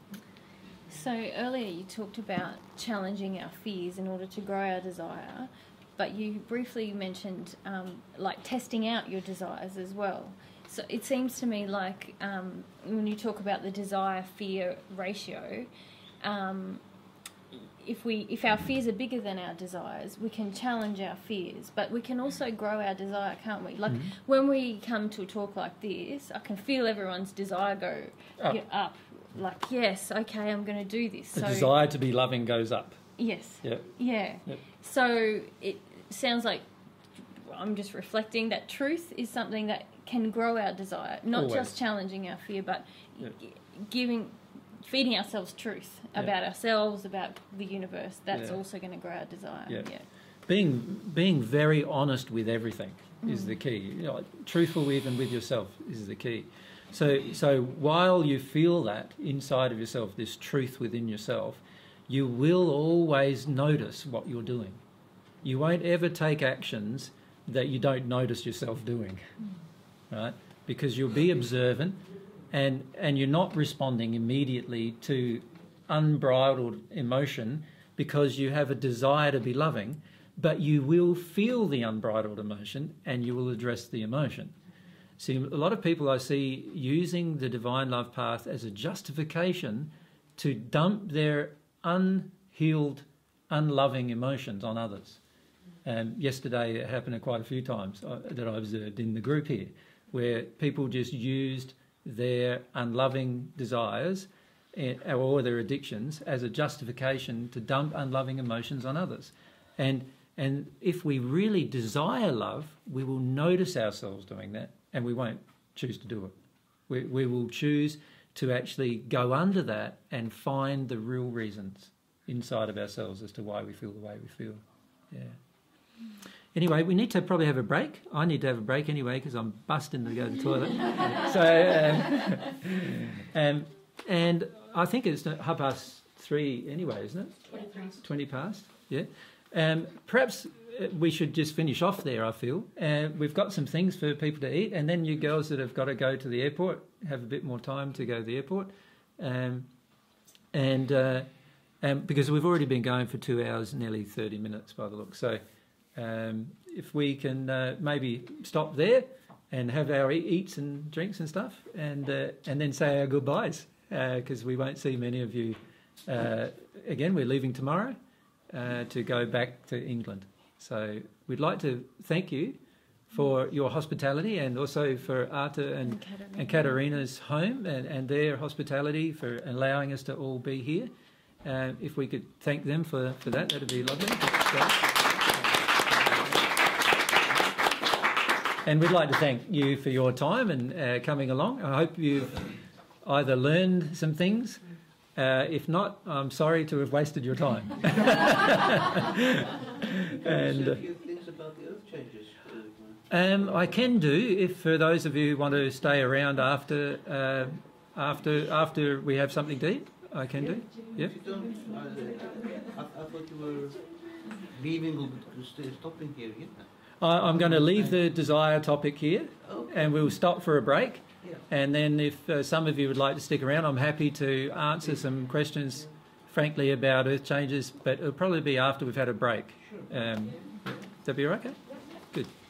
E: So earlier you talked about challenging our fears in order to grow our desire, but you briefly mentioned um, like testing out your desires as well. So it seems to me like um, when you talk about the desire-fear ratio, um, if we if our fears are bigger than our desires, we can challenge our fears, but we can also grow our desire, can't we? Like mm-hmm. when we come to a talk like this, I can feel everyone's desire go
B: up.
E: Get up. Like, yes, okay, I'm going to do this.
B: The
E: so,
B: desire to be loving goes up.
E: Yes.
B: Yep.
E: Yeah.
B: Yep.
E: So it sounds like I'm just reflecting that truth is something that can grow our desire, not
B: Always.
E: Just challenging our fear, but
B: Yep.
E: giving, feeding ourselves truth
B: Yep.
E: about ourselves, about the universe. That's
B: Yeah.
E: also going to grow our desire.
B: Yep.
E: Yeah.
B: Being being very honest with everything mm. is the key. You know, truthful even with yourself is the key. So so while you feel that inside of yourself, this truth within yourself, you will always notice what you're doing. You won't ever take actions that you don't notice yourself doing, mm. right? Because you'll be observant, and and you're not responding immediately to unbridled emotion because you have a desire to be loving, but you will feel the unbridled emotion and you will address the emotion. See, a lot of people I see using the divine love path as a justification to dump their unhealed, unloving emotions on others. Um, yesterday it happened quite a few times uh, that I observed in the group here, where people just used their unloving desires or their addictions as a justification to dump unloving emotions on others. And and if we really desire love, we will notice ourselves doing that, and we won't choose to do it. We, we will choose to actually go under that and find the real reasons inside of ourselves as to why we feel the way we feel. Yeah. Anyway, we need to probably have a break. I need to have a break anyway because I'm busting to go to the toilet. so, um, um, and I think it's half past three anyway, isn't it?
D: Twenty past.
B: Twenty past. Yeah. Um, perhaps we should just finish off there. I feel uh, we've got some things for people to eat, and then you girls that have got to go to the airport have a bit more time to go to the airport, um, and uh, um, because we've already been going for two hours, nearly thirty minutes by the look. So. Um, if we can uh, maybe stop there and have our e- eats and drinks and stuff, and uh, and then say our goodbyes, because uh, we won't see many of you uh, again. We're leaving tomorrow uh, to go back to England. So we'd like to thank you for your hospitality, and also for Arta and, and, and Katarina's home and, and their hospitality for allowing us to all be here. Uh, if we could thank them for, for that, that'd be lovely. And we'd like to thank you for your time and uh, coming along. I hope you've either learned some things. Uh, if not, I'm sorry to have wasted your time. And uh, um, I can do, if for those of you who want to stay around after uh, after after we have something to eat, I can do. Yeah.
K: If you don't, uh, I, I thought you were leaving or stopping here. Yeah.
B: I, I'm going to leave the desire topic here,
K: Okay.
B: and we'll stop for a break.
K: Yeah.
B: And then if uh, some of you would like to stick around, I'm happy to answer some questions, frankly, about earth changes, but it'll probably be after we've had a break. Um, Would that be okay? Good.